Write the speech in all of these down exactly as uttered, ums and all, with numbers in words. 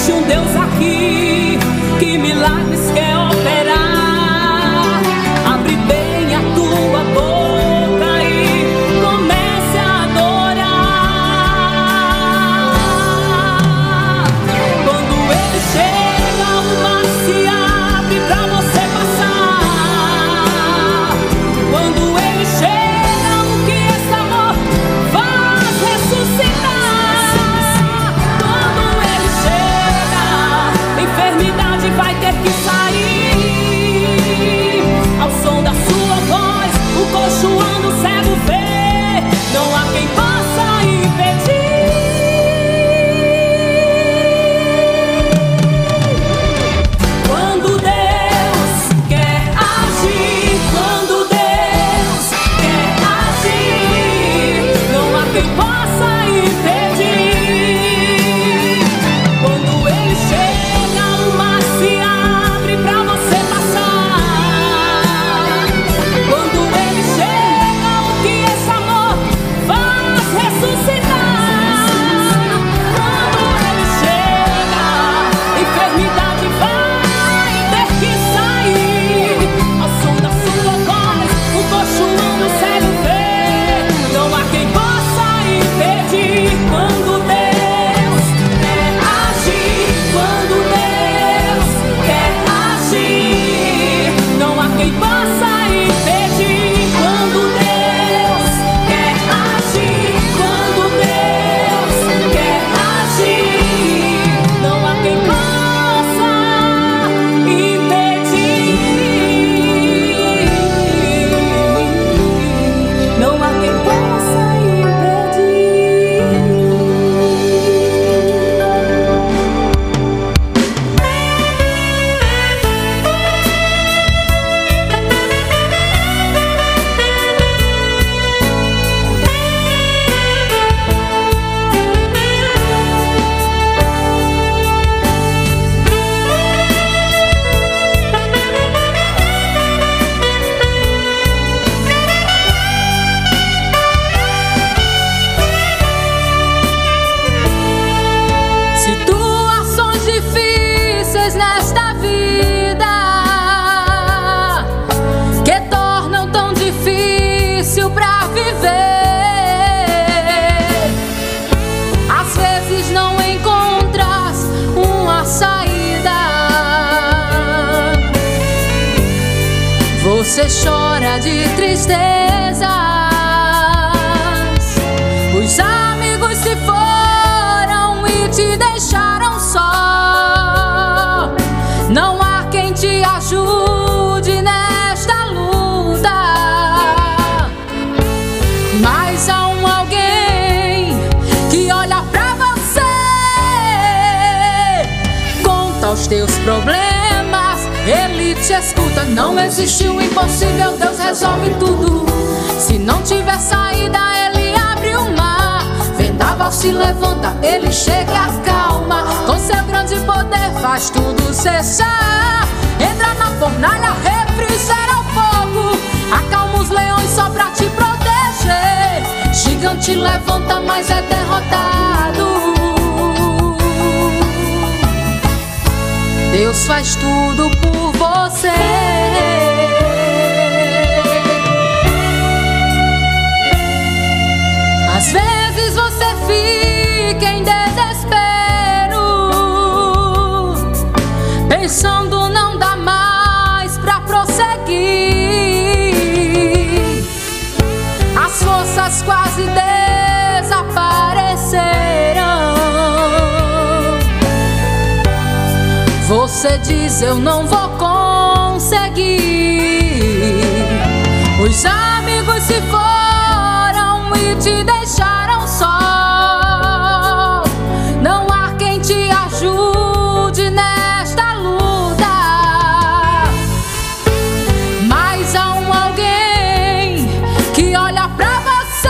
Existe um Deus aqui que milagres quer operar. Abre bem a tua boca e comece a adorar. Quando Ele chega, o mar se abre pra você passar. Quando Ele chega, o que esse amor faz ressuscitar. Quando Ele chega, enfermidade vai ter que sair. Ao som da sua voz, o coxo anda, o cego vê. Não há quem possa impedir. Quando Deus quer agir, quando Deus quer agir, não há quem possa impedir. Quando Ele chega, o mar se abre pra você passar. Quando Ele chega, o que esse amor faz ressuscitar. Quando Ele chega, enfermidade vai ter que sair. Ao som da sua voz, o coxo anda, o cego vê. Não há quem possa impedir. Quando Deus quer agir, quando Deus quer agir, não há quem possa impedir. Quando Deus quer agir, quando Deus quer agir, não há quem possa impedir. Não há quem possa impedir. Situações difíceis nesta vida que tornam tão difícil pra viver. Às vezes não encontras uma saída. Você chora de tristezas. Os amigos se foram e te deixaram só. Não há quem te ajude nesta luta. Mas há um alguém que olha pra você, conta os teus problemas, Ele te escuta. Não existe o impossível, Deus resolve tudo. Se não tiver saída, Ele abre o mar. Vendaval se levanta, Ele chega e acalma. Com seu grande poder faz tudo cessar. Entra na fornalha, refrigera o fogo. Acalma os leões só pra te proteger. Gigante levanta, mas é derrotado. Deus faz tudo por você. Às vezes você fica em desespero, pensando não dá mais pra prosseguir. As forças quase desapareceram. Você diz eu não vou conseguir. Os amigos se foram e te deixaram só. Não há quem te ajude nesta luta. Mas há um alguém que olha pra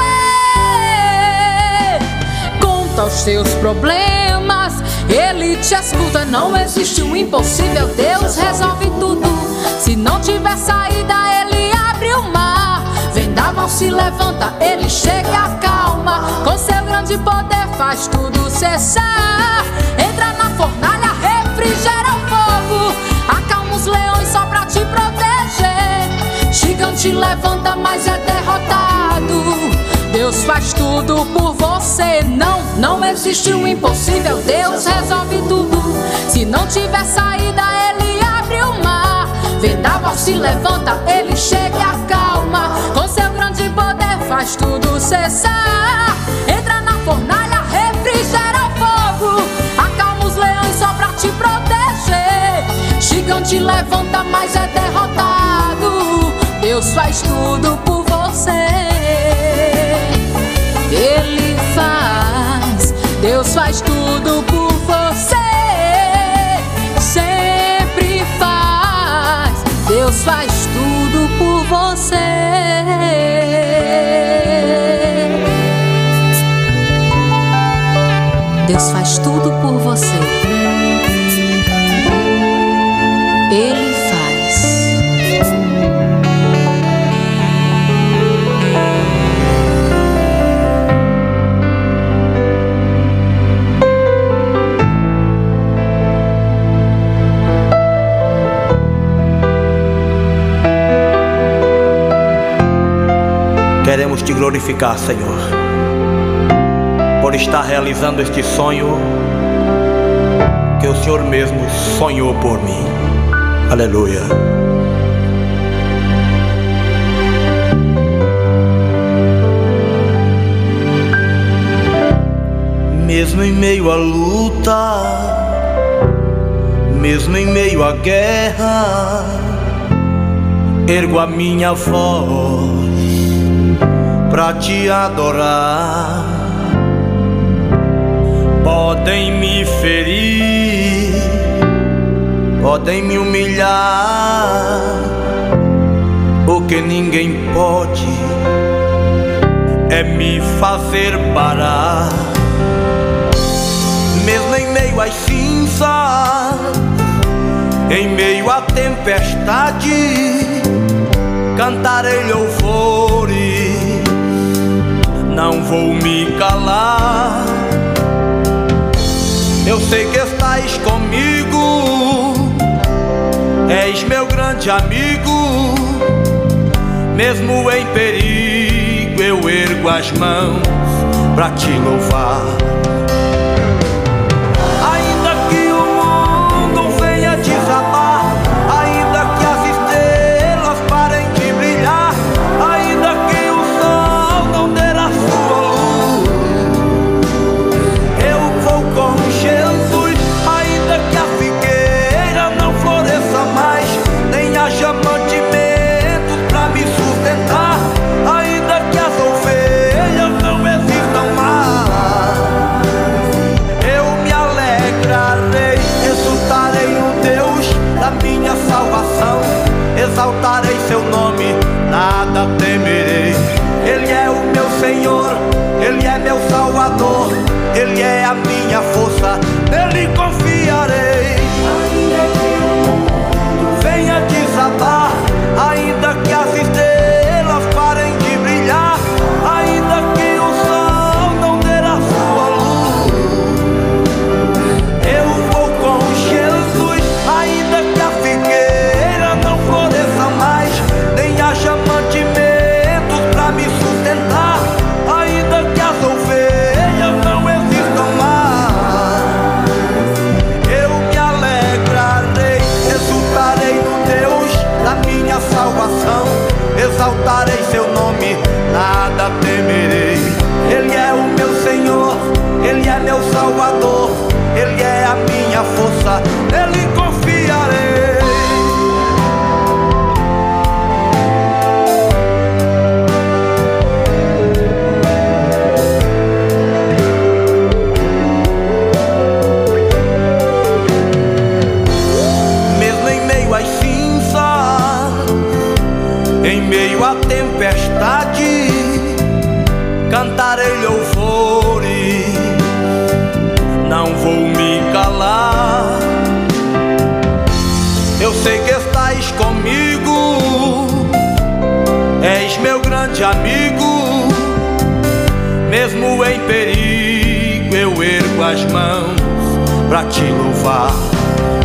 você, conta os teus problemas, Ele te escuta. Não existe o impossível, Deus resolve tudo. Se não tiver saída, Ele abre o mar. Vendaval se levanta, Ele chega e acalma. Com seu grande poder faz tudo cessar. Entra na fornalha, refrigera o fogo, acalma os leões só pra te proteger. Gigante levanta, mas é derrotado. Deus faz tudo por você. Não, não existe o impossível. Deus resolve tudo. Se não tiver saída, Ele abre o mar. Vendaval se levanta, Ele chega e acalma. Com seu grande poder faz tudo cessar. Entra na fornalha, refrigera o fogo, acalma os leões só pra te proteger. Gigante levanta, mas é derrotado. Deus faz tudo por você. Ele faz, Deus faz tudo por você. Sempre faz, Deus faz tudo por você. Deus faz tudo por você. Ele faz. Queremos te glorificar, Senhor, por estar realizando este sonho que o Senhor mesmo sonhou por mim. Aleluia. Mesmo em meio à luta, mesmo em meio à guerra, ergo a minha voz pra te adorar. Podem me ferir, podem me humilhar, o que ninguém pode é me fazer parar. Mesmo em meio às cinzas, em meio à tempestade, cantarei louvores, não vou me calar. Eu sei que estás comigo, és meu grande amigo. Mesmo em perigo eu ergo as mãos pra te louvar. Ainda que o mundo venha desabar, ainda que as estrelas parem de brilhar, ainda que o sol não dê a sua luz, eu vou com Jesus. Ainda que a figueira não floresça mais, nem haja mantimentos pra me sustentar, ainda que as ovelhas não existam mais, eu me alegrarei, exultarei no Deus da minha salvação, exaltarei seu nome, nada temerei. Ele é o meu Senhor, Ele é meu Salvador, Ele é a minha força, nele confiarei. Ainda que o mundo venha desabar, ainda que as estrelas parem de brilhar, ainda que o sol não dê a sua luz, eu vou com Jesus. Ainda que a figueira não floresça mais, nem haja mantimentos pra me sustentar, ainda que as ovelhas não existam mais, eu me alegrarei, exultarei no Deus da minha salvação, exaltarei seu nome, nada temerei. Ele é o meu Senhor, Ele é meu Salvador, Ele é a minha força, nele confiarei. Mesmo em meio às cinzas, em meio à tempestade, cantarei louvores, não vou me calar. Eu sei que estás comigo, és meu grande amigo. Mesmo em perigo eu ergo as mãos pra te louvar.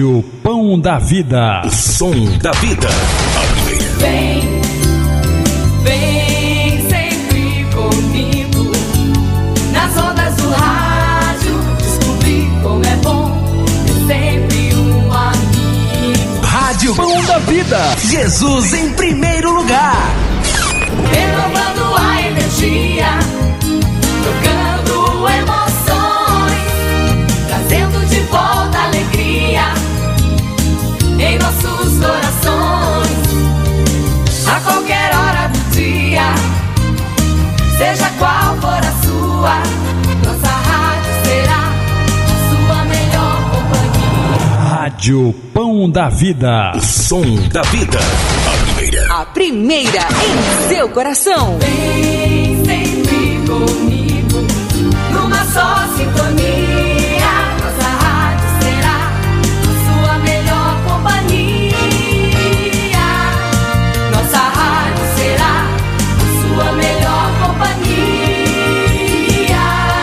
Rádio Pão da Vida. O som da vida. Vem, vem sempre comigo. Nas ondas do rádio, descobrir como é bom ter sempre um amigo. Rádio Pão da Vida. Jesus em primeiro lugar. Renovando a energia, trocando emoções, trazendo de volta alegria em nossos corações. A qualquer hora do dia, seja qual for a sua, nossa rádio será a sua melhor companhia. Rádio Pão da Vida. O som da vida. A primeira em seu coração. Vem sempre comigo, numa só sintonia. Nossa rádio será a sua melhor companhia. Nossa rádio será a sua melhor companhia.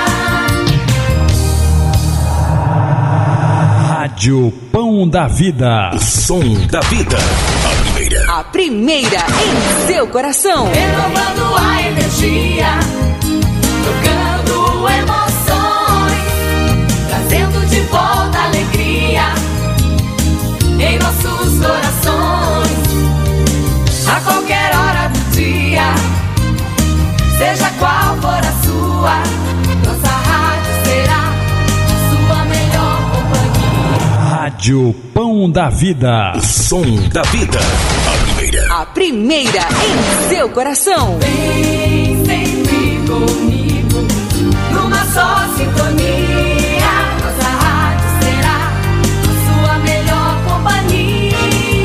Rádio Pão da Vida. O som da vida. A primeira em seu coração. Renovando a energia, trocando emoções, trazendo de volta alegria em nossos corações. A qualquer hora do dia, seja qual for a sua, nossa rádio será a sua melhor companhia. Rádio Pão da Vida. O som da vida. A primeira em seu coração. Vem sempre comigo, numa só sintonia. Nossa rádio será a sua melhor companhia.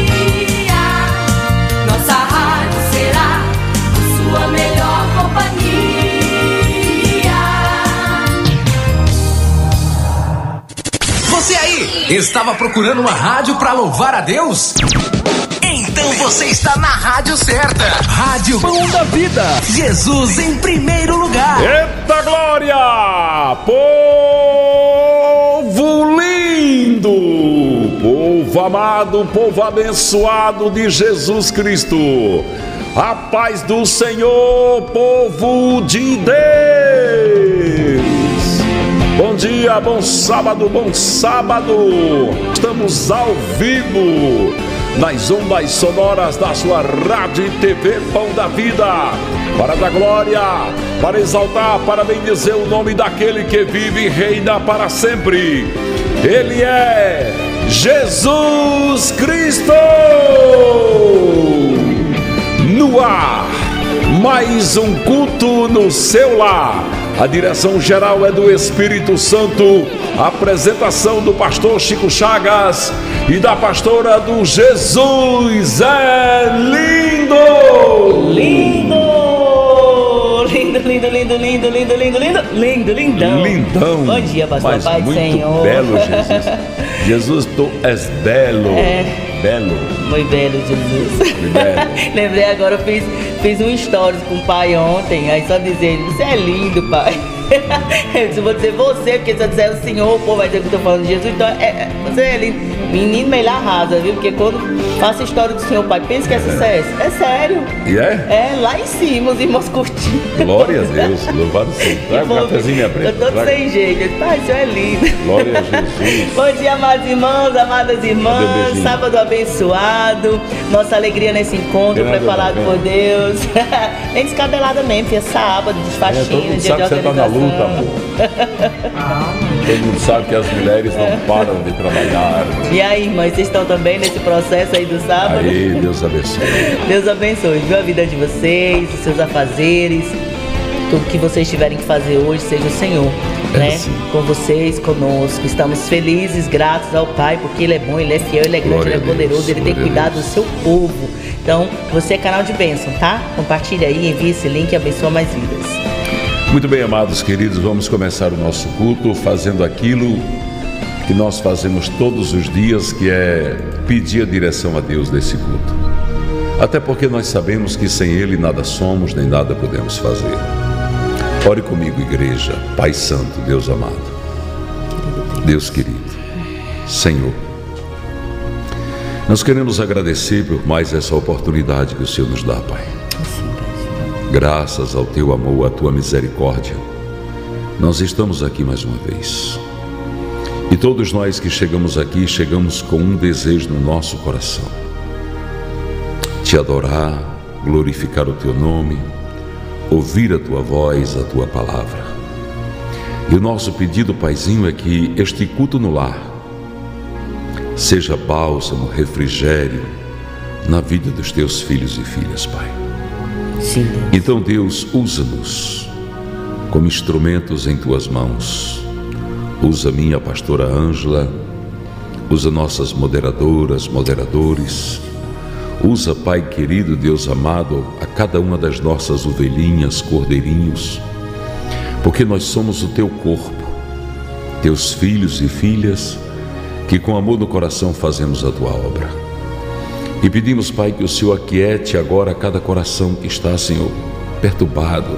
Nossa rádio será a sua melhor companhia. Você aí, estava procurando uma rádio para louvar a Deus? Então você está na rádio certa. Rádio Pão da Vida. Jesus em primeiro lugar. Eita glória! Povo lindo! Povo amado, povo abençoado de Jesus Cristo. A paz do Senhor, povo de Deus. Bom dia, bom sábado, bom sábado. Estamos ao vivo nas ondas sonoras da sua rádio e T V Pão da Vida, para dar glória, para exaltar, para bendizer o nome daquele que vive e reina para sempre. Ele é Jesus Cristo. No ar, mais um culto no seu lar. A direção geral é do Espírito Santo. A apresentação do pastor Chico Chagas e da pastora do Jesus é lindo! Lindo! Lindo, lindo, lindo, lindo, lindo, lindo, lindo, lindo, lindão. Lindão. Bom dia, pastor. Mas Pai do muito Senhor. belo, Jesus. Jesus, tu és belo. É. Belo. Muito belo, Jesus. Muito belo. Lembrei agora, eu fiz, fiz um stories com o pai ontem, aí só dizendo, você é lindo, pai. Eu disse, vou dizer você, porque se eu disser o Senhor, o povo vai dizer que eu tô falando de Jesus, então é, é, você é lindo. Menino, ele arrasa, viu? Porque quando faço a história do Senhor, pai, pensa que é sucesso. É sério. E é? É, lá em cima, os irmãos curtindo. Glória a Deus, louvado seja. Traga um cafezinho, minha preta. Eu tô Traga. sem jeito. Eu disse, pai, o Senhor é lindo. Glória a Jesus. Bom dia, amados irmãos, amadas Cadê o irmãs. beijinho? Sábado abençoado. Nossa alegria nesse encontro Tem nada preparado a ver, por né? Deus. Bem descabelada mesmo, porque é sábado, de É, todo faxina, mundo dia sabe de que você tá na organização. luta, amor. Todo mundo sabe que as mulheres não param de trabalhar. E aí, irmãs, vocês estão também nesse processo aí do sábado? Aí, Deus abençoe. Deus abençoe, viu, a vida de vocês, os seus afazeres, tudo que vocês tiverem que fazer hoje, seja o Senhor, É né? assim. Com vocês, conosco. Estamos felizes, gratos ao Pai, porque Ele é bom, Ele é fiel, Ele é grande, Glória Ele é a Deus, poderoso, Ele tem glória a cuidado do Deus. seu povo. Então, você é canal de bênção, tá? Compartilha aí, envia esse link e abençoa mais vidas. Muito bem, amados queridos, vamos começar o nosso culto fazendo aquilo que nós fazemos todos os dias, que é pedir a direção a Deus desse culto. Até porque nós sabemos que sem Ele nada somos, nem nada podemos fazer. Ore comigo, igreja. Pai Santo, Deus amado, Deus querido, Senhor, Nós queremos agradecer por mais essa oportunidade que o Senhor nos dá, Pai. Graças ao Teu amor, à Tua misericórdia, nós estamos aqui mais uma vez. E todos nós que chegamos aqui, chegamos com um desejo no nosso coração: Te adorar, glorificar o Teu nome, ouvir a Tua voz, a Tua palavra. E o nosso pedido, Paizinho, é que este culto no lar seja bálsamo, refrigério na vida dos Teus filhos e filhas, Pai. Sim, Deus. Então, Deus, usa-nos como instrumentos em Tuas mãos. Usa minha pastora Ângela, usa nossas moderadoras, moderadores. Usa, Pai querido, Deus amado, a cada uma das nossas ovelhinhas, cordeirinhos, porque nós somos o Teu corpo, Teus filhos e filhas, que com amor no coração fazemos a Tua obra. E pedimos, Pai, que o Senhor aquiete agora cada coração que está, Senhor, perturbado,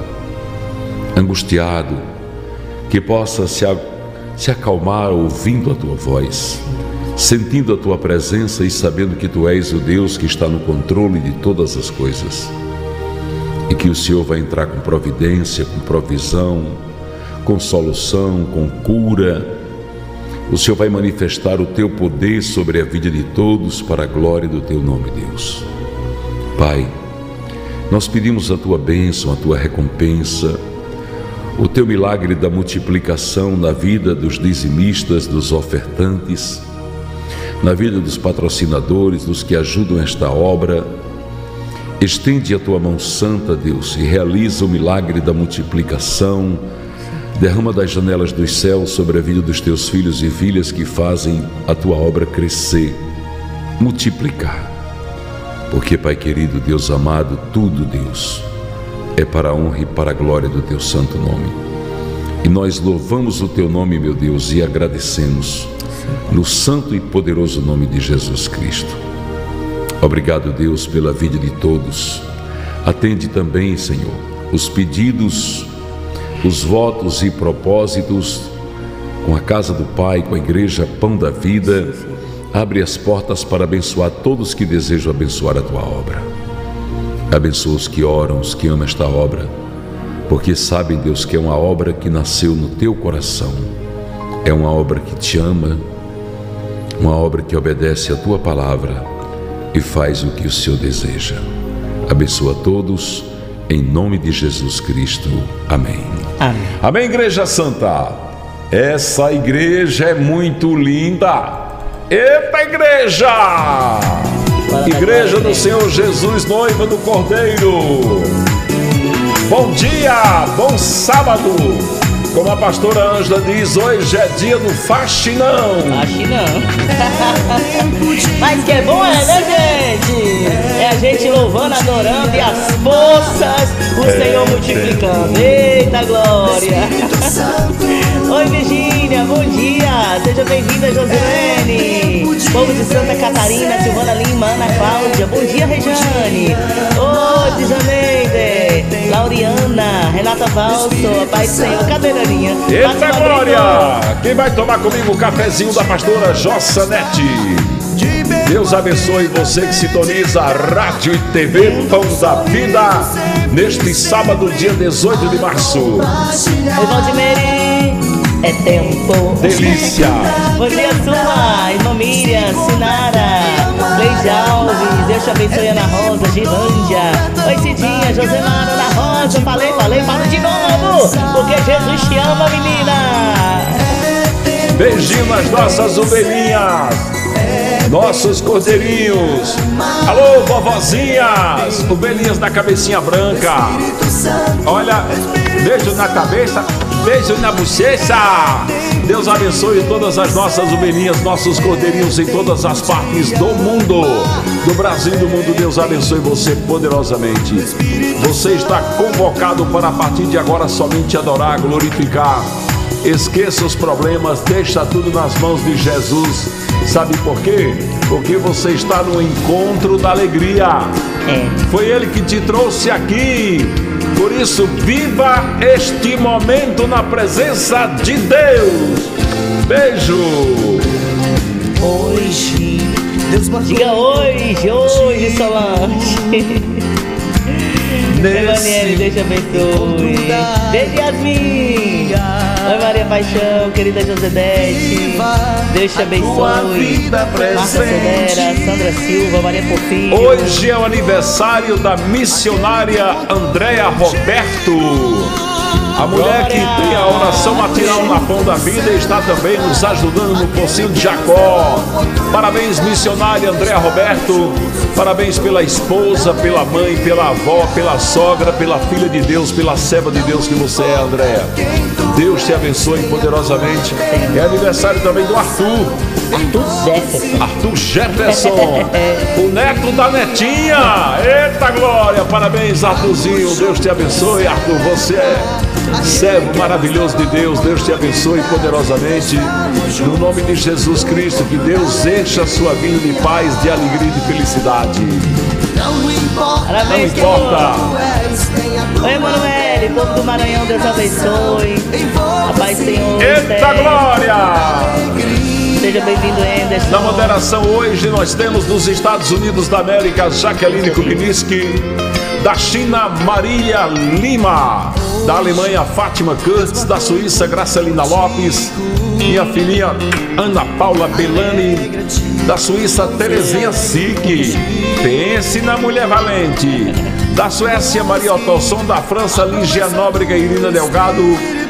angustiado, que possa se, a, se acalmar ouvindo a Tua voz, sentindo a Tua presença e sabendo que Tu és o Deus que está no controle de todas as coisas. E que o Senhor vai entrar com providência, com provisão, com solução, com cura. O Senhor vai manifestar o Teu poder sobre a vida de todos para a glória do Teu nome, Deus. Pai, nós pedimos a Tua bênção, a Tua recompensa, o Teu milagre da multiplicação na vida dos dizimistas, dos ofertantes, na vida dos patrocinadores, dos que ajudam esta obra. Estende a Tua mão santa, Deus, e realiza o milagre da multiplicação. Derrama das janelas dos céus sobre a vida dos Teus filhos e filhas que fazem a Tua obra crescer, multiplicar. Porque, Pai querido, Deus amado, tudo, Deus, é para a honra e para a glória do Teu santo nome. E nós louvamos o Teu nome, meu Deus, e agradecemos no santo e poderoso nome de Jesus Cristo. Obrigado, Deus, pela vida de todos. Atende também, Senhor, os pedidos, os votos e propósitos com a casa do Pai, com a igreja Pão da Vida. Abre as portas para abençoar todos que desejam abençoar a Tua obra. Abençoa os que oram, os que amam esta obra, porque sabem, Deus, que é uma obra que nasceu no Teu coração. É uma obra que Te ama, uma obra que obedece a Tua palavra e faz o que o Senhor deseja. Abençoa todos, em nome de Jesus Cristo. Amém. Amém. Amém, Igreja Santa. Essa igreja é muito linda. Eita, igreja! Igreja do Senhor Jesus, noiva do Cordeiro. Bom dia, bom sábado. Como a pastora Ângela diz, hoje é dia do faxinão. Faxinão. Mas que é bom, é, né, gente? É a gente louvando, adorando e as forças o é, Senhor multiplicando. É. Eita glória. Oi, Virgínia, bom dia. Seja bem-vinda, Josilene. Povo de Santa Catarina, Silvana Lima, Ana Cláudia. Bom dia, Regiane. Oi, Dijaneide, Lauriana, Renata Valso, a paz do Senhor. Cadê Daninha? Eita glória! Quem vai tomar comigo o cafezinho da pastora Jossanete? Deus abençoe você que sintoniza a Rádio e T V Pão da Vida neste sábado, dia dezoito de março. Oi, Valdemere, é tempo. Delícia! Bom dia, sua irmã Miriam, Sinara, Leide Alves, Deus te abençoe, Ana Rosa, Gilândia. Oi, Cidinha, Josemara, Ana Rosa. Falei, falei, falo de novo, porque Jesus te ama, menina. Beijinho nas nossas ovelhinhas, nossos cordeirinhos. Alô, vovozinhas, ovelhinhas da cabecinha branca. Olha, beijo na cabeça, beijo na bochecha. Deus abençoe todas as nossas ovelhinhas, nossos cordeirinhos em todas as partes do mundo, do Brasil e do mundo. Deus abençoe você poderosamente. Você está convocado para a partir de agora somente adorar, glorificar. Esqueça os problemas, deixa tudo nas mãos de Jesus. Sabe por quê? Porque você está no encontro da alegria. É. Foi Ele que te trouxe aqui. Por isso, viva este momento na presença de Deus. Beijo. Hoje Diga oi, oi, Solange. Evaniele, Deus te abençoe. Beijo, Yasmin. Oi, Maria Paixão, querida Josedete. Deus te abençoe. Marta Cedera, Sandra Silva, Maria Porfírio. Hoje é o aniversário da missionária Andréa Roberto. A mulher que tem a oração matinal na Pão da Vida e está também nos ajudando no Pocinho de Jacó. Parabéns, missionária Andréa Roberto. Parabéns pela esposa, pela mãe, pela avó, pela sogra, pela filha de Deus, pela serva de Deus que você é, Andréa. Deus te abençoe poderosamente. É aniversário também do Arthur. Arthur Jefferson. Arthur Jefferson, o neto da netinha. Eita glória, parabéns, Arthurzinho. Deus te abençoe, Arthur. Você é servo maravilhoso de Deus. Deus te abençoe poderosamente. No nome de Jesus Cristo, que Deus encha a sua vida de paz, de alegria e de felicidade. Parabéns, não importa. Oi, Emanuele, povo do Maranhão, Deus abençoe. A paz, Senhor. Eita glória! Seja bem-vindo, Anderson. Na moderação hoje nós temos dos Estados Unidos da América Jaqueline Kubiniski, da China Maria Lima, da Alemanha Fátima Kurtz, da Suíça Gracelina Lopes, minha filhinha Ana Paula Belani, da Suíça Terezinha Sique, pense na mulher valente, da Suécia Maria Ottosson, da França Lígia Nóbrega e Irina Delgado.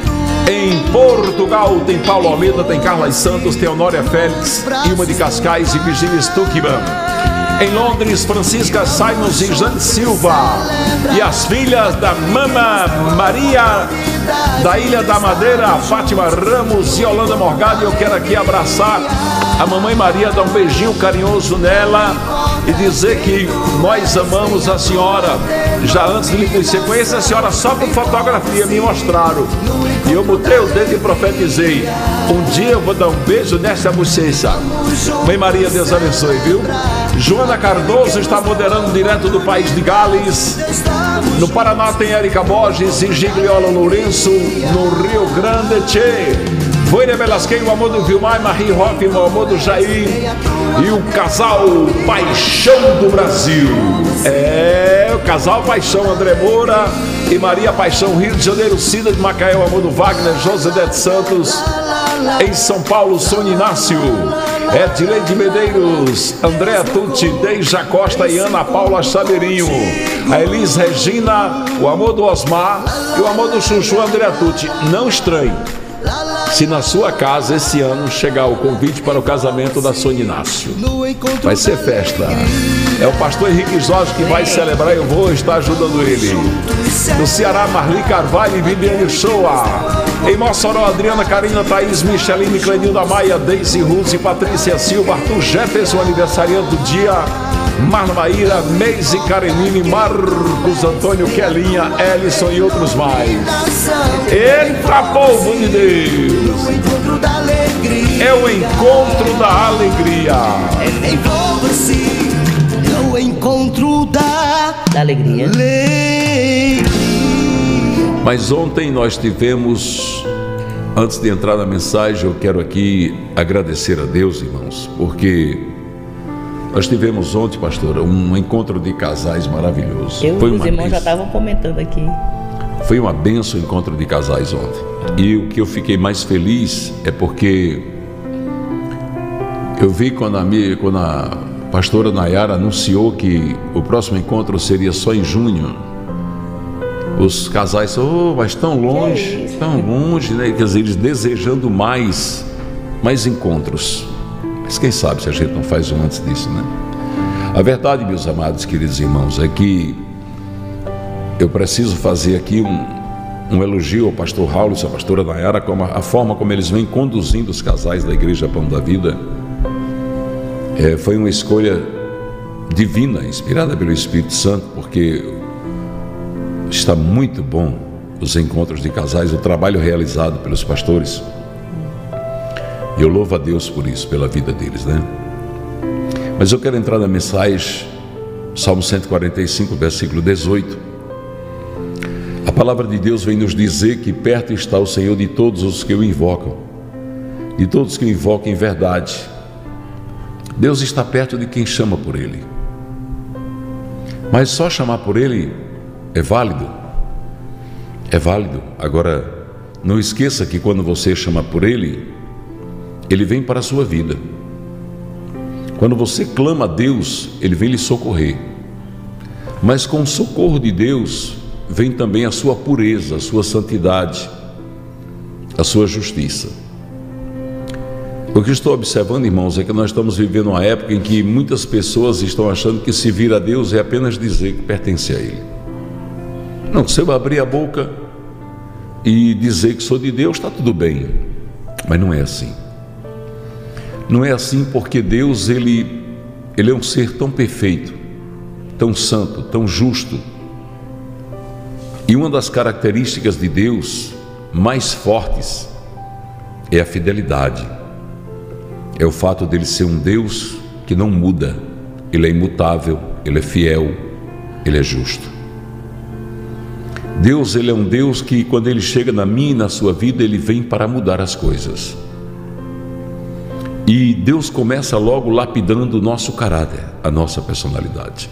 Em Portugal tem Paulo Almeida, tem Carla Santos, tem Honória Félix, Ilma de Cascais e Virgínia Stuckman. Em Londres, Francisca Simons e Jane Silva. E as filhas da Mama Maria, da Ilha da Madeira, Fátima Ramos e Yolanda Morgado. E eu quero aqui abraçar a Mamãe Maria, dar um beijinho carinhoso nela e dizer que nós amamos a senhora. Já antes de lhe conhecer, conheço a senhora só por fotografia, me mostraram. E eu botei o dedo e profetizei: um dia eu vou dar um beijo nessa bochecha. Mãe Maria, Deus abençoe, viu? Joana Cardoso está moderando direto do país de Gales. No Paraná tem Érica Borges e Gigliola Lourenço. No Rio Grande, Tchê, Vânia Belasquem, o amor do Vilmar, Marie Hoffman, o amor do Jair. E o casal Paixão do Brasil. É, o casal Paixão, André Moura e Maria Paixão, Rio de Janeiro. Cida de Macaé, o amor do Wagner, José de Santos. Em São Paulo, Sônia Inácio, Edileide Medeiros, Andréa Tucci, Deija Costa e Ana Paula Chaveirinho. A Elis Regina, o amor do Osmar e o amor do Chuchu, Andréa Tucci. Não estranhe se na sua casa esse ano chegar o convite para o casamento da Sônia Inácio. Vai ser festa. É o pastor Henrique Jorge que vai celebrar e eu vou estar ajudando ele. No Ceará, Marli Carvalho e Viviane Shoa. Em Mossoró, Adriana, Karina, Thaís, Micheline, Clenilda Maia, Deise Ruse, Patrícia Silva, Arthur Jefferson, aniversariante do dia, Marla Maíra, Meise Karenine, Marcos Antônio, Kelinha, Ellison e outros mais. Eita, povo de Deus! É o encontro da alegria. É o encontro da, da alegria. alegria. Mas ontem nós tivemos, antes de entrar na mensagem, eu quero aqui agradecer a Deus, irmãos, porque nós tivemos ontem, pastora, um encontro de casais maravilhoso. Eu Foi e os uma irmãos bênção. já estavam comentando aqui. Foi uma bênção o encontro de casais ontem. E o que eu fiquei mais feliz é porque eu vi quando a, minha, quando a pastora Nayara anunciou que o próximo encontro seria só em junho. Os casais, oh, mas tão longe, tão longe, né? Quer dizer, eles desejando mais, mais encontros. Mas quem sabe se a gente não faz um antes disso, né? A verdade, meus amados, queridos irmãos, é que eu preciso fazer aqui um, um elogio ao pastor Raul e à pastora Nayara, como a, a forma como eles vêm conduzindo os casais da Igreja Pão da Vida. É, foi uma escolha divina, inspirada pelo Espírito Santo, porque está muito bom os encontros de casais, o trabalho realizado pelos pastores. E eu louvo a Deus por isso, pela vida deles, né? Mas eu quero entrar na mensagem, Salmo cento e quarenta e cinco, versículo dezoito. A palavra de Deus vem nos dizer que perto está o Senhor de todos os que o invocam, de todos que o invocam em verdade. Deus está perto de quem chama por Ele. Mas só chamar por Ele é válido? É válido. Agora, não esqueça que quando você chama por Ele, Ele vem para a sua vida. Quando você clama a Deus, Ele vem lhe socorrer. Mas com o socorro de Deus, vem também a sua pureza, a sua santidade, a sua justiça. O que estou observando, irmãos, é que nós estamos vivendo uma época em que muitas pessoas estão achando que se vir a Deus é apenas dizer que pertence a Ele. Não, se eu abrir a boca e dizer que sou de Deus, está tudo bem. Mas não é assim. Não é assim porque Deus, Ele, Ele é um ser tão perfeito, tão santo, tão justo. E uma das características de Deus mais fortes é a fidelidade. É o fato dele ser um Deus que não muda. Ele é imutável, Ele é fiel, Ele é justo. Deus, Ele é um Deus que quando Ele chega na minha e na sua vida, Ele vem para mudar as coisas. E Deus começa logo lapidando o nosso caráter, a nossa personalidade.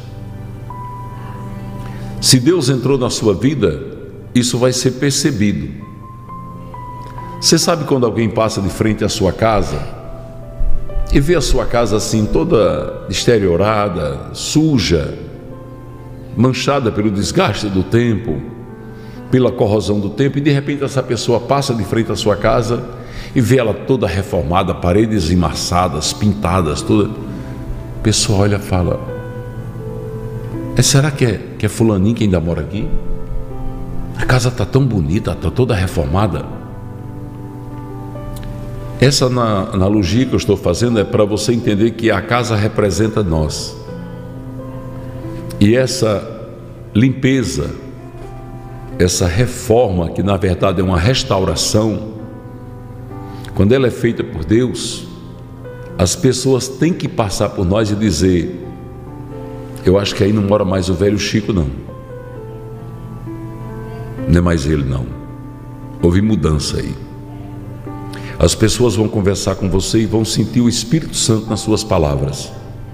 Se Deus entrou na sua vida, isso vai ser percebido. Você sabe quando alguém passa de frente à sua casa e vê a sua casa assim toda deteriorada, suja, manchada pelo desgaste do tempo, pela corrosão do tempo, e de repente essa pessoa passa de frente à sua casa e vê ela toda reformada, paredes emassadas, pintadas, toda. A pessoa olha e fala: é, será que é, que é fulaninho que ainda mora aqui? A casa está tão bonita, está toda reformada. Essa analogia que eu estou fazendo é para você entender que a casa representa nós. E essa limpeza, essa reforma, que na verdade é uma restauração, quando ela é feita por Deus, as pessoas têm que passar por nós e dizer: eu acho que aí não mora mais o velho Chico, não. Não é mais ele, não. Houve mudança aí. As pessoas vão conversar com você e vão sentir o Espírito Santo nas suas palavras.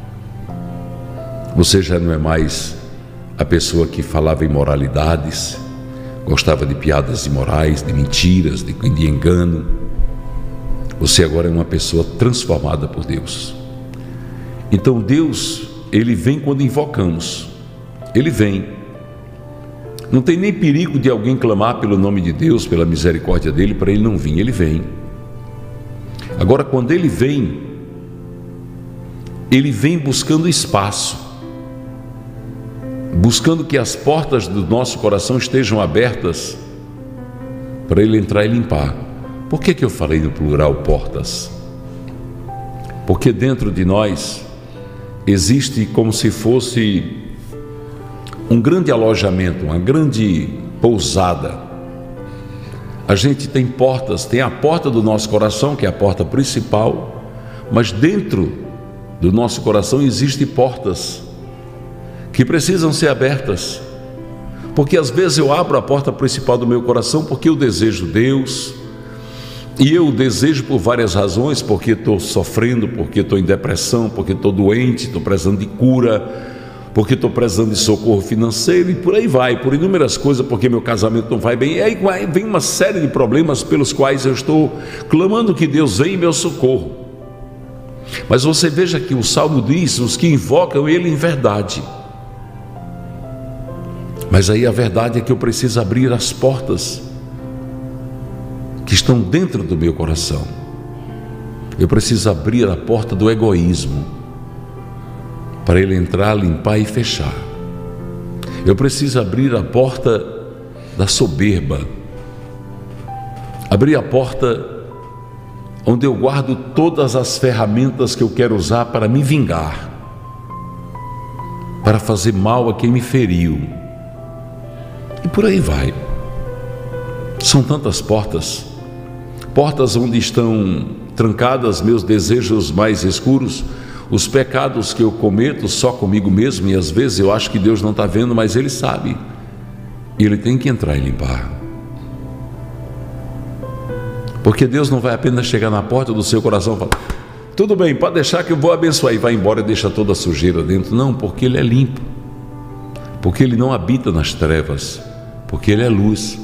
Você já não é mais a pessoa que falava imoralidades, gostava de piadas imorais, de mentiras, de, de engano. Você agora é uma pessoa transformada por Deus. Então Deus, Ele vem quando invocamos. Ele vem. Não tem nem perigo de alguém clamar pelo nome de Deus, pela misericórdia dEle, para Ele não vir. Ele vem. Agora, quando Ele vem, Ele vem buscando espaço, buscando que as portas do nosso coração estejam abertas para Ele entrar e limpar. Por que que eu falei no plural portas? Porque dentro de nós existe como se fosse um grande alojamento, uma grande pousada. A gente tem portas, tem a porta do nosso coração, que é a porta principal, mas dentro do nosso coração existem portas que precisam ser abertas, porque às vezes eu abro a porta principal do meu coração porque eu desejo Deus, e eu desejo por várias razões, porque estou sofrendo, porque estou em depressão, porque estou doente, estou precisando de cura, porque estou precisando de socorro financeiro, e por aí vai, por inúmeras coisas, porque meu casamento não vai bem, e aí vem uma série de problemas pelos quais eu estou clamando que Deus venha em meu socorro. Mas você veja que o Salmo diz: os que invocam Ele em verdade. Mas aí a verdade é que eu preciso abrir as portas que estão dentro do meu coração. Eu preciso abrir a porta do egoísmo, para Ele entrar, limpar e fechar. Eu preciso abrir a porta da soberba, abrir a porta onde eu guardo todas as ferramentas que eu quero usar para me vingar, para fazer mal a quem me feriu, e por aí vai. São tantas portas, portas onde estão trancadas meus desejos mais escuros, os pecados que eu cometo só comigo mesmo, e às vezes eu acho que Deus não está vendo, mas Ele sabe, e Ele tem que entrar e limpar. Porque Deus não vai apenas chegar na porta do seu coração e falar: Tudo bem, pode deixar que eu vou abençoar. E vai embora e deixa toda a sujeira dentro. Não, porque ele é limpo. Porque ele não habita nas trevas. Porque ele é luz.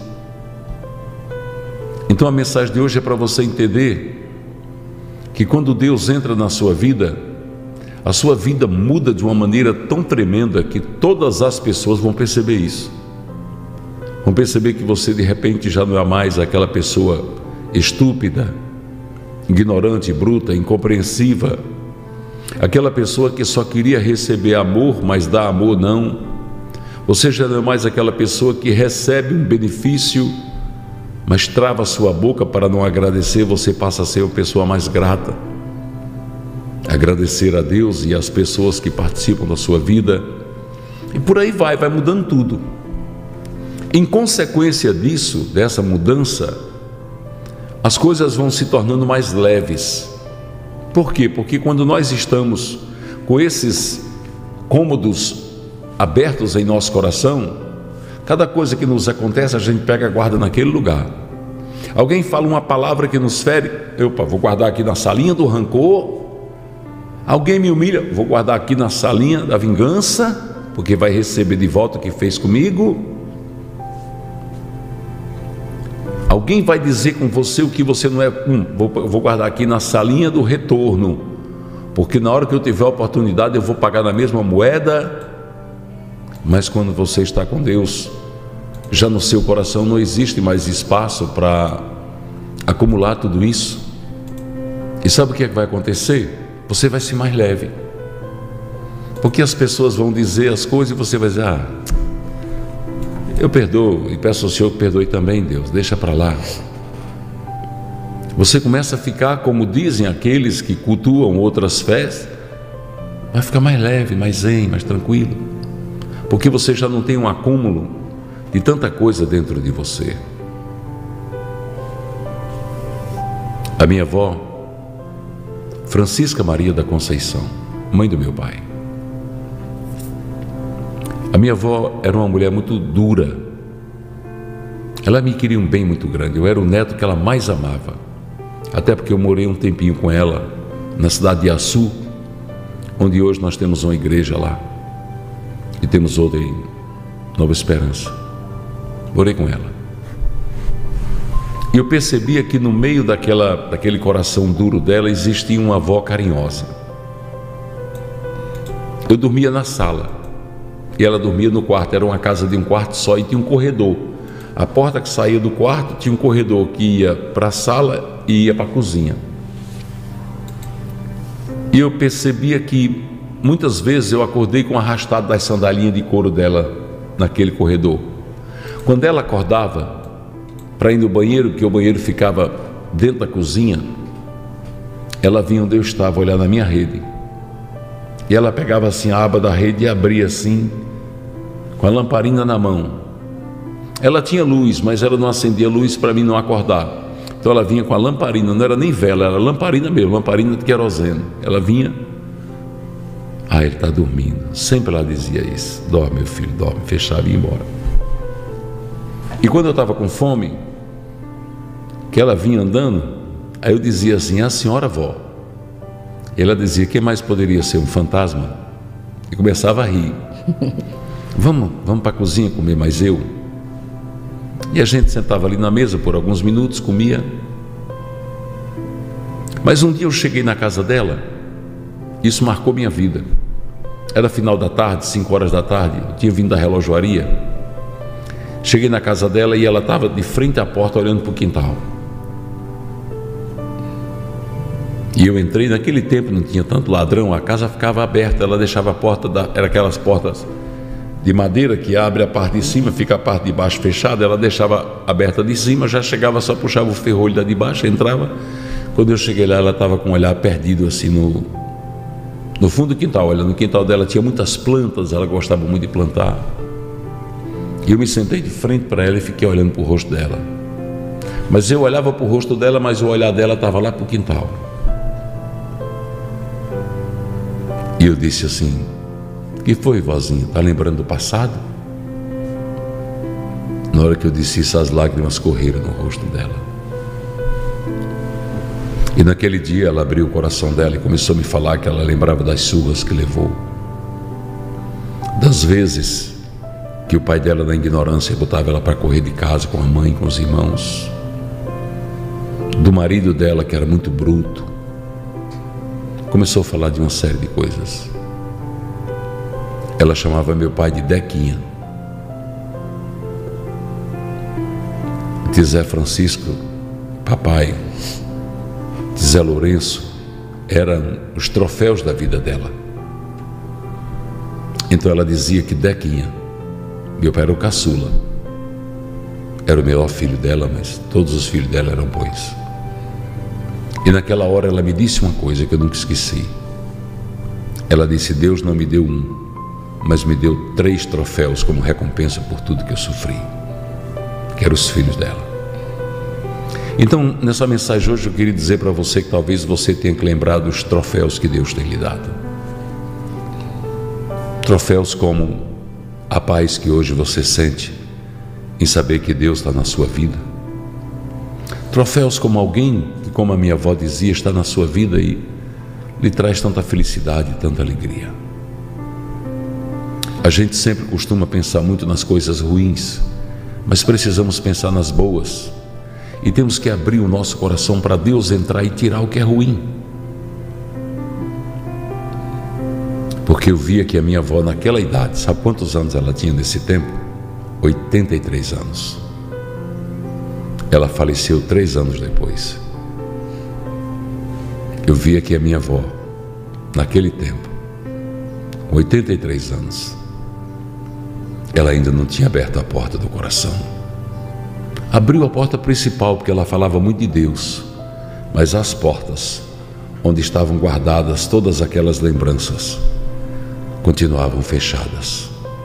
Então a mensagem de hoje é para você entender que quando Deus entra na sua vida, a sua vida muda de uma maneira tão tremenda que todas as pessoas vão perceber isso. Vão perceber que você de repente já não é mais aquela pessoa estúpida, ignorante, bruta, incompreensiva, aquela pessoa que só queria receber amor, mas dar amor não. Você já não é mais aquela pessoa que recebe um benefício, mas trava sua boca para não agradecer. Você passa a ser uma pessoa mais grata, agradecer a Deus e as pessoas que participam da sua vida, e por aí vai, vai mudando tudo. Em consequência disso, dessa mudança, as coisas vão se tornando mais leves. Por quê? Porque quando nós estamos com esses cômodos abertos em nosso coração, cada coisa que nos acontece, a gente pega e guarda naquele lugar. Alguém fala uma palavra que nos fere, eu vou guardar aqui na salinha do rancor. Alguém me humilha, vou guardar aqui na salinha da vingança, porque vai receber de volta o que fez comigo. Alguém vai dizer com você o que você não é, hum, vou, vou guardar aqui na salinha do retorno, porque na hora que eu tiver a oportunidade eu vou pagar na mesma moeda. Mas quando você está com Deus, já no seu coração não existe mais espaço para acumular tudo isso. E sabe o que é que vai acontecer? Você vai ser mais leve, porque as pessoas vão dizer as coisas e você vai dizer: ah, eu perdoo e peço ao Senhor que perdoe também, Deus, deixa para lá. Você começa a ficar, como dizem aqueles que cultuam outras fés, vai ficar mais leve, mais zen, mais tranquilo, porque você já não tem um acúmulo de tanta coisa dentro de você. A minha avó, Francisca Maria da Conceição, mãe do meu pai. A minha avó era uma mulher muito dura. Ela me queria um bem muito grande. Eu era o neto que ela mais amava. Até porque eu morei um tempinho com ela na cidade de Açu, onde hoje nós temos uma igreja lá. E temos outra em Nova Esperança. Morei com ela. E eu percebia que no meio daquela, daquele coração duro dela existia uma avó carinhosa. Eu dormia na sala e ela dormia no quarto. Era uma casa de um quarto só e tinha um corredor. A porta que saía do quarto tinha um corredor que ia para a sala e ia para a cozinha. E eu percebia que muitas vezes eu acordei com o arrastado das sandalinhas de couro dela naquele corredor. Quando ela acordava para ir no banheiro, que o banheiro ficava dentro da cozinha, ela vinha onde eu estava olhar na minha rede, e ela pegava assim a aba da rede e abria assim, com a lamparina na mão. Ela tinha luz, mas ela não acendia luz para mim não acordar. Então ela vinha com a lamparina, não era nem vela, era lamparina mesmo, lamparina de querosene. Ela vinha, ah, ele está dormindo. Sempre ela dizia isso: dorme, meu filho, dorme. Fechava e ia embora. E quando eu estava com fome, que ela vinha andando, aí eu dizia assim: a senhora avó. E ela dizia: quem mais poderia ser, um fantasma? E começava a rir. Vamos, vamos para a cozinha comer, mas eu. E a gente sentava ali na mesa por alguns minutos, comia. Mas um dia eu cheguei na casa dela, isso marcou minha vida. Era final da tarde, cinco horas da tarde, eu tinha vindo da relojoaria. Cheguei na casa dela e ela estava de frente à porta olhando para o quintal. E eu entrei, naquele tempo não tinha tanto ladrão, a casa ficava aberta, ela deixava a porta, da, era aquelas portas de madeira que abre a parte de cima, fica a parte de baixo fechada, ela deixava aberta de cima, já chegava, só puxava o ferrolho da de baixo, entrava. Quando eu cheguei lá, ela estava com o olhar perdido assim no, no fundo do quintal. Olha, no quintal dela tinha muitas plantas, ela gostava muito de plantar. E eu me sentei de frente para ela e fiquei olhando para o rosto dela. Mas eu olhava para o rosto dela, mas o olhar dela estava lá para o quintal. E eu disse assim: o que foi, vozinha? Está lembrando do passado? Na hora que eu disse isso, as lágrimas correram no rosto dela. E naquele dia ela abriu o coração dela e começou a me falar que ela lembrava das surras que levou, das vezes que o pai dela, na ignorância, botava ela para correr de casa com a mãe, com os irmãos, do marido dela que era muito bruto. Começou a falar de uma série de coisas. Ela chamava meu pai de Dequinha. De Zé Francisco, papai, de Zé Lourenço, eram os troféus da vida dela. Então ela dizia que Dequinha, meu pai era o caçula, era o melhor filho dela, mas todos os filhos dela eram bons. E naquela hora ela me disse uma coisa que eu nunca esqueci. Ela disse: Deus não me deu um, mas me deu três troféus como recompensa por tudo que eu sofri, que eram os filhos dela. Então, nessa mensagem hoje eu queria dizer para você que talvez você tenha que lembrar dos troféus que Deus tem lhe dado. Troféus como a paz que hoje você sente em saber que Deus está na sua vida. Troféus como alguém que, como a minha avó dizia, está na sua vida e lhe traz tanta felicidade, tanta alegria. A gente sempre costuma pensar muito nas coisas ruins, mas precisamos pensar nas boas. E temos que abrir o nosso coração para Deus entrar e tirar o que é ruim. Porque eu via que a minha avó naquela idade, sabe quantos anos ela tinha nesse tempo? oitenta e três anos. Ela faleceu três anos depois. Eu via que a minha avó, naquele tempo, com oitenta e três anos, ela ainda não tinha aberto a porta do coração. Abriu a porta principal porque ela falava muito de Deus, mas as portas onde estavam guardadas todas aquelas lembranças continuavam fechadas.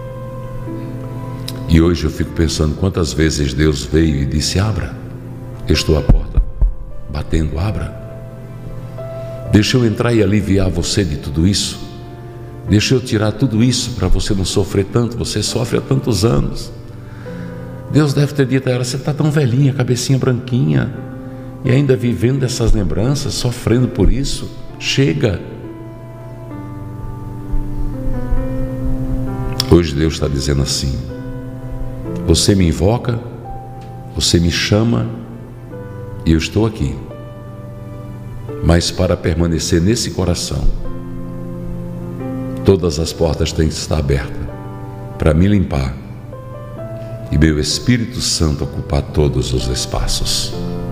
E hoje eu fico pensando quantas vezes Deus veio e disse: abra, eu estou à porta batendo, abra. Deixa eu entrar e aliviar você de tudo isso. Deixa eu tirar tudo isso para você não sofrer tanto. Você sofre há tantos anos. Deus deve ter dito a ela: você está tão velhinha, cabecinha branquinha, e ainda vivendo dessas lembranças, sofrendo por isso. Chega. Hoje Deus está dizendo assim: você me invoca, você me chama, e eu estou aqui. Mas para permanecer nesse coração, todas as portas têm que estar abertas para me limpar e meu Espírito Santo ocupar todos os espaços.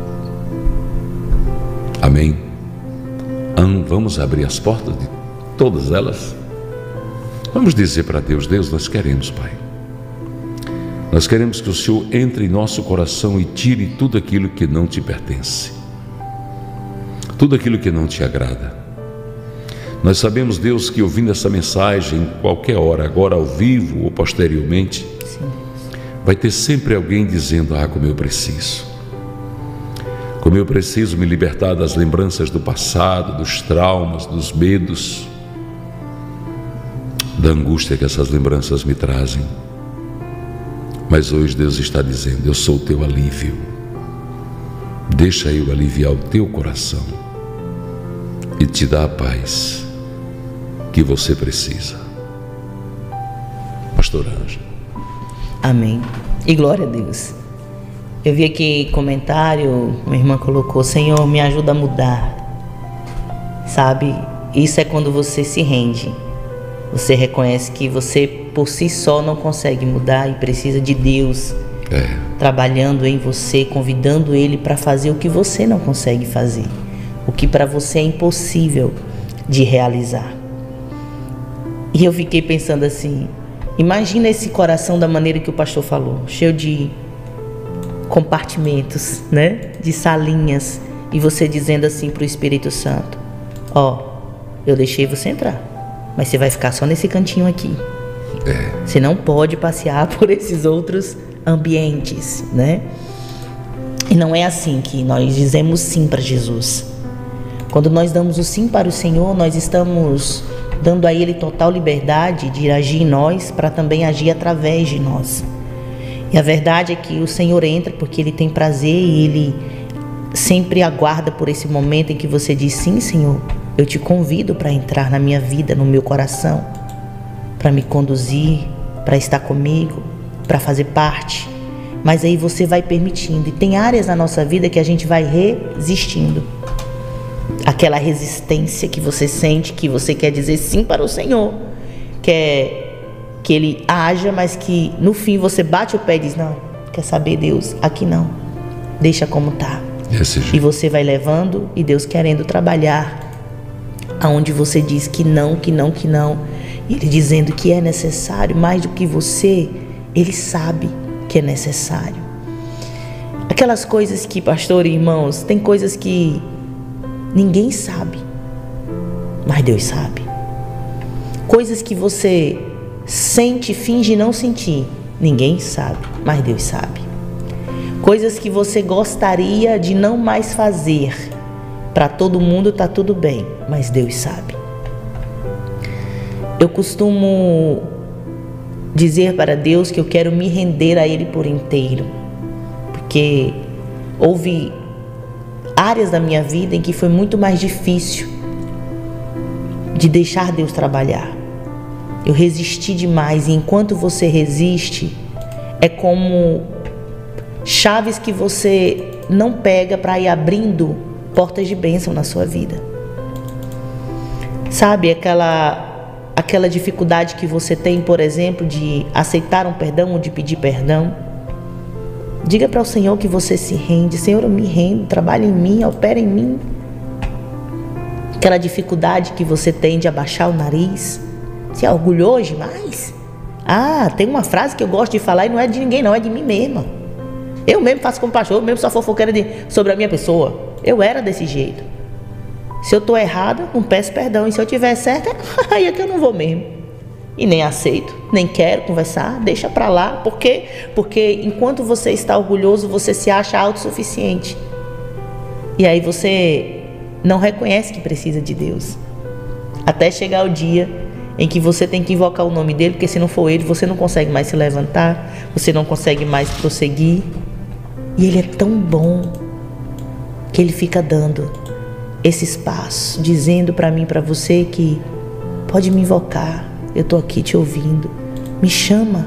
Amém? Vamos abrir as portas de todas elas. Vamos dizer para Deus: Deus, nós queremos, Pai. Nós queremos que o Senhor entre em nosso coração e tire tudo aquilo que não te pertence, tudo aquilo que não te agrada. Nós sabemos, Deus, que ouvindo essa mensagem, em qualquer hora, agora ao vivo ou posteriormente, sim, vai ter sempre alguém dizendo: ah, como eu preciso. Como eu preciso me libertar das lembranças do passado, dos traumas, dos medos, da angústia que essas lembranças me trazem. Mas hoje Deus está dizendo: eu sou o teu alívio. Deixa eu aliviar o teu coração e te dar a paz que você precisa. Pastor Ângela. Amém. E glória a Deus. Eu vi aqui comentário, minha irmã colocou: Senhor, me ajuda a mudar. Sabe, isso é quando você se rende. Você reconhece que você por si só não consegue mudar e precisa de Deus é. trabalhando em você, convidando Ele para fazer o que você não consegue fazer, o que para você é impossível de realizar. E eu fiquei pensando assim: imagina esse coração da maneira que o pastor falou, cheio de compartimentos, né? De salinhas, e você dizendo assim para o Espírito Santo: ó, oh, eu deixei você entrar, mas você vai ficar só nesse cantinho aqui. É. Você não pode passear por esses outros ambientes, né? E não é assim que nós dizemos sim para Jesus. Quando nós damos o sim para o Senhor, nós estamos dando a Ele total liberdade de agir em nós, para também agir através de nós. E a verdade é que o Senhor entra porque Ele tem prazer e Ele sempre aguarda por esse momento em que você diz: sim, Senhor, eu te convido para entrar na minha vida, no meu coração, para me conduzir, para estar comigo, para fazer parte. Mas aí você vai permitindo, e tem áreas na nossa vida que a gente vai resistindo. Aquela resistência que você sente, que você quer dizer sim para o Senhor, quer que Ele haja, mas que no fim você bate o pé e diz: não, quer saber, Deus, aqui não, deixa como está. E você vai levando, e Deus querendo trabalhar aonde você diz que não, que não, que não, e Ele dizendo que é necessário, mais do que você, Ele sabe que é necessário. Aquelas coisas que, pastor e irmãos, tem coisas que ninguém sabe, mas Deus sabe. Coisas que você sente, finge não sentir, ninguém sabe, mas Deus sabe. Coisas que você gostaria de não mais fazer, para todo mundo tá tudo bem, mas Deus sabe. Eu costumo dizer para Deus que eu quero me render a Ele por inteiro, porque houve áreas da minha vida em que foi muito mais difícil de deixar Deus trabalhar. Eu resisti demais, e enquanto você resiste, é como chaves que você não pega para ir abrindo portas de bênção na sua vida. Sabe, aquela aquela dificuldade que você tem, por exemplo, de aceitar um perdão ou de pedir perdão. Diga para o Senhor que você se rende. Senhor, eu me rendo, trabalha em mim, opera em mim. Aquela dificuldade que você tem de abaixar o nariz. Você é orgulhoso demais? Ah, tem uma frase que eu gosto de falar e não é de ninguém não, é de mim mesma. Eu mesmo faço como pastor, eu mesmo sou fofoqueira de, sobre a minha pessoa. Eu era desse jeito. Se eu estou errada, não peço perdão. E se eu estiver certa, aí é que eu não vou mesmo. E nem aceito, nem quero conversar, deixa pra lá. Por quê? Porque enquanto você está orgulhoso, você se acha autossuficiente. E aí você não reconhece que precisa de Deus. Até chegar o dia em que você tem que invocar o nome dele, porque se não for ele, você não consegue mais se levantar, você não consegue mais prosseguir. E ele é tão bom que ele fica dando esse espaço, dizendo para mim, para você, que pode me invocar, eu estou aqui te ouvindo, me chama,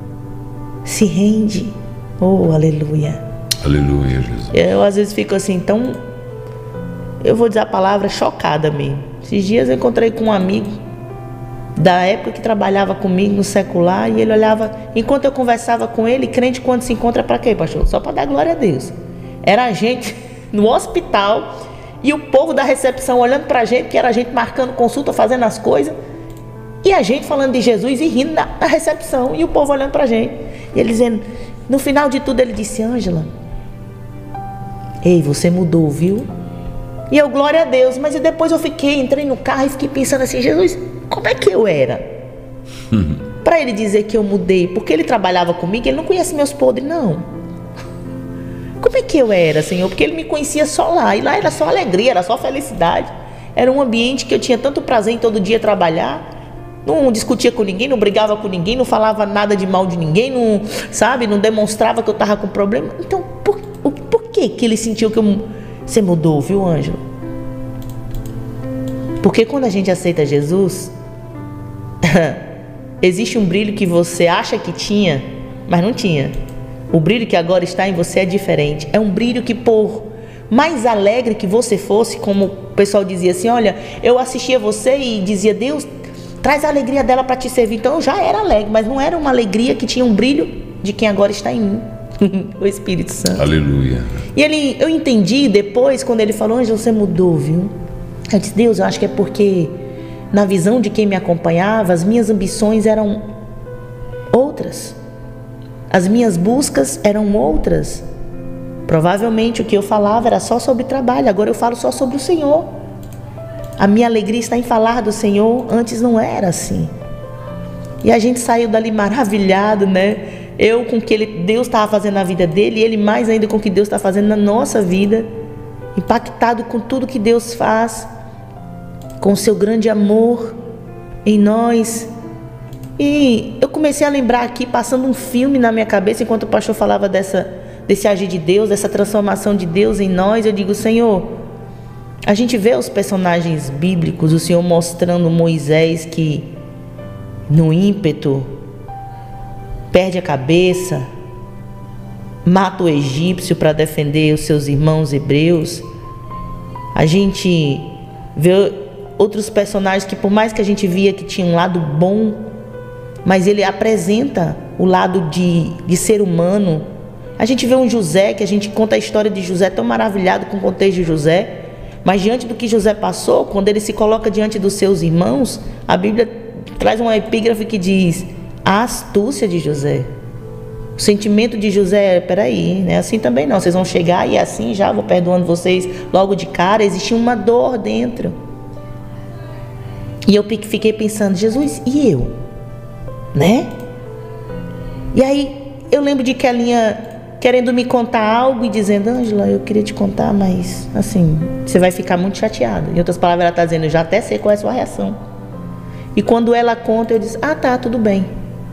se rende. Oh, aleluia. Aleluia, Jesus. Eu às vezes fico assim, tão, eu vou dizer a palavra, chocada mesmo. Esses dias eu encontrei com um amigo da época que trabalhava comigo no secular, e ele olhava, enquanto eu conversava com ele, crente quando se encontra para quê, pastor? Só para dar glória a Deus. Era a gente no hospital, e o povo da recepção olhando pra gente, que era a gente marcando consulta, fazendo as coisas, e a gente falando de Jesus e rindo na, na recepção, e o povo olhando pra gente. E ele dizendo, no final de tudo ele disse: Ângela, ei, você mudou, viu? E eu, glória a Deus. Mas e depois eu fiquei, entrei no carro e fiquei pensando assim: Jesus, como é que eu era? Pra ele dizer que eu mudei, porque ele trabalhava comigo, ele não conhece meus podres, não. Como é que eu era, Senhor? Porque ele me conhecia só lá, e lá era só alegria, era só felicidade. Era um ambiente que eu tinha tanto prazer em todo dia trabalhar. Não discutia com ninguém, não brigava com ninguém, não falava nada de mal de ninguém, não, sabe, não demonstrava que eu estava com problema. Então, por, por que que ele sentiu que eu... Você mudou, viu, Ângelo? Porque quando a gente aceita Jesus, existe um brilho que você acha que tinha, mas não tinha. O brilho que agora está em você é diferente. É um brilho que, por mais alegre que você fosse, como o pessoal dizia assim, olha, eu assistia você e dizia, Deus, traz a alegria dela para te servir. Então eu já era alegre, mas não era uma alegria que tinha um brilho de quem agora está em mim. O Espírito Santo. Aleluia. E ele, eu entendi depois, quando ele falou, Ângela, você mudou, viu? Eu disse, Deus, eu acho que é porque na visão de quem me acompanhava, as minhas ambições eram outras. As minhas buscas eram outras. Provavelmente o que eu falava era só sobre trabalho, agora eu falo só sobre o Senhor. A minha alegria está em falar do Senhor, antes não era assim. E a gente saiu dali maravilhado, né? Eu com o que ele, Deus estava fazendo na vida dele, e ele mais ainda com o que Deus está fazendo na nossa vida. Impactado com tudo que Deus faz, com o seu grande amor em nós. E eu comecei a lembrar aqui, passando um filme na minha cabeça, enquanto o pastor falava dessa, desse agir de Deus, dessa transformação de Deus em nós, eu digo, Senhor, a gente vê os personagens bíblicos, o Senhor mostrando Moisés que no ímpeto perde a cabeça, mata o egípcio para defender os seus irmãos hebreus. A gente vê outros personagens que, por mais que a gente via que tinha um lado bom, mas ele apresenta o lado de, de ser humano. A gente vê um José, que a gente conta a história de José, tão maravilhado com o contexto de José, mas diante do que José passou, quando ele se coloca diante dos seus irmãos, a Bíblia traz uma epígrafe que diz: a astúcia de José. O sentimento de José é, peraí, não é assim também não, vocês vão chegar e assim já vou perdoando vocês logo de cara. Existia uma dor dentro. E eu fiquei pensando, Jesus, e eu? Né? E aí eu lembro de Kelinha querendo me contar algo e dizendo, Ângela, eu queria te contar, mas assim, você vai ficar muito chateada. Em outras palavras, ela está dizendo, eu já até sei qual é a sua reação. E quando ela conta, eu disse, ah tá, tudo bem.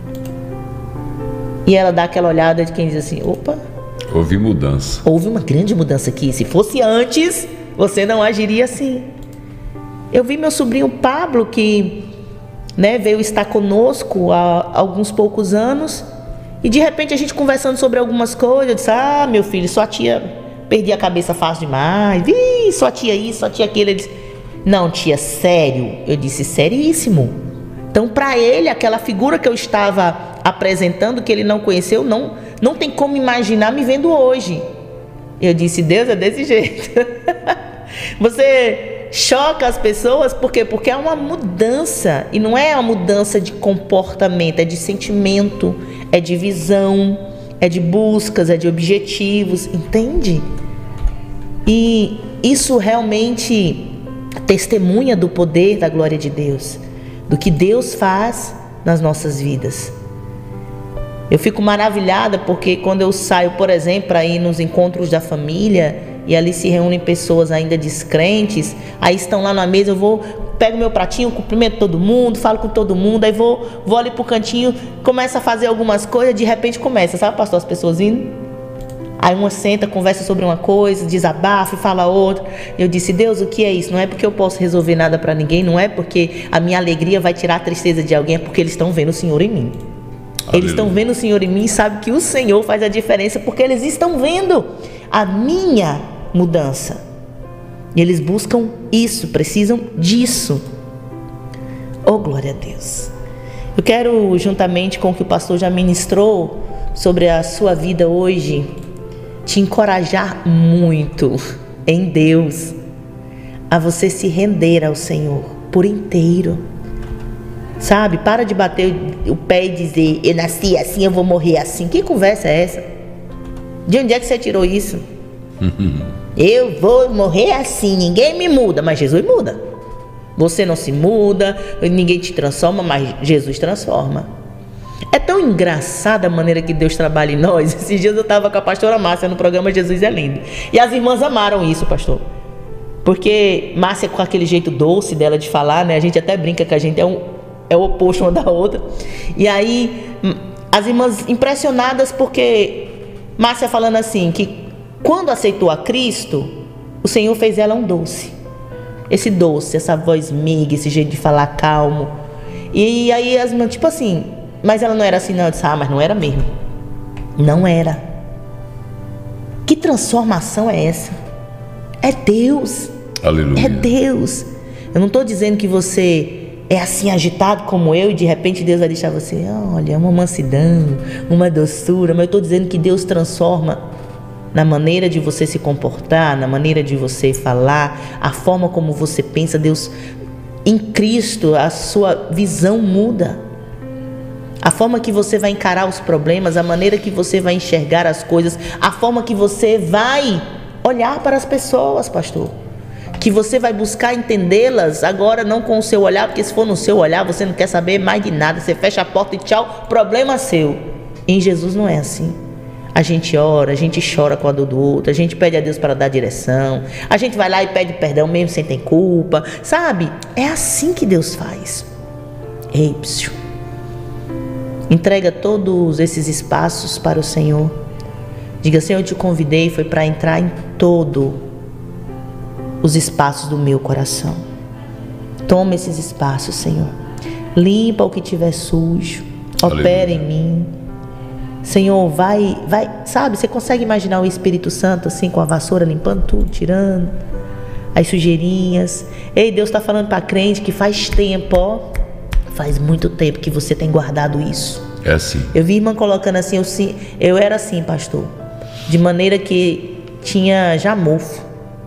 E ela dá aquela olhada de quem diz assim, opa, houve mudança. Houve uma grande mudança aqui. Se fosse antes, você não agiria assim. Eu vi meu sobrinho Pablo, que né, veio estar conosco há alguns poucos anos, e de repente a gente conversando sobre algumas coisas, eu disse, ah, meu filho, sua tia perdia a cabeça fácil demais, ih, sua tia isso, sua tia aquilo. Ele disse, não, tia, sério? Eu disse, seríssimo. Então, para ele, aquela figura que eu estava apresentando, que ele não conheceu, não, não tem como imaginar me vendo hoje. Eu disse, Deus é desse jeito. Você choca as pessoas, por quê? Porque é uma mudança, e não é uma mudança de comportamento, é de sentimento, é de visão, é de buscas, é de objetivos, entende? E isso realmente testemunha do poder da glória de Deus, do que Deus faz nas nossas vidas. Eu fico maravilhada porque quando eu saio, por exemplo, para ir nos encontros da família, e ali se reúnem pessoas ainda descrentes, aí estão lá na mesa, eu vou, pego meu pratinho, cumprimento todo mundo, falo com todo mundo, aí vou, vou ali pro cantinho, começo a fazer algumas coisas, de repente começa, sabe, pastor, as pessoas vindo, aí uma senta, conversa sobre uma coisa, desabafa e fala outra. Eu disse, Deus, o que é isso? Não é porque eu posso resolver nada para ninguém, não é porque a minha alegria vai tirar a tristeza de alguém, é porque eles estão vendo o Senhor em mim. Aleluia. Eles estão vendo o Senhor em mim e sabem que o Senhor faz a diferença, porque eles estão vendo a minha mudança. E eles buscam isso, precisam disso. Oh, glória a Deus. Eu quero, juntamente com o que o pastor já ministrou sobre a sua vida hoje, te encorajar muito em Deus a você se render ao Senhor por inteiro. Sabe, para de bater o pé e dizer, eu nasci assim, eu vou morrer assim. Que conversa é essa? De onde é que você tirou isso? Eu vou morrer assim, ninguém me muda, mas Jesus muda. Você não se muda, ninguém te transforma, mas Jesus transforma. É tão engraçada a maneira que Deus trabalha em nós. Esses dias eu estava com a pastora Márcia no programa Jesus é Lindo, e as irmãs amaram isso, pastor, porque Márcia, com aquele jeito doce dela de falar, né? A gente até brinca que a gente é, um, é o oposto uma da outra. E aí as irmãs impressionadas porque Márcia falando assim, que quando aceitou a Cristo, o Senhor fez ela um doce. Esse doce, essa voz meiga, esse jeito de falar calmo. E aí as irmãs, tipo assim, mas ela não era assim não. Eu disse, ah, mas não era mesmo. Não era. Que transformação é essa? É Deus. Aleluia. É Deus. Eu não estou dizendo que você é assim agitado como eu e de repente Deus vai deixar você, olha, uma mansidão, uma doçura, mas eu estou dizendo que Deus transforma na maneira de você se comportar, na maneira de você falar, a forma como você pensa. Deus, em Cristo, a sua visão muda. A forma que você vai encarar os problemas, a maneira que você vai enxergar as coisas, a forma que você vai olhar para as pessoas, pastor. Que você vai buscar entendê-las agora não com o seu olhar, porque se for no seu olhar você não quer saber mais de nada, você fecha a porta e tchau, problema seu. Em Jesus não é assim. A gente ora, a gente chora com a dor do outro, a gente pede a Deus para dar direção, a gente vai lá e pede perdão mesmo sem ter culpa, sabe? É assim que Deus faz. Ei, psiu. Entrega todos esses espaços para o Senhor. Diga: Senhor, eu te convidei foi para entrar em todos os espaços do meu coração. Toma esses espaços, Senhor. Limpa o que tiver sujo. Opera em mim. Senhor, vai, vai, sabe, você consegue imaginar o Espírito Santo assim com a vassoura limpando tudo, tirando as sujeirinhas? Ei, Deus está falando para crente que faz tempo, ó, faz muito tempo que você tem guardado isso. É assim. Eu vi irmã colocando assim, eu, eu era assim, pastor, de maneira que tinha já mofo.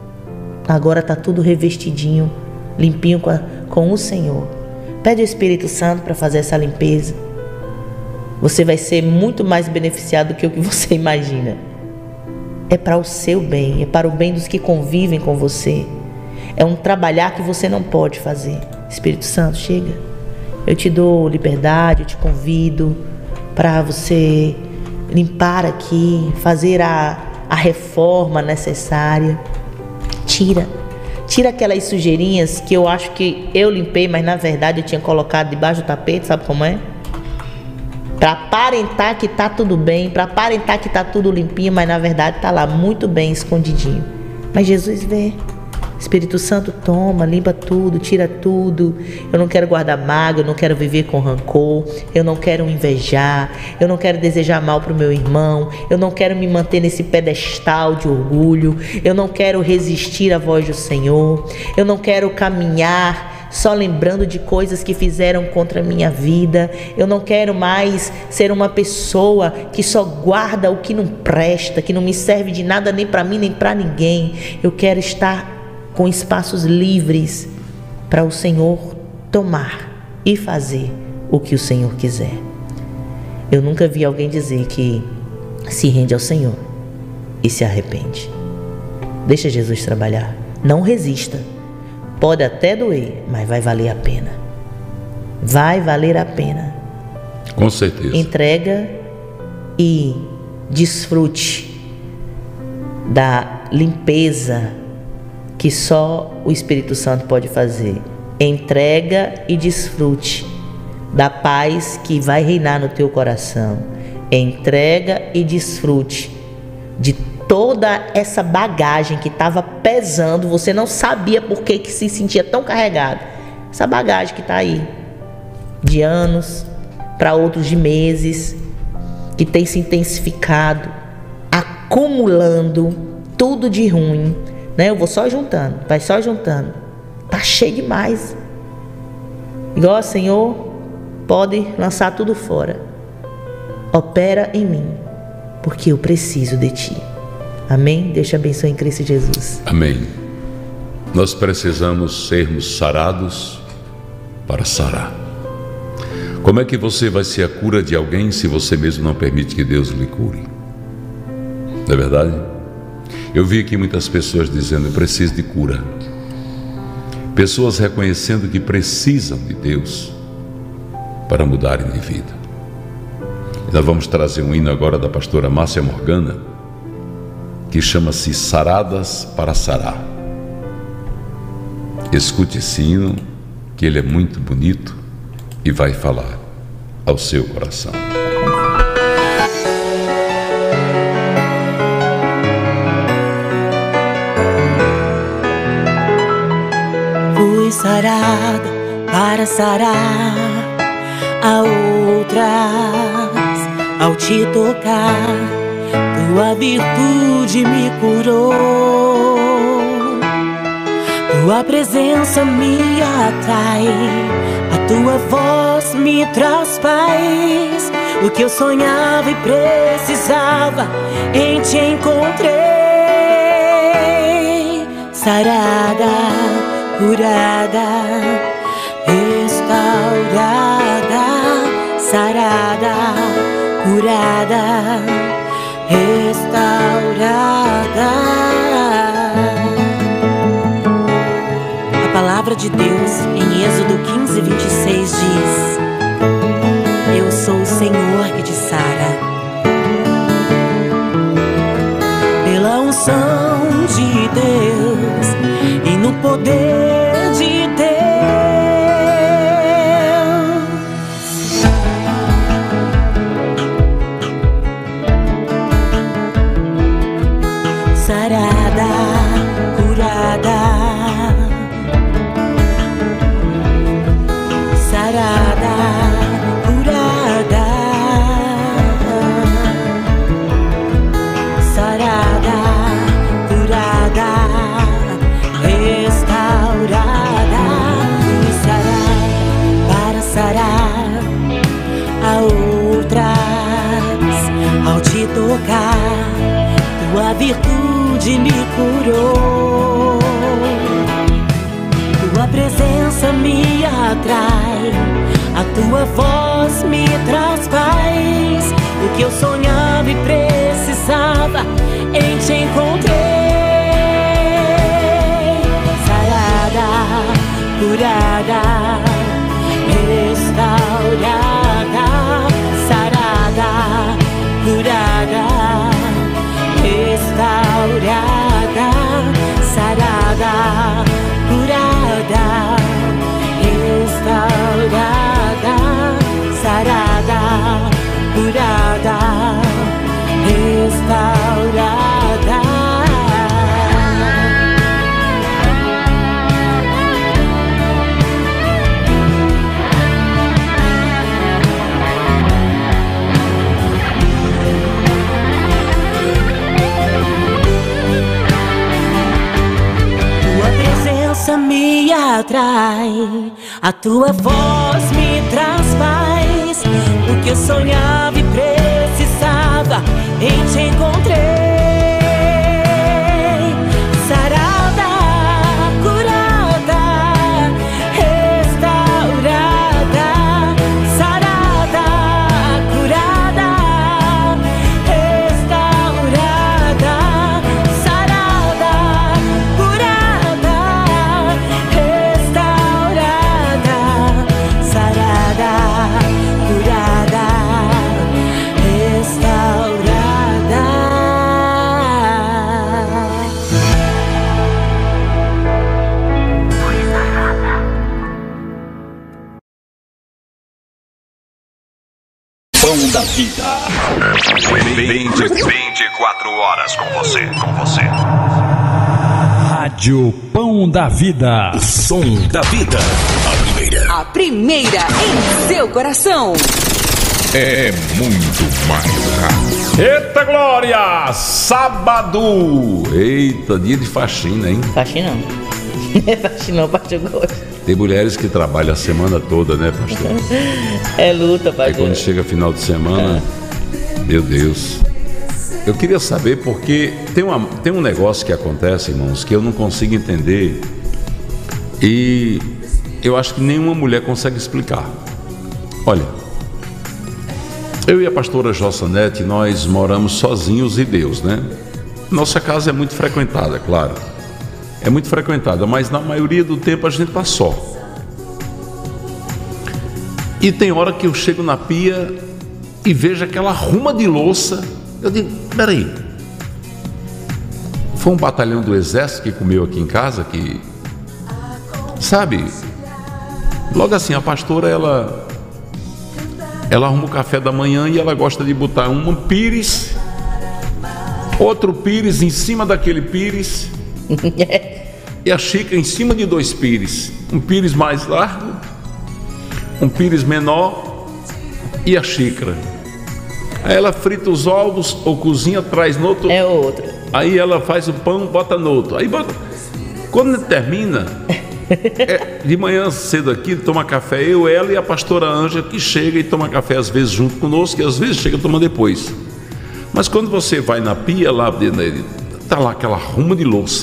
Agora tá tudo revestidinho, limpinho com, a, com o Senhor. Pede ao Espírito Santo para fazer essa limpeza. Você vai ser muito mais beneficiado do que o que você imagina. É para o seu bem, é para o bem dos que convivem com você. É um trabalhar que você não pode fazer. Espírito Santo, chega. Eu te dou liberdade, eu te convido para você limpar aqui, fazer a, a reforma necessária. Tira, tira aquelas sujeirinhas que eu acho que eu limpei, mas na verdade eu tinha colocado debaixo do tapete, sabe como é? Para aparentar que tá tudo bem, para aparentar que tá tudo limpinho, mas na verdade tá lá muito bem escondidinho. Mas Jesus vê. Espírito Santo, toma, limpa tudo, tira tudo. Eu não quero guardar mágoa, eu não quero viver com rancor, eu não quero invejar, eu não quero desejar mal para o meu irmão, eu não quero me manter nesse pedestal de orgulho, eu não quero resistir à voz do Senhor, eu não quero caminhar só lembrando de coisas que fizeram contra a minha vida. Eu não quero mais ser uma pessoa que só guarda o que não presta, que não me serve de nada nem para mim nem para ninguém. Eu quero estar com espaços livres para o Senhor tomar e fazer o que o Senhor quiser. Eu nunca vi alguém dizer que se rende ao Senhor e se arrepende. Deixa Jesus trabalhar. Não resista. Pode até doer, mas vai valer a pena. Vai valer a pena. Com certeza. Entrega e desfrute da limpeza que só o Espírito Santo pode fazer. Entrega e desfrute da paz que vai reinar no teu coração. Entrega e desfrute de toda essa bagagem que estava pesando. Você não sabia por que, que se sentia tão carregado. Essa bagagem que está aí, de anos, para outros de meses, que tem se intensificado, acumulando tudo de ruim. Né? Eu vou só juntando, vai só juntando. Tá cheio demais. Igual, Senhor, pode lançar tudo fora. Opera em mim, porque eu preciso de Ti. Amém? Deus te abençoe em Cristo Jesus. Amém. Nós precisamos sermos sarados para sarar. Como é que você vai ser a cura de alguém se você mesmo não permite que Deus lhe cure? Não é verdade? Eu vi aqui muitas pessoas dizendo: eu preciso de cura. Pessoas reconhecendo que precisam de Deus para mudarem de vida. E nós vamos trazer um hino agora da pastora Márcia Morgana, que chama-se Saradas para Sarar. Escute esse hino, que ele é muito bonito e vai falar ao seu coração. Fui sarada para sarar a outras, ao te tocar, tua virtude me curou, tua presença me atrai, a tua voz me traz paz. O que eu sonhava e precisava, em ti encontrei. Sarada, curada, restaurada, sarada, curada, restaurada. A palavra de Deus em Êxodo quinze, vinte e seis diz: eu sou o Senhor que te sara. Pela unção de Deus e no poder de Deus. tua virtude me curou. Tua presença me atrai, a tua voz me traz paz. O que eu sonhava e precisava, em te encontrei. Sarada, curada, restaurada. Sarada, curada, restaurada. Sarada, curada, restaurada. Sarada, curada, restaurada. Tua presença me atrai, a tua voz me traz paz. O que eu sonhava e precisava, em te encontrei. Sarada, curada, restaurada. Sarada, curada, restaurada. Sarada, curada, restaurada. Sarada, curada, restaurada. Pão da Vida. vinte, vinte e quatro horas com você, com você. Rádio Pão da Vida. O som da vida. A primeira. A primeira em seu coração. É muito mais rápido. Eita glória! Sábado! Eita, dia de faxina, hein? Faxinão. Faxinão, pastor gosto. Tem mulheres que trabalham a semana toda, né, pastor? É luta, Aí pastor. quando chega final de semana, meu Deus. Eu queria saber porque tem, uma, tem um negócio que acontece, irmãos, que eu não consigo entender. E eu acho que nenhuma mulher consegue explicar. Olha, eu e a pastora Jossanete, nós moramos sozinhos e Deus, né? Nossa casa é muito frequentada, claro. É muito frequentada, mas na maioria do tempo a gente está só. E tem hora que eu chego na pia e vejo aquela ruma de louça. Eu digo, peraí, foi um batalhão do exército que comeu aqui em casa, que, sabe, logo assim, a pastora, ela, ela arruma o café da manhã e ela gosta de botar um pires, outro pires em cima daquele pires, e a xícara em cima de dois pires, um pires mais largo, um pires menor e a xícara. Aí ela frita os ovos ou cozinha, traz no outro. É outro. Aí ela faz o pão, bota no outro. Aí bota. Quando termina, é, de manhã cedo aqui, toma café, eu, ela e a pastora Ângela, que chega e toma café às vezes junto conosco, e às vezes chega e toma depois. Mas quando você vai na pia, lá tá lá aquela ruma de louça.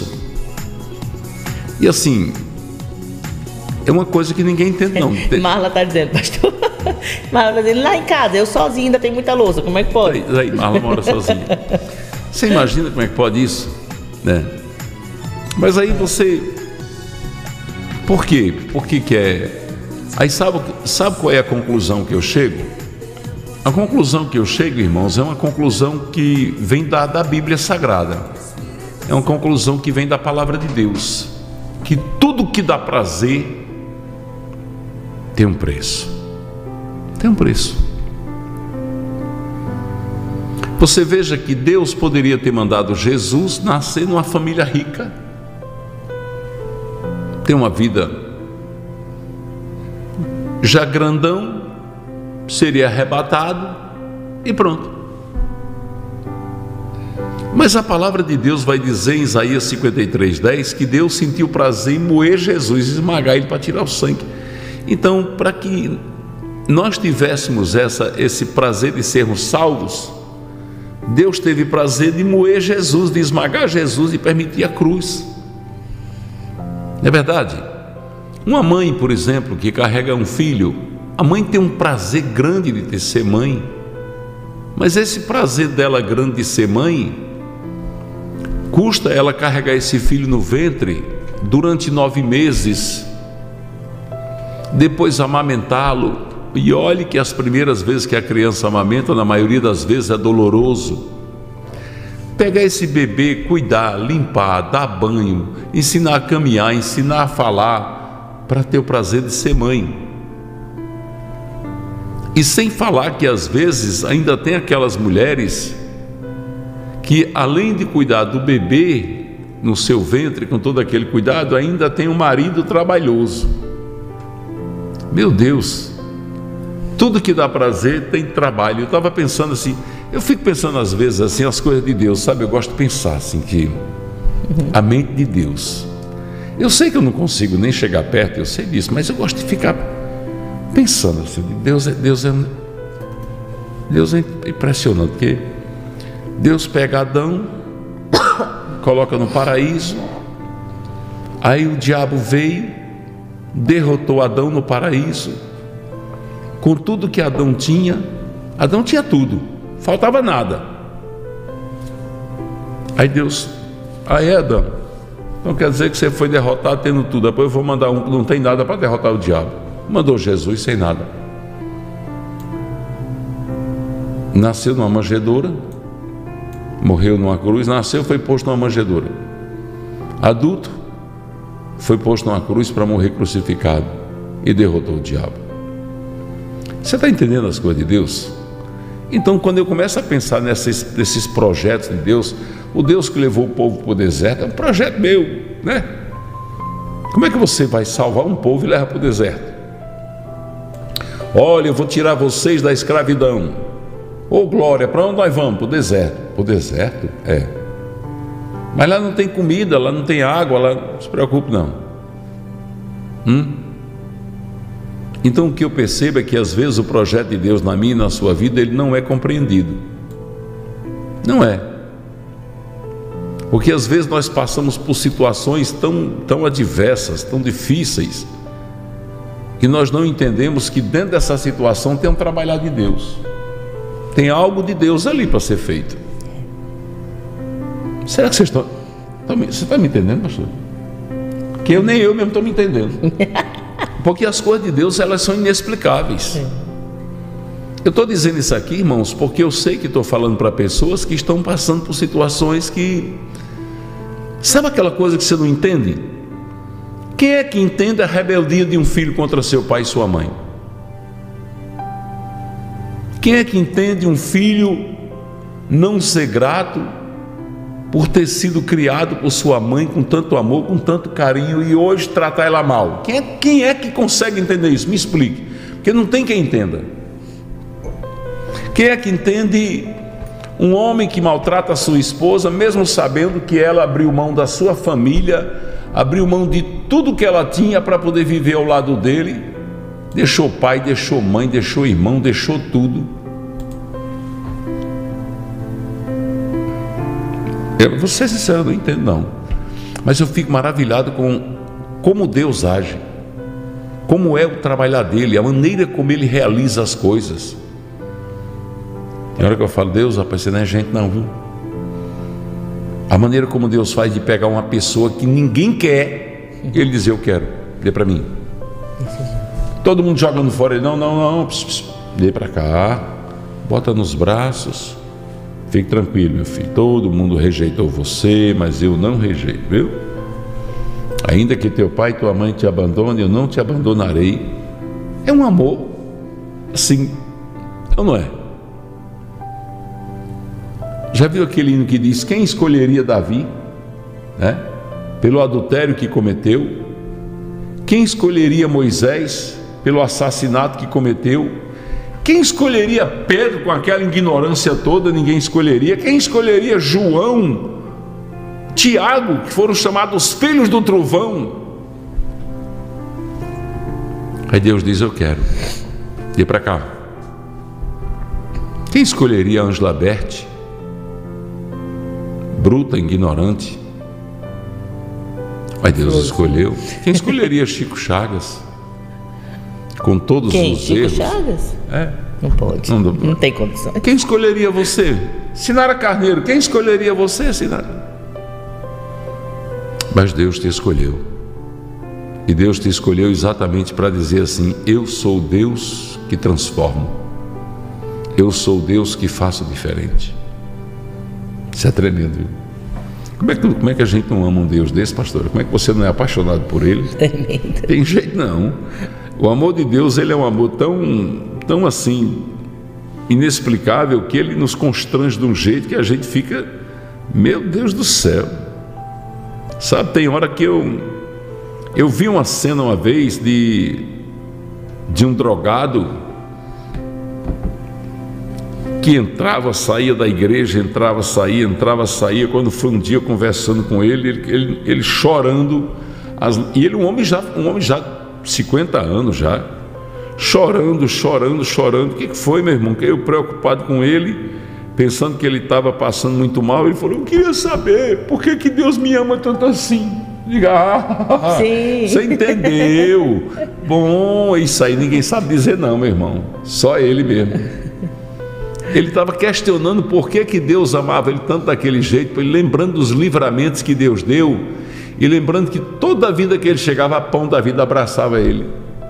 E assim, é uma coisa que ninguém entende, não. Marla tá dizendo, pastor. Marla tá dizendo, lá em casa, eu sozinho ainda tem muita louça, como é que pode? Aí, aí Marla mora sozinha. Você imagina como é que pode isso, né? Mas aí você... Por quê? Por que que é... Aí sabe, sabe qual é a conclusão que eu chego? A conclusão que eu chego, irmãos, é uma conclusão que vem da, da Bíblia Sagrada. É uma conclusão que vem da Palavra de Deus. Que tudo que dá prazer tem um preço. Tem um preço. Você veja que Deus poderia ter mandado Jesus nascer numa família rica, ter uma vida já grandão, seria arrebatado e pronto. Mas a palavra de Deus vai dizer em Isaías cinquenta e três, dez, que Deus sentiu prazer em moer Jesus, esmagar ele para tirar o sangue. Então, para que nós tivéssemos essa, esse prazer de sermos salvos, Deus teve prazer de moer Jesus, de esmagar Jesus e permitir a cruz. Não é verdade? Uma mãe, por exemplo, que carrega um filho, a mãe tem um prazer grande de ter ser mãe, mas esse prazer dela grande de ser mãe custa ela carregar esse filho no ventre durante nove meses, depois amamentá-lo. E olhe que as primeiras vezes que a criança amamenta, na maioria das vezes é doloroso. Pegar esse bebê, cuidar, limpar, dar banho, ensinar a caminhar, ensinar a falar, para ter o prazer de ser mãe. E sem falar que às vezes ainda tem aquelas mulheres que, além de cuidar do bebê no seu ventre, com todo aquele cuidado, ainda tem um marido trabalhoso. Meu Deus! Tudo que dá prazer tem trabalho. Eu estava pensando assim, eu fico pensando às vezes assim, as coisas de Deus, sabe? Eu gosto de pensar assim, que a mente de Deus, eu sei que eu não consigo nem chegar perto, eu sei disso, mas eu gosto de ficar pensando assim, Deus é, Deus é, Deus é impressionante, porque Deus pega Adão, coloca no paraíso, aí o diabo veio, derrotou Adão no paraíso, com tudo que Adão tinha. Adão tinha tudo, faltava nada. Aí Deus, aí Adão, então quer dizer que você foi derrotado tendo tudo, depois eu vou mandar um que não tem nada para derrotar o diabo. Mandou Jesus sem nada. Nasceu numa manjedoura, morreu numa cruz, nasceu, foi posto numa manjedoura. Adulto, foi posto numa cruz para morrer crucificado e derrotou o diabo. Você está entendendo as coisas de Deus? Então, quando eu começo a pensar nesses, nesses projetos de Deus, o Deus que levou o povo para o deserto é um projeto meu, né? Como é que você vai salvar um povo e leva para o deserto? Olha, eu vou tirar vocês da escravidão. Ô glória, para onde nós vamos? Para o deserto. Para o deserto? É. Mas lá não tem comida, lá não tem água, lá não se preocupe não. Hum? Então o que eu percebo é que às vezes o projeto de Deus na minha e na sua vida, ele não é compreendido. Não é. Porque às vezes nós passamos por situações tão, tão adversas, tão difíceis, que nós não entendemos que dentro dessa situação tem um trabalhar de Deus. Tem algo de Deus ali para ser feito. Será que vocês estão... Você está me entendendo, pastor? Que eu nem eu mesmo estou me entendendo. Porque as coisas de Deus, elas são inexplicáveis. Sim. Eu estou dizendo isso aqui, irmãos, porque eu sei que estou falando para pessoas que estão passando por situações que... Sabe aquela coisa que você não entende? Quem é que entende a rebeldia de um filho contra seu pai e sua mãe? Quem é que entende um filho não ser grato por ter sido criado por sua mãe com tanto amor, com tanto carinho, e hoje tratar ela mal? Quem é, quem é que consegue entender isso? Me explique, porque não tem quem entenda. Quem é que entende um homem que maltrata a sua esposa, mesmo sabendo que ela abriu mão da sua família, abriu mão de tudo que ela tinha para poder viver ao lado dele, deixou pai, deixou mãe, deixou irmão, deixou tudo? Eu vou ser sincero, eu não entendo não, mas eu fico maravilhado com como Deus age, como é o trabalhar dele, a maneira como ele realiza as coisas. Tem hora que eu falo, Deus, rapaz, você não é gente não, viu? A maneira como Deus faz de pegar uma pessoa que ninguém quer, e ele diz, eu quero, dê para mim. Todo mundo jogando fora, ele, não, não, não, pss, pss, dê para cá, bota nos braços. Fique tranquilo, meu filho, todo mundo rejeitou você, mas eu não rejeito, viu? Ainda que teu pai e tua mãe te abandonem, eu não te abandonarei. É um amor assim, ou não é? Já viu aquele hino que diz, quem escolheria Davi, né? Pelo adultério que cometeu? Quem escolheria Moisés pelo assassinato que cometeu? Quem escolheria Pedro com aquela ignorância toda? Ninguém escolheria. Quem escolheria João, Tiago, que foram chamados filhos do trovão? Aí Deus diz, eu quero, dê para cá. Quem escolheria Ângela Berti, bruta, ignorante. Mas Deus escolheu. Quem escolheria Chico Chagas? Com todos Quem? os Chico erros. Chagas? É. Não pode. Não, Não, não tem condição. Quem escolheria você? Sinara Carneiro, quem escolheria você, Sinara? Mas Deus te escolheu. E Deus te escolheu exatamente para dizer assim: eu sou Deus que transformo. Eu sou Deus que faço diferente. Isso é tremendo, viu? Como é, que, como é que a gente não ama um Deus desse, pastor? Como é que você não é apaixonado por Ele? Tremendo. Tem jeito não. O amor de Deus, ele é um amor tão, tão assim, inexplicável, que ele nos constrange de um jeito que a gente fica, meu Deus do céu. Sabe, tem hora que eu, eu vi uma cena uma vez de, de um drogado que entrava, saía da igreja, entrava, saía, entrava, saía. Quando foi um dia conversando com ele, ele, ele, ele chorando, as, e ele um homem já, um homem já cinquenta anos já, chorando, chorando, chorando. O que foi, meu irmão? Eu preocupado com ele, pensando que ele estava passando muito mal. Ele falou: eu queria saber por que, que Deus me ama tanto assim. Diga, ah, Sim. Você entendeu? Bom, isso aí ninguém sabe dizer não, meu irmão, só ele mesmo. Ele estava questionando por que, que Deus amava ele tanto daquele jeito, ele lembrando dos livramentos que Deus deu, e lembrando que toda a vida que ele chegava, a pão da vida abraçava ele.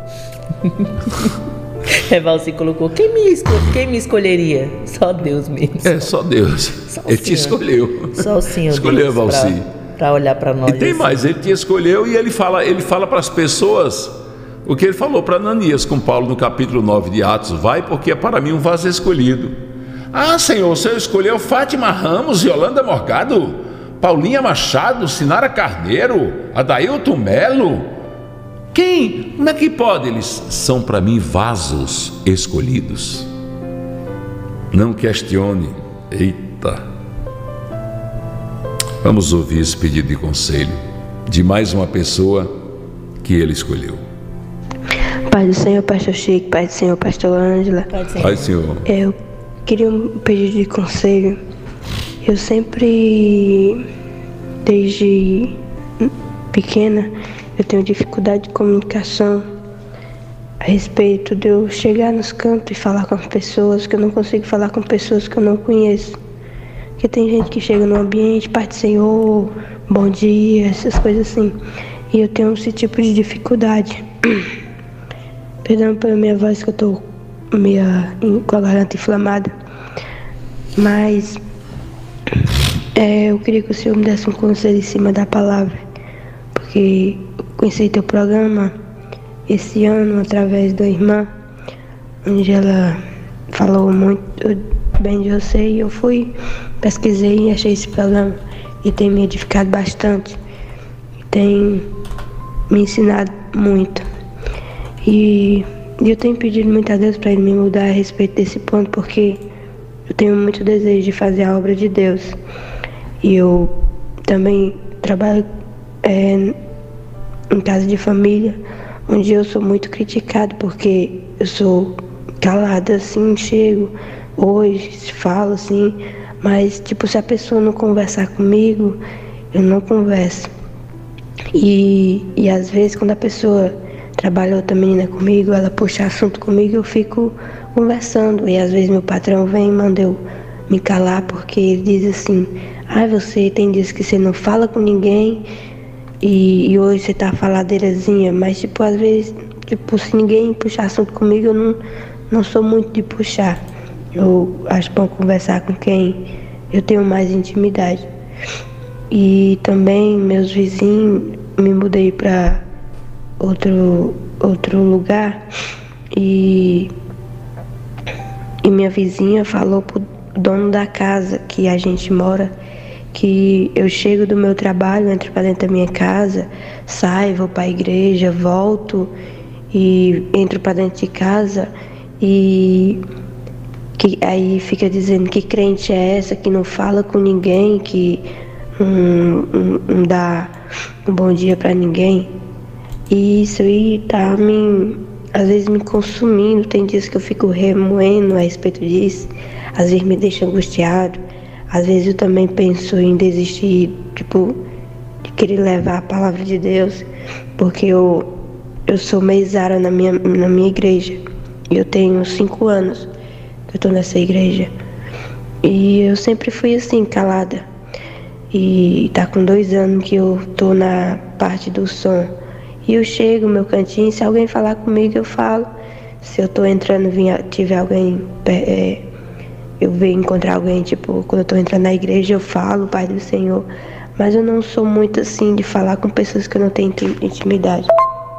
É, Valci colocou: quem me, esco quem me escolheria? Só Deus mesmo. É, só Deus. Só ele te escolheu. Só o Senhor. Escolheu, Valci. Para olhar para nós. E tem assim. mais, ele te escolheu, e ele fala, ele fala para as pessoas o que ele falou para Ananias com Paulo no capítulo nove de Atos: vai, porque é para mim um vaso escolhido. Ah, Senhor, o Senhor escolheu Fátima Ramos, Yolanda Morgado, Paulinha Machado, Sinara Carneiro, Adailton Melo. Quem? Como é que pode? Eles são para mim vasos escolhidos. Não questione. Eita. Vamos ouvir esse pedido de conselho de mais uma pessoa que ele escolheu. Pai do Senhor, Pastor Chico. Pai do Senhor, Pastor Ângela. Pai do Senhor. Pai do Senhor. Eu queria um pedido de conselho. Eu sempre, desde pequena, eu tenho dificuldade de comunicação a respeito de eu chegar nos cantos e falar com as pessoas, que eu não consigo falar com pessoas que eu não conheço. Porque tem gente que chega no ambiente, Pai do Senhor, bom dia, essas coisas assim. E eu tenho esse tipo de dificuldade. Perdão pela minha voz, que eu tô meia, com a garganta inflamada. Mas é, eu queria que o Senhor me desse um conselho em cima da palavra. Porque eu conheci teu programa esse ano através da irmã, onde ela falou muito bem de você, e eu fui, pesquisei e achei esse programa, e tem me edificado bastante, e tem me ensinado muito, e, e eu tenho pedido muito a Deus para Ele me mudar a respeito desse ponto, porque eu tenho muito desejo de fazer a obra de Deus, e eu também trabalho é, em casa de família, onde eu sou muito criticado, porque eu sou calada assim, chego hoje, falo assim, mas tipo, se a pessoa não conversar comigo, eu não converso. E, e às vezes quando a pessoa trabalha, outra menina comigo, ela puxa assunto comigo, eu fico conversando, e às vezes meu patrão vem e manda eu me calar, porque ele diz assim: ah, você tem dias que você não fala com ninguém, e, e hoje você tá faladeirazinha. Mas tipo, às vezes, tipo, se ninguém puxar assunto comigo, eu não, não sou muito de puxar. Eu acho bom conversar com quem eu tenho mais intimidade. E também meus vizinhos, me mudei para outro, outro lugar, e, e minha vizinha falou pro dono da casa que a gente mora, que eu chego do meu trabalho, entro para dentro da minha casa, saio, vou para a igreja, volto e entro para dentro de casa, e que aí fica dizendo que crente é essa, que não fala com ninguém, que não, não, não dá um bom dia para ninguém. E isso aí tá me, às vezes me consumindo. Tem dias que eu fico remoendo a respeito disso, às vezes me deixa angustiado, Às vezes eu também penso em desistir, tipo, de querer levar a palavra de Deus, porque eu, eu sou mesara na minha, na minha igreja. Eu tenho cinco anos que eu tô nessa igreja. E eu sempre fui assim, calada. E tá com dois anos que eu tô na parte do som. E eu chego no meu cantinho, se alguém falar comigo, eu falo. Se eu tô entrando, vinha, tiver alguém, é, eu venho encontrar alguém, tipo, quando eu tô entrando na igreja, eu falo, Pai do Senhor. Mas eu não sou muito assim de falar com pessoas que eu não tenho intimidade.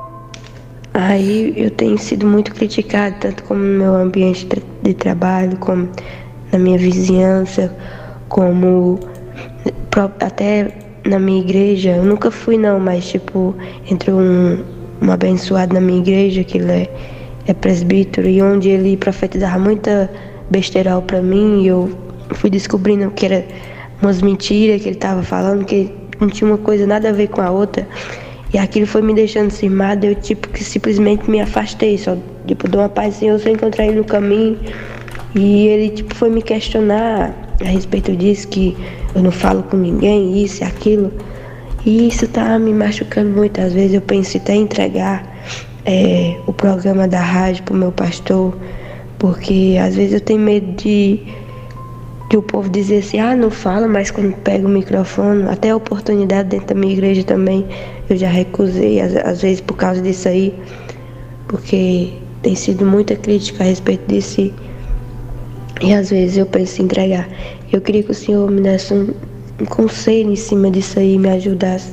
Aí eu tenho sido muito criticada, tanto como no meu ambiente de trabalho, como na minha vizinhança, como até na minha igreja. Eu nunca fui não, mas tipo, entrou um, um abençoado na minha igreja, que ele é, é presbítero, e onde ele profetizava muita besterol pra mim, e eu fui descobrindo que era umas mentiras que ele tava falando, que não tinha uma coisa nada a ver com a outra. E aquilo foi me deixando cismada, eu tipo que simplesmente me afastei, só tipo, dou uma paz sem eu só encontrar ele no caminho. E ele tipo foi me questionar a respeito disso, que eu não falo com ninguém, isso e aquilo. E isso tá me machucando muito. Às vezes eu penso até em entregar é, o programa da rádio pro meu pastor, porque às vezes eu tenho medo de, de o povo dizer assim, ah, não fala, mas quando pega o microfone, até a oportunidade dentro da minha igreja também, eu já recusei, às, às vezes por causa disso aí, porque tem sido muita crítica a respeito disso. E às vezes eu penso em entregar. Eu queria que o Senhor me desse um, um conselho em cima disso aí, me ajudasse.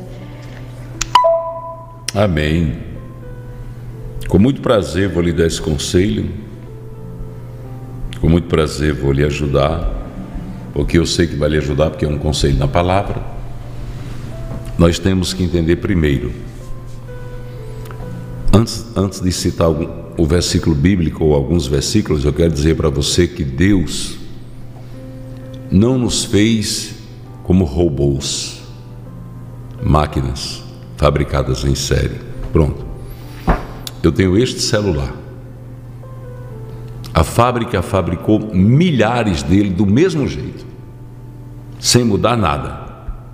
Amém. Com muito prazer vou lhe dar esse conselho. Com muito prazer vou lhe ajudar, porque eu sei que vai lhe ajudar, porque é um conselho na palavra. Nós temos que entender primeiro, antes, antes de citar algum o versículo bíblico ou alguns versículos, eu quero dizer para você que Deus não nos fez como robôs, máquinas fabricadas em série. Pronto. Eu tenho este celular. A fábrica fabricou milhares dele do mesmo jeito, sem mudar nada.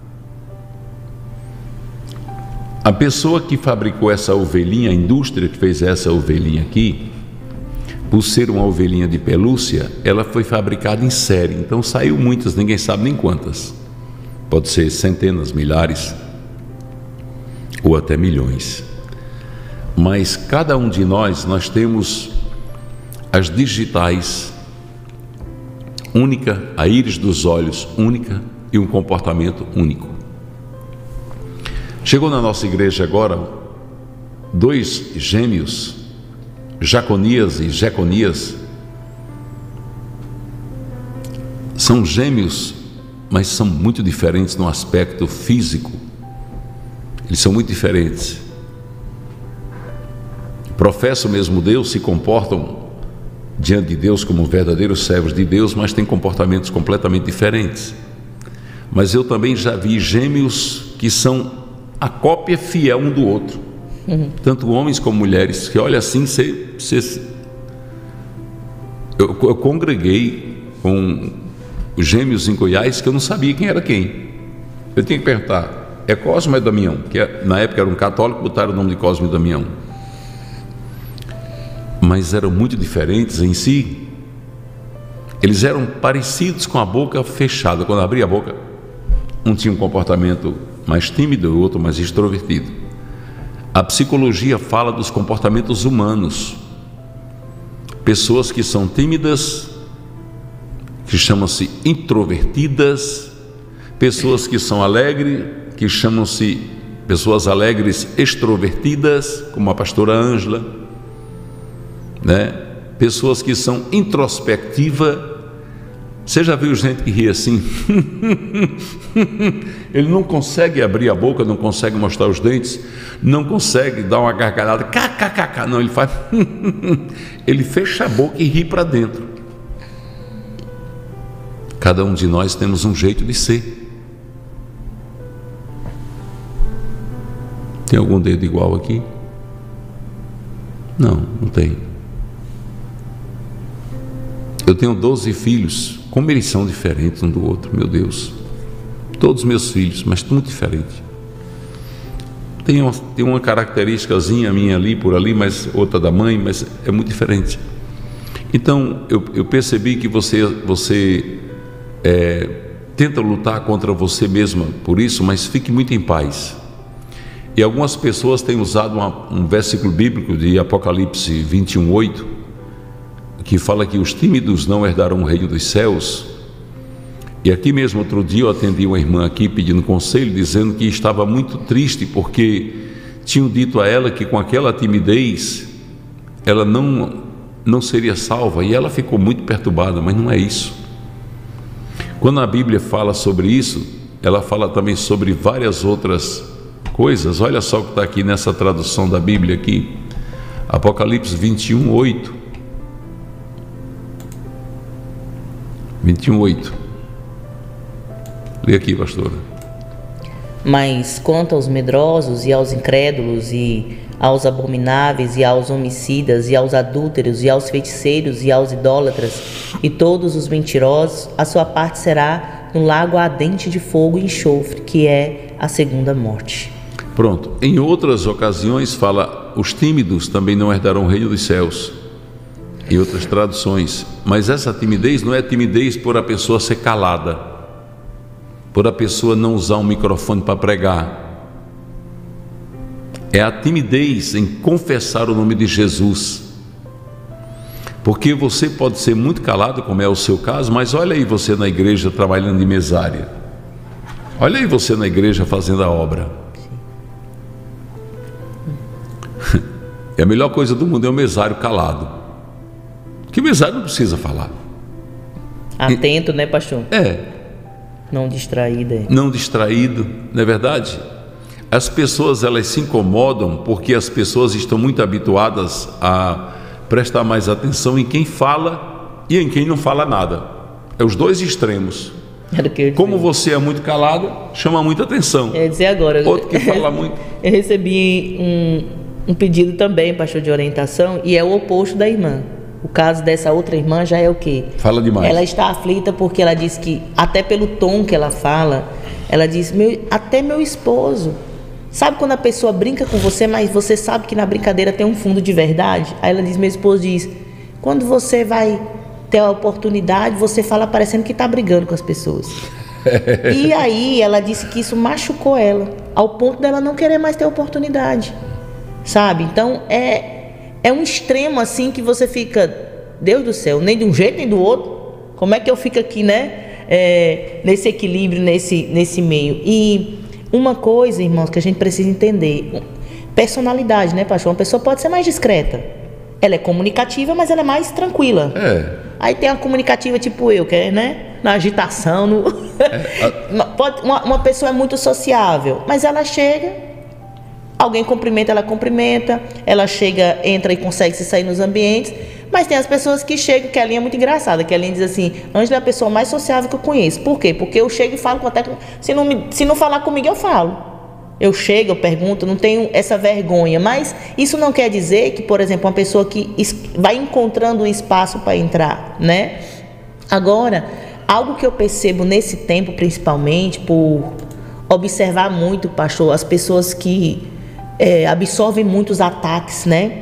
A pessoa que fabricou essa ovelhinha, a indústria que fez essa ovelhinha aqui, por ser uma ovelhinha de pelúcia, ela foi fabricada em série, então saiu muitas, ninguém sabe nem quantas. Pode ser centenas, milhares ou até milhões. Mas cada um de nós, nós temos as digitais única, a íris dos olhos única e um comportamento único. Chegou na nossa igreja agora dois gêmeos, Jaconias e Jeconias. São gêmeos, mas são muito diferentes no aspecto físico. Eles são muito diferentes. Professam o mesmo Deus, se comportam diante de Deus como verdadeiros servos de Deus, mas têm comportamentos completamente diferentes. Mas eu também já vi gêmeos que são a cópia fiel um do outro, uhum. Tanto homens como mulheres, que olha assim, você, você... Eu, eu congreguei com os gêmeos em Goiás que eu não sabia quem era quem. Eu tinha que perguntar, é Cosme ou é Damião? Que na época era um católico, botaram o nome de Cosme e Damião. Mas eram muito diferentes em si. Eles eram parecidos com a boca fechada. Quando abria a boca, um tinha um comportamento mais tímido, o outro mais extrovertido. A psicologia fala dos comportamentos humanos. Pessoas que são tímidas, que chamam-se introvertidas. Pessoas que são alegres, que chamam-se pessoas alegres extrovertidas, como a pastora Ângela, né? Pessoas que são introspectivas. Você já viu gente que ri assim? Ele não consegue abrir a boca, não consegue mostrar os dentes, não consegue dar uma gargalhada, kkkk, não, ele faz ele fecha a boca e ri para dentro. Cada um de nós temos um jeito de ser. Tem algum dedo igual aqui? Não, não tem. Eu tenho doze filhos como eles são diferentes um do outro, meu Deus. Todos meus filhos, mas muito diferentes. Tem uma, tem uma característicazinha minha ali, por ali, mas outra da mãe, mas é muito diferente. Então, eu, eu percebi que você, você é, tenta lutar contra você mesma por isso, mas fique muito em paz. E algumas pessoas têm usado uma, um versículo bíblico de Apocalipse vinte e um, oito, que fala que os tímidos não herdarão o reino dos céus. E aqui mesmo, outro dia, eu atendi uma irmã aqui pedindo conselho, dizendo que estava muito triste porque tinham dito a ela que com aquela timidez ela não, não seria salva, e ela ficou muito perturbada, mas não é isso. Quando a Bíblia fala sobre isso, ela fala também sobre várias outras coisas. Olha só o que está aqui nessa tradução da Bíblia aqui, Apocalipse vinte e um, oito. vinte e um, oito. Lê aqui, pastora. Mas quanto aos medrosos e aos incrédulos e aos abomináveis e aos homicidas e aos adúlteros e aos feiticeiros e aos idólatras e todos os mentirosos, a sua parte será no lago ardente de fogo e enxofre, que é a segunda morte. Pronto. Em outras ocasiões fala, os tímidos também não herdarão o reino dos céus, em outras traduções. Mas essa timidez não é timidez por a pessoa ser calada, por a pessoa não usar um microfone para pregar. É a timidez em confessar o nome de Jesus. Porque você pode ser muito calado, como é o seu caso, mas olha aí você na igreja trabalhando de mesária. Olha aí você na igreja fazendo a obra. E a melhor coisa do mundo é o mesário calado. Porque o mesário não precisa falar. Atento, e, né, pastor? É. Não distraído. É. Não distraído, não é verdade? As pessoas, elas se incomodam porque as pessoas estão muito habituadas a prestar mais atenção em quem fala e em quem não fala nada. É os dois extremos. Como você é muito calado, chama muita atenção. Eu ia dizer agora. Outro que fala muito. Eu recebi um, um pedido também, pastor, de orientação, e é o oposto da irmã. O caso dessa outra irmã já é o quê? Fala demais. Ela está aflita porque ela diz que, até pelo tom que ela fala, ela diz, meu, até meu esposo. Sabe quando a pessoa brinca com você, mas você sabe que na brincadeira tem um fundo de verdade? Aí ela diz, meu esposo diz, quando você vai ter a oportunidade, você fala parecendo que está brigando com as pessoas. E aí ela disse que isso machucou ela, ao ponto dela não querer mais ter oportunidade. Sabe? Então é... É um extremo assim que você fica, Deus do céu, nem de um jeito nem do outro. Como é que eu fico aqui, né? É, nesse equilíbrio, nesse, nesse meio. E uma coisa, irmãos, que a gente precisa entender: personalidade, né, pastor? Uma pessoa pode ser mais discreta. Ela é comunicativa, mas ela é mais tranquila. É. Aí tem a comunicativa tipo eu, que é, né? Na agitação. No... É, a... pode, uma, uma pessoa é muito sociável, mas ela chega. Alguém cumprimenta, ela cumprimenta, ela chega, entra e consegue se sair nos ambientes, mas tem as pessoas que chegam, que a linha é muito engraçada, que a linha diz assim, Ângela é a pessoa mais sociável que eu conheço. Por quê? Porque eu chego e falo com até, se não, me, se não falar comigo, eu falo. Eu chego, eu pergunto, não tenho essa vergonha, mas isso não quer dizer que, por exemplo, uma pessoa que vai encontrando um espaço para entrar, né? Agora, algo que eu percebo nesse tempo, principalmente, por observar muito, pastor, as pessoas que É, absorvem muitos ataques, né,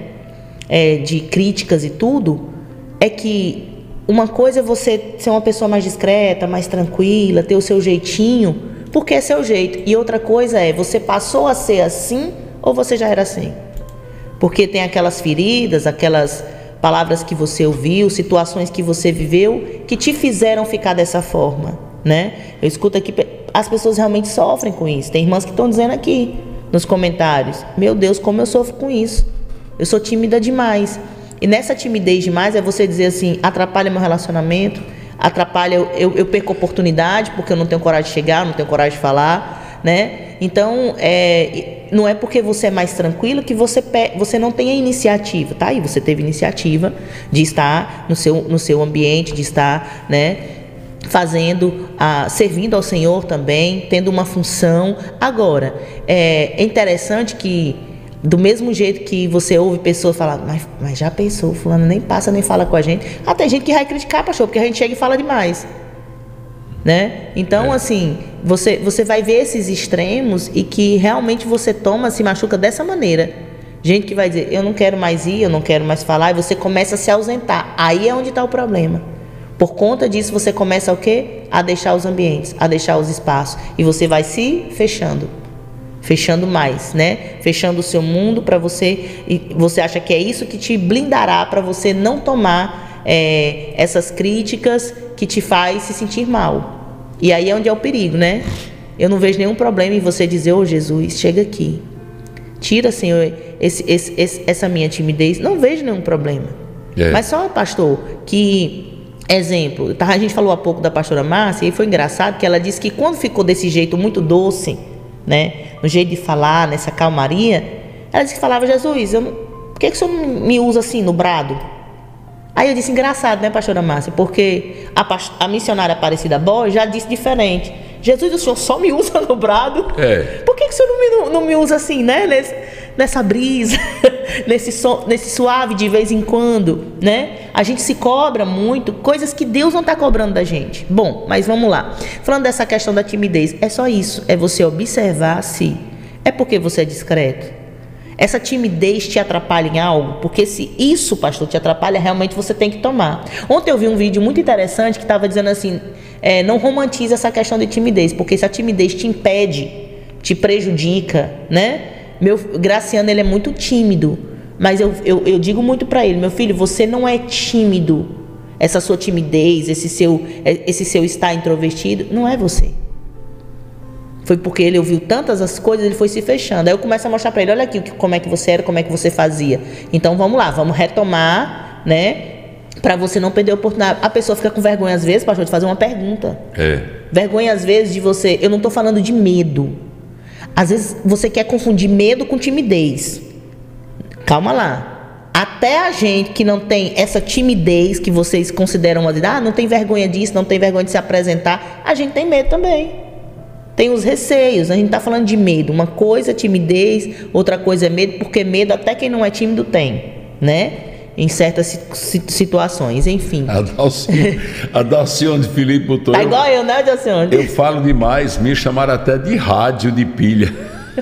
é, de críticas e tudo, é que uma coisa é você ser uma pessoa mais discreta, mais tranquila, ter o seu jeitinho, porque é seu jeito, e outra coisa é, você passou a ser assim ou você já era assim? Porque tem aquelas feridas, aquelas palavras que você ouviu, situações que você viveu, que te fizeram ficar dessa forma, né? Eu escuto aqui, as pessoas realmente sofrem com isso, tem irmãs que estão dizendo aqui, nos comentários, meu Deus, como eu sofro com isso, eu sou tímida demais. E nessa timidez demais é você dizer assim, atrapalha meu relacionamento, atrapalha, eu, eu, eu perco oportunidade porque eu não tenho coragem de chegar, não tenho coragem de falar, né? Então, é, não é porque você é mais tranquilo que você, você não tem a iniciativa, tá? E você teve iniciativa de estar no seu, no seu ambiente, de estar, né, fazendo, ah, servindo ao Senhor também, tendo uma função. Agora, é, é interessante que, do mesmo jeito que você ouve pessoas falar, mas, mas já pensou, fulano nem passa nem fala com a gente. Ah, tem gente que vai criticar, pastor, porque a gente chega e fala demais. né? Então, é. assim, você, você vai ver esses extremos e que realmente você toma, se machuca dessa maneira. Gente que vai dizer, eu não quero mais ir, eu não quero mais falar, e você começa a se ausentar. Aí é onde está o problema. Por conta disso, você começa o quê? A deixar os ambientes, a deixar os espaços. E você vai se fechando. Fechando mais, né? Fechando o seu mundo para você... E você acha que é isso que te blindará para você não tomar é, essas críticas que te faz se sentir mal. E aí é onde é o perigo, né? Eu não vejo nenhum problema em você dizer, ô Jesus, chega aqui. Tira, Senhor, esse, esse, esse, essa minha timidez. Não vejo nenhum problema. É. Mas só, pastor, que... Exemplo, a gente falou há pouco da pastora Márcia e foi engraçado que ela disse que quando ficou desse jeito muito doce, né, no jeito de falar, nessa calmaria, ela disse que falava, Jesus, eu não, por que, que o senhor me usa assim, no brado? Aí eu disse, engraçado, né, pastora Márcia, porque a, a missionária Aparecida Borges já disse diferente. Jesus, o senhor só me usa no brado? É. Por que, que o senhor não me, não me usa assim, né, nesse, nessa brisa, nesse, so, nesse suave de vez em quando, né? A gente se cobra muito, coisas que Deus não está cobrando da gente. Bom, mas vamos lá. Falando dessa questão da timidez, é só isso, é você observar se é porque você é discreto. Essa timidez te atrapalha em algo? Porque se isso, pastor, te atrapalha, realmente você tem que tomar. Ontem eu vi um vídeo muito interessante que estava dizendo assim, é, não romantize essa questão de timidez, porque se a timidez te impede, te prejudica, né? Meu Graciano, ele é muito tímido, mas eu, eu, eu digo muito para ele, meu filho, você não é tímido. Essa sua timidez, esse seu, esse seu estar introvertido, não é você. Foi porque ele ouviu tantas as coisas, ele foi se fechando. Aí eu começo a mostrar para ele, olha aqui como é que você era, como é que você fazia. Então vamos lá, vamos retomar, né? Para você não perder a oportunidade. A pessoa fica com vergonha às vezes, pastor, de fazer uma pergunta. É. Vergonha às vezes de você, eu não estou falando de medo. Às vezes você quer confundir medo com timidez. Calma lá. Até a gente que não tem essa timidez que vocês consideram, ah, não tem vergonha disso, não tem vergonha de se apresentar, a gente tem medo também. Tem os receios, a gente está falando de medo. Uma coisa é timidez, outra coisa é medo, porque medo até quem não é tímido tem, né? Em certas situações, enfim. A Dalcione, a Dalcione Felipe botou... Tá igual eu, né, Dalcione? Eu falo demais, me chamaram até de rádio de pilha.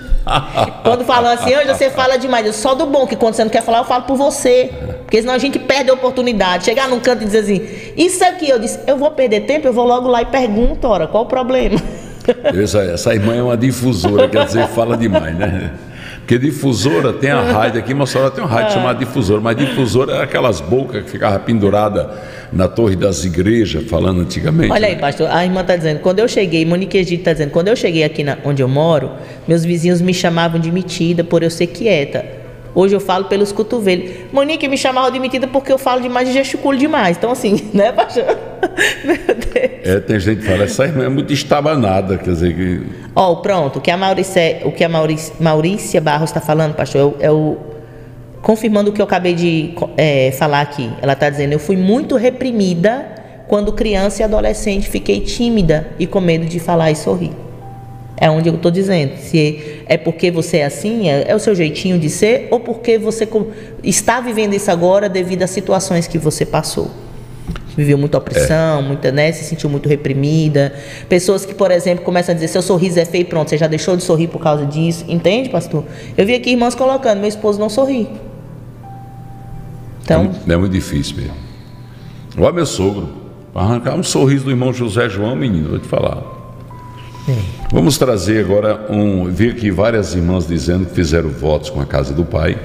Quando falam assim, hoje você fala demais. Só do bom, que quando você não quer falar, eu falo por você. Porque senão a gente perde a oportunidade. Chegar num canto e dizer assim, isso aqui, eu disse, eu vou perder tempo, eu vou logo lá e pergunto, ora, qual o problema? Essa, essa irmã é uma difusora, quer dizer, fala demais, né? Porque difusora tem a rádio aqui, mas só tem uma rádio chamada difusora, mas difusora era aquelas bocas que ficavam penduradas na torre das igrejas, falando antigamente. Olha aí, pastor, a irmã está dizendo, quando eu cheguei, Monique Egito está dizendo, quando eu cheguei aqui na, onde eu moro, meus vizinhos me chamavam de metida por eu ser quieta. Hoje eu falo pelos cotovelos. Monique me chamava de metida porque eu falo demais e gesticulo demais. Então assim, né, pastor? Meu Deus. É, tem gente que fala, essa irmã é muito estabanada, quer dizer que... Ó, oh, pronto, o que a Maurícia, o que a Maurícia, Maurícia Barros está falando, pastor, é o, é o... Confirmando o que eu acabei de é, falar aqui. Ela está dizendo, eu fui muito reprimida quando criança e adolescente, fiquei tímida e com medo de falar e sorrir. É onde eu estou dizendo, se é porque você é assim, é, é o seu jeitinho de ser, ou porque você está vivendo isso agora devido às situações que você passou. Viveu muita opressão, é. muita, né, se sentiu muito reprimida. Pessoas que, por exemplo, começam a dizer, seu sorriso é feio, pronto, você já deixou de sorrir por causa disso. Entende, pastor? Eu vi aqui irmãos colocando, meu esposo não sorri. Então... É, é muito difícil mesmo. Olha meu sogro, arrancar um sorriso do irmão José João, menino, vou te falar. Vamos trazer agora um... Vi aqui várias irmãs dizendo que fizeram votos com a casa do Pai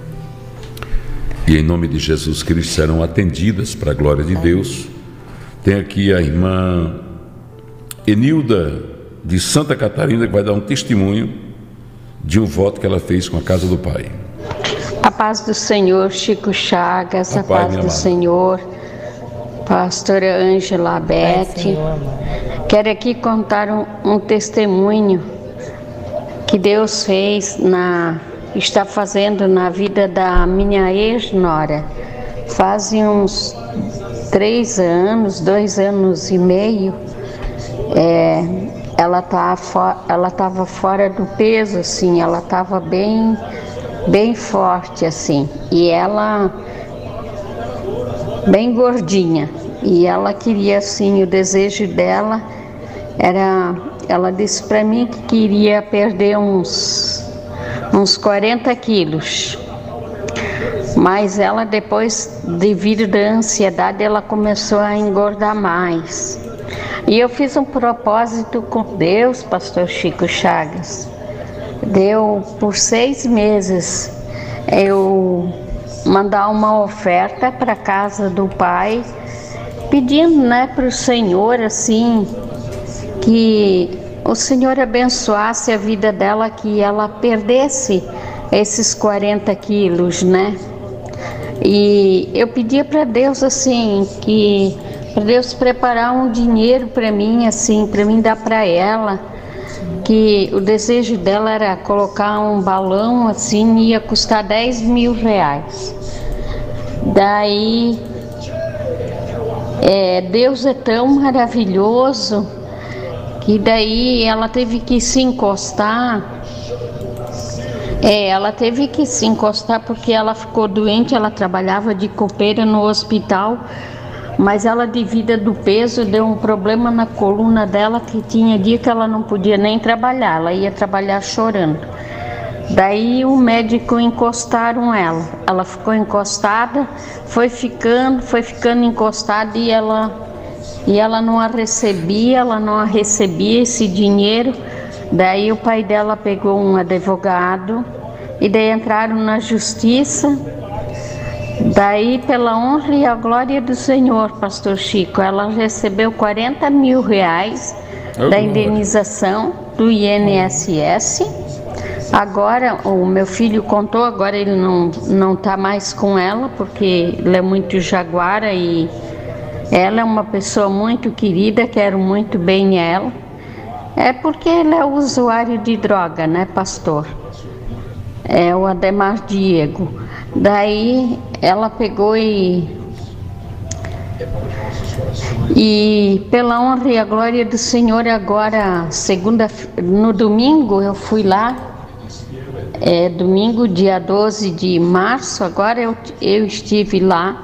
e em nome de Jesus Cristo serão atendidas para a glória de Deus. Tem aqui a irmã Enilda de Santa Catarina que vai dar um testemunho de um voto que ela fez com a casa do Pai. A paz do Senhor, Chico Chagas, a, a paz, paz do Senhor, pastora Ângela Abete. Quero aqui contar um, um testemunho que Deus fez, na, está fazendo na vida da minha ex-nora. Faz uns três anos, dois anos e meio, é, ela tá ela estava fora do peso, assim, ela estava bem, bem forte, assim, e ela bem gordinha. E ela queria, assim, o desejo dela Era, ela disse para mim que queria perder uns, uns quarenta quilos. Mas ela depois, devido à ansiedade, ela começou a engordar mais. E eu fiz um propósito com Deus, pastor Chico Chagas. Deu por seis meses eu mandar uma oferta para a casa do pai, pedindo, né, para o Senhor, assim, que o Senhor abençoasse a vida dela, que ela perdesse esses quarenta quilos, né? E eu pedia para Deus, assim, que para Deus preparar um dinheiro para mim, assim, para mim dar para ela, que o desejo dela era colocar um balão, assim, ia custar dez mil reais. Daí, é, Deus é tão maravilhoso, que daí ela teve que se encostar, é, ela teve que se encostar porque ela ficou doente, ela trabalhava de copeira no hospital, mas ela, devido do peso, deu um problema na coluna dela, que tinha dia que ela não podia nem trabalhar, ela ia trabalhar chorando. Daí o médico encostaram ela, ela ficou encostada, foi ficando, foi ficando encostada e ela, e ela não a recebia, ela não a recebia esse dinheiro. Daí o pai dela pegou um advogado e daí entraram na justiça. Daí, pela honra e a glória do Senhor, pastor Chico, ela recebeu quarenta mil reais oh, da indenização do I N S S. Agora, o meu filho contou, agora ele não não está mais com ela, porque ele é muito jaguara e ela é uma pessoa muito querida, quero muito bem ela. É porque ele é usuário de droga, né, pastor? É o Ademar Diego. Daí ela pegou e, e pela honra e a glória do Senhor, agora, segunda, no domingo eu fui lá, é, domingo, dia doze de março, agora eu, eu estive lá,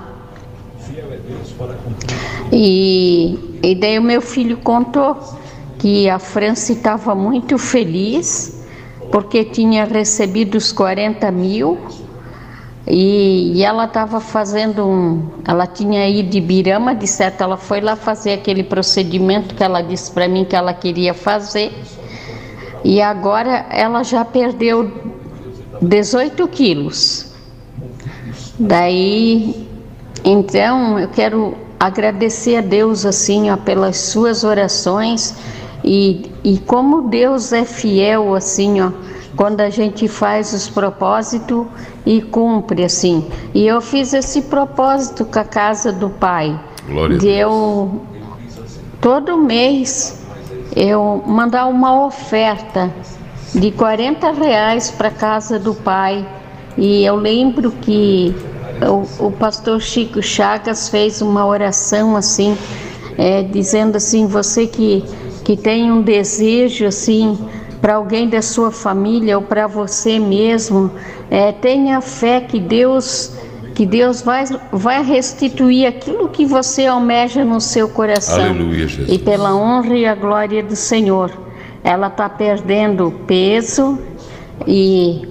e, e daí o meu filho contou que a França estava muito feliz, porque tinha recebido os quarenta mil, E, e ela estava fazendo um, ela tinha ido de Ibirama, de certo, ela foi lá fazer aquele procedimento que ela disse para mim que ela queria fazer, e agora ela já perdeu dezoito quilos. Daí, então, eu quero agradecer a Deus, assim, ó, pelas suas orações, e, e como Deus é fiel, assim, ó, quando a gente faz os propósitos e cumpre, assim. E eu fiz esse propósito com a casa do pai. Glória de eu, todo mês, eu mandar uma oferta de quarenta reais para a casa do pai. E eu lembro que o, o pastor Chico Chagas fez uma oração assim, é, dizendo assim, você que, que tem um desejo assim, para alguém da sua família ou para você mesmo, é, tenha fé que Deus, que Deus vai, vai restituir aquilo que você almeja no seu coração. Aleluia, Jesus. E pela honra e a glória do Senhor, ela está perdendo peso e,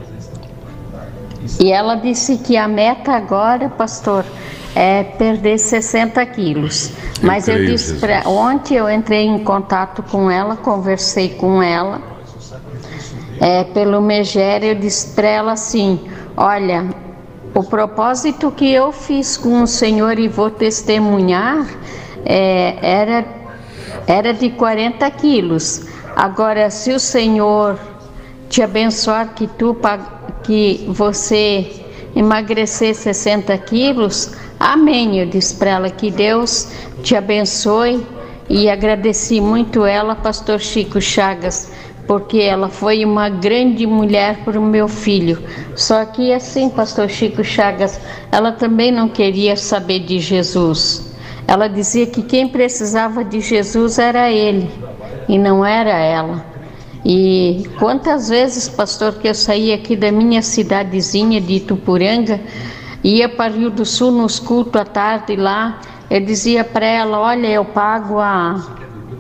e ela disse que a meta agora, pastor, é perder sessenta quilos. Eu Mas creio, eu disse para ontem eu entrei em contato com ela, conversei com ela, é, pelo Megera, eu disse para ela assim, olha, o propósito que eu fiz com o Senhor e vou testemunhar é, era, era de quarenta quilos. Agora, se o Senhor te abençoar que, tu, que você emagrecer sessenta quilos, amém, eu disse para ela, que Deus te abençoe, e agradeci muito ela, pastor Chico Chagas, porque ela foi uma grande mulher para o meu filho. Só que assim, pastor Chico Chagas, ela também não queria saber de Jesus. Ela dizia que quem precisava de Jesus era ele, e não era ela. E quantas vezes, pastor, que eu saía aqui da minha cidadezinha de Itupuranga, ia para Rio do Sul nos cultos à tarde lá, eu dizia para ela, olha, eu pago a,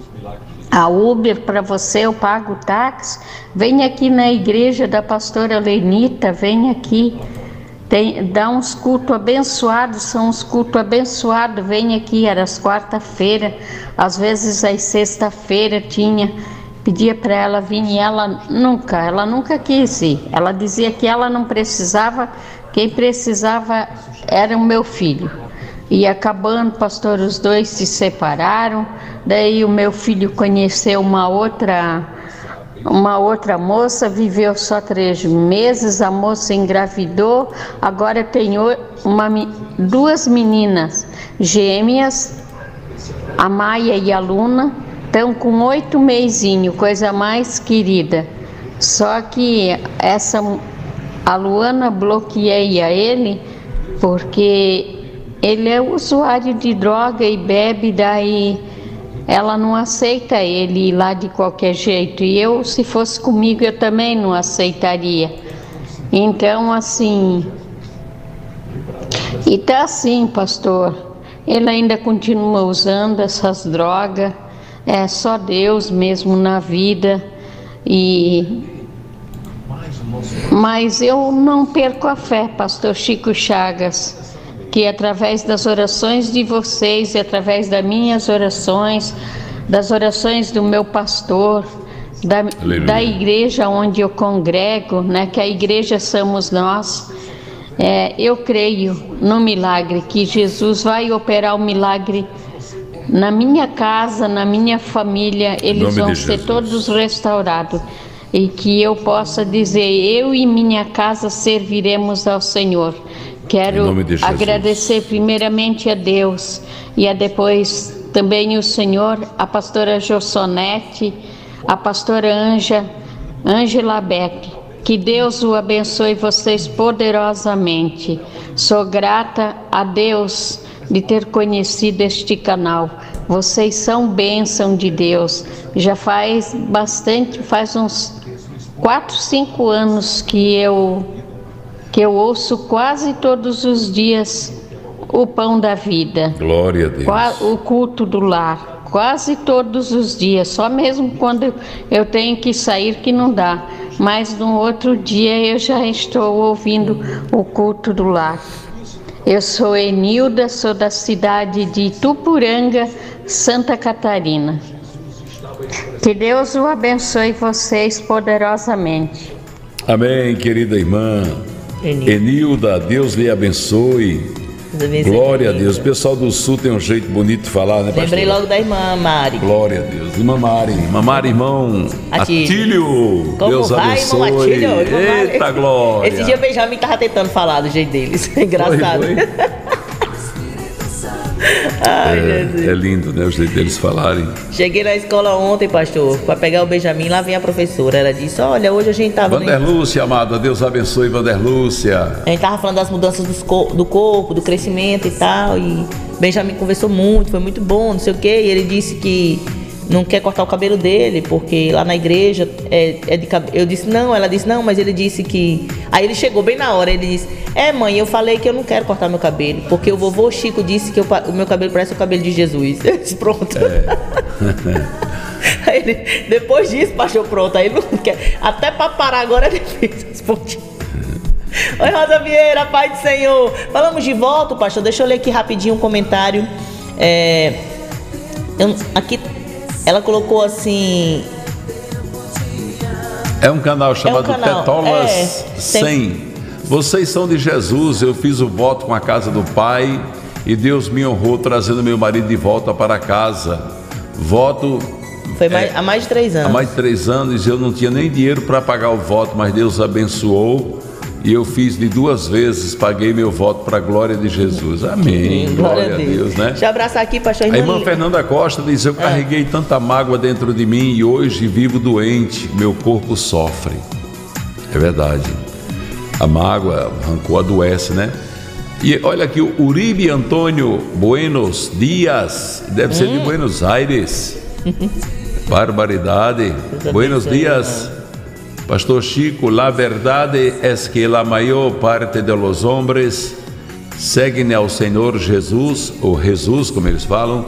a Uber para você, eu pago o táxi. Vem aqui na igreja da pastora Lenita, vem aqui. Tem, dá uns cultos abençoados, são uns cultos abençoados, vem aqui, era às quarta-feira, às vezes às sexta-feira tinha, pedia para ela vir e ela nunca, ela nunca quis ir, ela dizia que ela não precisava, quem precisava era o meu filho. E acabando, pastor, os dois se separaram, daí o meu filho conheceu uma outra... Uma outra moça, viveu só três meses, a moça engravidou, agora tem uma, duas meninas gêmeas, a Maia e a Luna, estão com oito meizinhos, coisa mais querida. Só que essa, a Luana bloqueia ele, porque ele é usuário de droga e bebe, daí... ela não aceita ele ir lá de qualquer jeito. E eu, se fosse comigo, eu também não aceitaria. Então, assim... E tá assim, pastor. Ele ainda continua usando essas drogas. É só Deus mesmo na vida. E... Mas eu não perco a fé, pastor Chico Chagas, que através das orações de vocês e através das minhas orações, das orações do meu pastor, da, da igreja onde eu congrego, né, que a igreja somos nós, é, eu creio no milagre, que Jesus vai operar o milagre na minha casa, na minha família, eles vão ser todos restaurados. E que eu possa dizer, eu e minha casa serviremos ao Senhor. Quero agradecer primeiramente a Deus e a depois também o Senhor, a pastora Jossonete, a pastora Anja, Ângela Beck. Que Deus o abençoe vocês poderosamente. Sou grata a Deus de ter conhecido este canal. Vocês são bênção de Deus. Já faz bastante, faz uns quatro, cinco anos que eu... que eu ouço quase todos os dias o Pão da Vida. Glória a Deus. O culto do lar, quase todos os dias, só mesmo quando eu tenho que sair que não dá. Mas no outro dia eu já estou ouvindo o culto do lar. Eu sou Enilda, sou da cidade de Itupuranga, Santa Catarina. Que Deus o abençoe vocês poderosamente. Amém, querida irmã Enilda, Deus lhe abençoe. Glória a Deus. O pessoal do Sul tem um jeito bonito de falar, né, pastor? Lembrei logo da irmã Mari. Glória a Deus. Irmã Mari. Irmã Mari, irmão Atílio. Atílio. Como Deus vai, abençoe. Irmão Atílio? Eita, glória. Esse dia o Benjamin tava tentando falar do jeito deles. Engraçado. Foi, foi. Ai, é, é lindo, né, o jeito deles falarem. Cheguei na escola ontem, pastor, para pegar o Benjamin, lá vem a professora. Ela disse, olha, hoje a gente tava... Vanderlúcia, no... amada, Deus abençoe, Vanderlúcia. A gente tava falando das mudanças dos co... do corpo, do crescimento e tal, e Benjamin conversou muito, foi muito bom, não sei o quê, e ele disse que não quer cortar o cabelo dele, porque lá na igreja é, é de cabelo. Eu disse, não, ela disse, não, mas ele disse que... Aí ele chegou bem na hora, ele disse, é mãe, eu falei que eu não quero cortar meu cabelo, porque o vovô Chico disse que eu, o meu cabelo parece o cabelo de Jesus. Eu disse, pronto. É. Aí ele, depois disso, pastor, pronto, aí ele não quer. Até para parar agora ele fez as pontinhas. Oi, Rosa Vieira, Pai do Senhor. Falamos de volta, pastor, deixa eu ler aqui rapidinho um comentário. É, eu, aqui... Ela colocou assim... É um canal chamado é um canal, Petolas é, cem. Vocês são de Jesus, eu fiz o voto com a casa do Pai e Deus me honrou trazendo meu marido de volta para casa. Voto... Foi mais, é, há mais de três anos. Há mais de três anos eu não tinha nem dinheiro para pagar o voto, mas Deus abençoou. E eu fiz de duas vezes, paguei meu voto para a glória de Jesus. Amém. Sim, glória, glória a Deus, Deus, né? Deixa eu abraçar aqui, pastor. A irmã Fernanda Costa diz, eu ah. carreguei tanta mágoa dentro de mim e hoje vivo doente, meu corpo sofre. É verdade. A mágoa, o rancor adoece, né? E olha aqui, o Uribe Antônio Buenos Dias, deve hum. ser de Buenos Aires. Barbaridade. Buenos dias. Pastor Chico, la verdade es que la mayor parte de los hombres seguem ao Senhor Jesus, ou Jesus, como eles falam,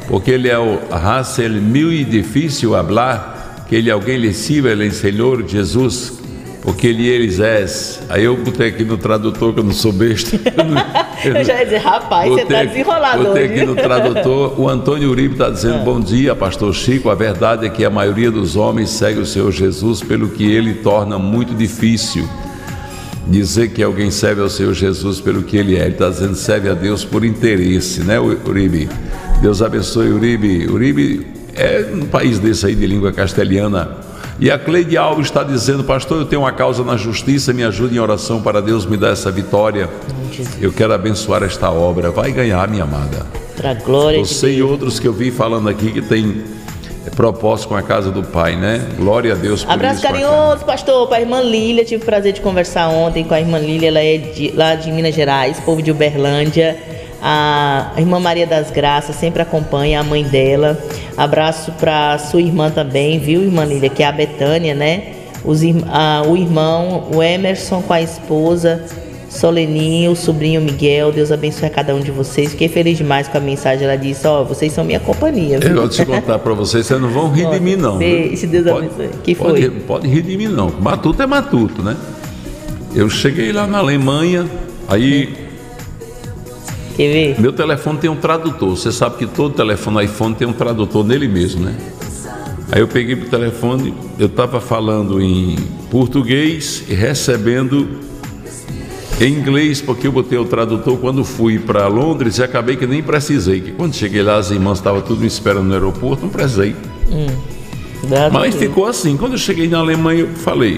porque ele é o raça muito difícil falar, que ele alguém lhe sirva, ele é Senhor Jesus, porque ele eles é. Aí eu botei aqui no tradutor, que eu não sou besta. Eu já ia dizer, rapaz, você está desenrolado hoje. Botei aqui no tradutor, o Antônio Uribe está dizendo, bom dia, pastor Chico, a verdade é que a maioria dos homens segue o Senhor Jesus, pelo que ele torna muito difícil dizer que alguém serve ao Senhor Jesus pelo que ele é. Ele está dizendo, serve a Deus por interesse, né, Uribe? Deus abençoe, Uribe. Uribe é um país desse aí de língua castelhana. E a Cleide Alves está dizendo, pastor, eu tenho uma causa na justiça, me ajude em oração para Deus me dar essa vitória. Eu quero abençoar esta obra. Vai ganhar, minha amada. Para a glória de Deus. Você e outros que eu vi falando aqui que tem propósito com a casa do Pai, né? Glória a Deus por Abraço isso. Abraço carinhoso, pastor, para a irmã Lília. Tive o prazer de conversar ontem com a irmã Lília. Ela é de, lá de Minas Gerais, povo de Uberlândia. A irmã Maria das Graças sempre acompanha a mãe dela. Abraço para sua irmã também, viu, irmã Lília, que é a Betânia, né? Os, a, o irmão, o Emerson com a esposa, Soleninho, o sobrinho Miguel. Deus abençoe a cada um de vocês. Fiquei feliz demais com a mensagem. Ela disse, ó, oh, vocês são minha companhia. Viu? Eu vou te contar para vocês, vocês não vão rir de mim, não. Se Deus pode, abençoe. Que foi? Pode, pode rir de mim, não. Matuto é matuto, né? Eu cheguei lá na Alemanha, aí... Quer ver? Meu telefone tem um tradutor. Você sabe que todo telefone iPhone tem um tradutor nele mesmo, né? Aí eu peguei pro telefone, eu estava falando em português e recebendo em inglês, porque eu botei o tradutor quando fui para Londres e acabei que nem precisei. Que quando cheguei lá, as irmãs estavam tudo me esperando no aeroporto, não precisei. Hum, Mas ficou assim. Quando eu cheguei na Alemanha, eu falei: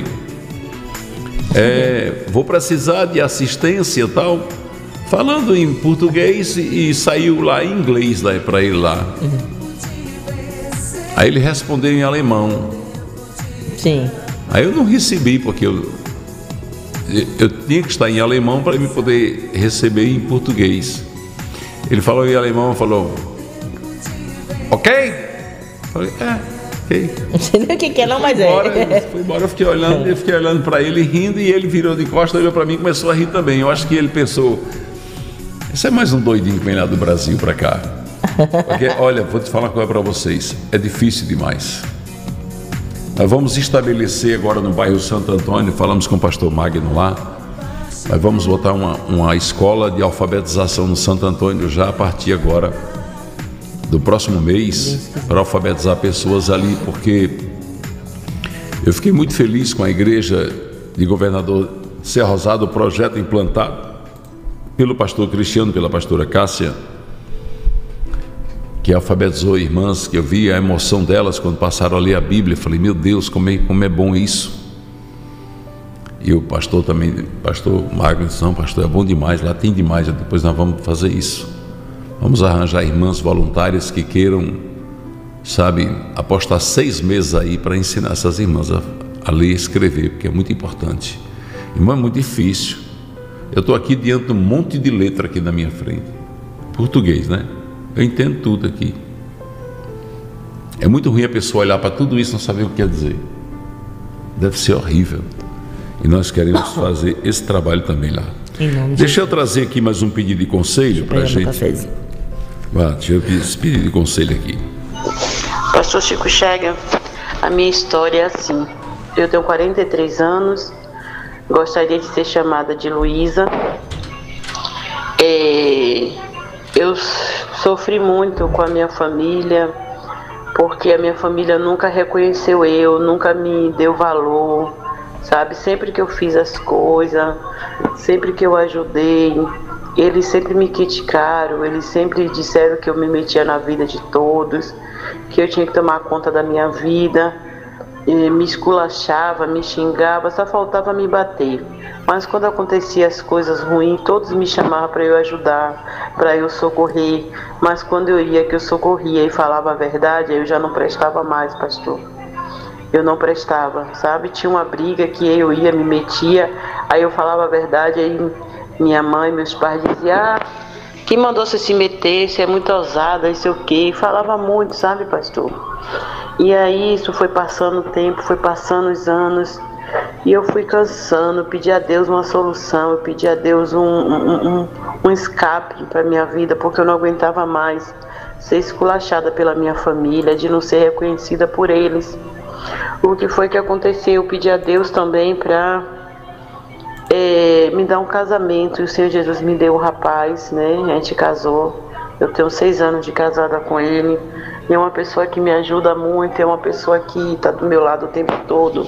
é, vou precisar de assistência e tal. Falando em português e, e saiu lá em inglês lá, para ele lá. Uhum. Aí ele respondeu em alemão. Sim. Aí eu não recebi, porque eu, eu tinha que estar em alemão para ele poder receber em português. Ele falou em alemão, falou, ok? Eu falei, é, ok. Não sei nem o que, que é, não, mas embora, é. Fui embora, eu fiquei olhando, eu fiquei olhando para ele rindo e ele virou de costas, olhou para mim e começou a rir também. Eu acho que ele pensou, isso é mais um doidinho que vem lá do Brasil para cá. Porque, olha, vou te falar uma coisa para vocês, é difícil demais. Nós vamos estabelecer agora no bairro Santo Antônio, falamos com o pastor Magno lá, nós vamos botar uma, uma escola de alfabetização no Santo Antônio já a partir agora do próximo mês, para alfabetizar pessoas ali, porque eu fiquei muito feliz com a igreja de Governador Serra Rosada, o projeto implantado pelo pastor Cristiano, pela pastora Cássia, que alfabetizou irmãs, que eu vi a emoção delas quando passaram a ler a Bíblia. Eu falei, meu Deus, como é, como é bom isso. E o pastor também, pastor Magno, não, pastor, é bom demais, lá tem demais, depois nós vamos fazer isso. Vamos arranjar irmãs voluntárias que queiram, sabe, apostar seis meses aí para ensinar essas irmãs a, a ler e escrever, porque é muito importante. Irmão, é muito difícil. Eu estou aqui diante de um monte de letra aqui na minha frente. Português, né? Eu entendo tudo aqui. É muito ruim a pessoa olhar para tudo isso e não saber o que quer dizer. Deve ser horrível. E nós queremos fazer esse trabalho também lá. Deixa eu trazer aqui mais um pedido de conselho para a gente. Vá, deixa eu pedir de conselho aqui. Pastor Chico Chagas, a minha história é assim. Eu tenho quarenta e três anos. Gostaria de ser chamada de Luísa. É, eu sofri muito com a minha família, porque a minha família nunca reconheceu eu, nunca me deu valor, sabe? Sempre que eu fiz as coisas, sempre que eu ajudei, eles sempre me criticaram, eles sempre disseram que eu me metia na vida de todos, que eu tinha que tomar conta da minha vida. Me esculachava, me xingava, só faltava me bater. Mas quando acontecia as coisas ruins, todos me chamavam para eu ajudar, para eu socorrer. Mas quando eu ia que eu socorria e falava a verdade, eu já não prestava mais, pastor. Eu não prestava, sabe? Tinha uma briga que eu ia, me metia, aí eu falava a verdade, aí minha mãe, meus pais diziam, ah, quem mandou você se meter, você é muito ousada, isso é o quê? Falava muito, sabe, pastor? E aí isso foi passando o tempo, foi passando os anos, e eu fui cansando, pedi a Deus uma solução, eu pedi a Deus um, um, um, um escape para minha vida, porque eu não aguentava mais ser esculachada pela minha família, de não ser reconhecida por eles. O que foi que aconteceu? Eu pedi a Deus também para é, me dar um casamento, e o Senhor Jesus me deu um rapaz, né? A gente casou, eu tenho seis anos de casada com ele, e é uma pessoa que me ajuda muito, é uma pessoa que está do meu lado o tempo todo.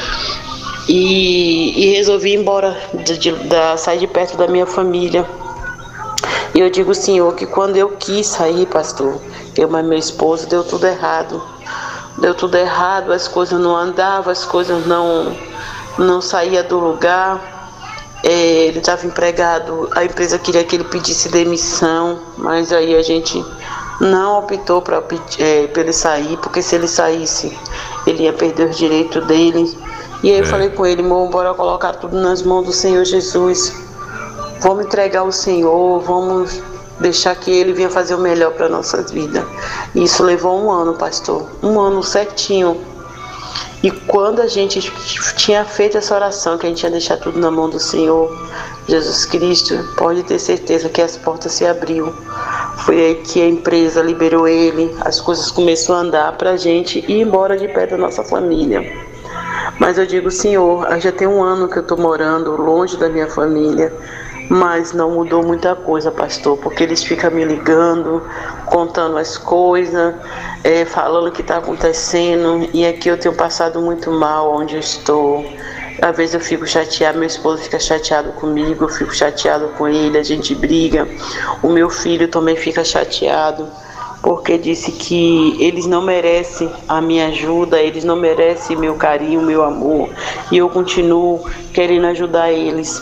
E, e resolvi ir embora, de, de, da, sair de perto da minha família. E eu digo, Senhor, que quando eu quis sair, pastor, eu e meu esposo, deu tudo errado. Deu tudo errado, as coisas não andavam, as coisas não, não saíam do lugar. É, ele estava empregado, a empresa queria que ele pedisse demissão, mas aí a gente não optou para é, ele sair, porque se ele saísse, ele ia perder os direitos dele. E aí eu é. falei com ele, irmão, bora colocar tudo nas mãos do Senhor Jesus. Vamos entregar ao Senhor, vamos deixar que Ele venha fazer o melhor para nossas vidas. Isso levou um ano, pastor, um ano certinho. E quando a gente tinha feito essa oração, que a gente ia deixar tudo na mão do Senhor Jesus Cristo, pode ter certeza que as portas se abriu. Foi aí que a empresa liberou ele, as coisas começaram a andar para a gente ir embora de perto da nossa família. Mas eu digo, Senhor, já tem um ano que eu estou morando longe da minha família, mas não mudou muita coisa, pastor, porque eles ficam me ligando, contando as coisas, é, falando o que está acontecendo, e aqui eu tenho passado muito mal onde eu estou. Às vezes eu fico chateado, meu esposo fica chateado comigo, eu fico chateado com ele, a gente briga. O meu filho também fica chateado, porque disse que eles não merecem a minha ajuda, eles não merecem meu carinho, meu amor, e eu continuo querendo ajudar eles.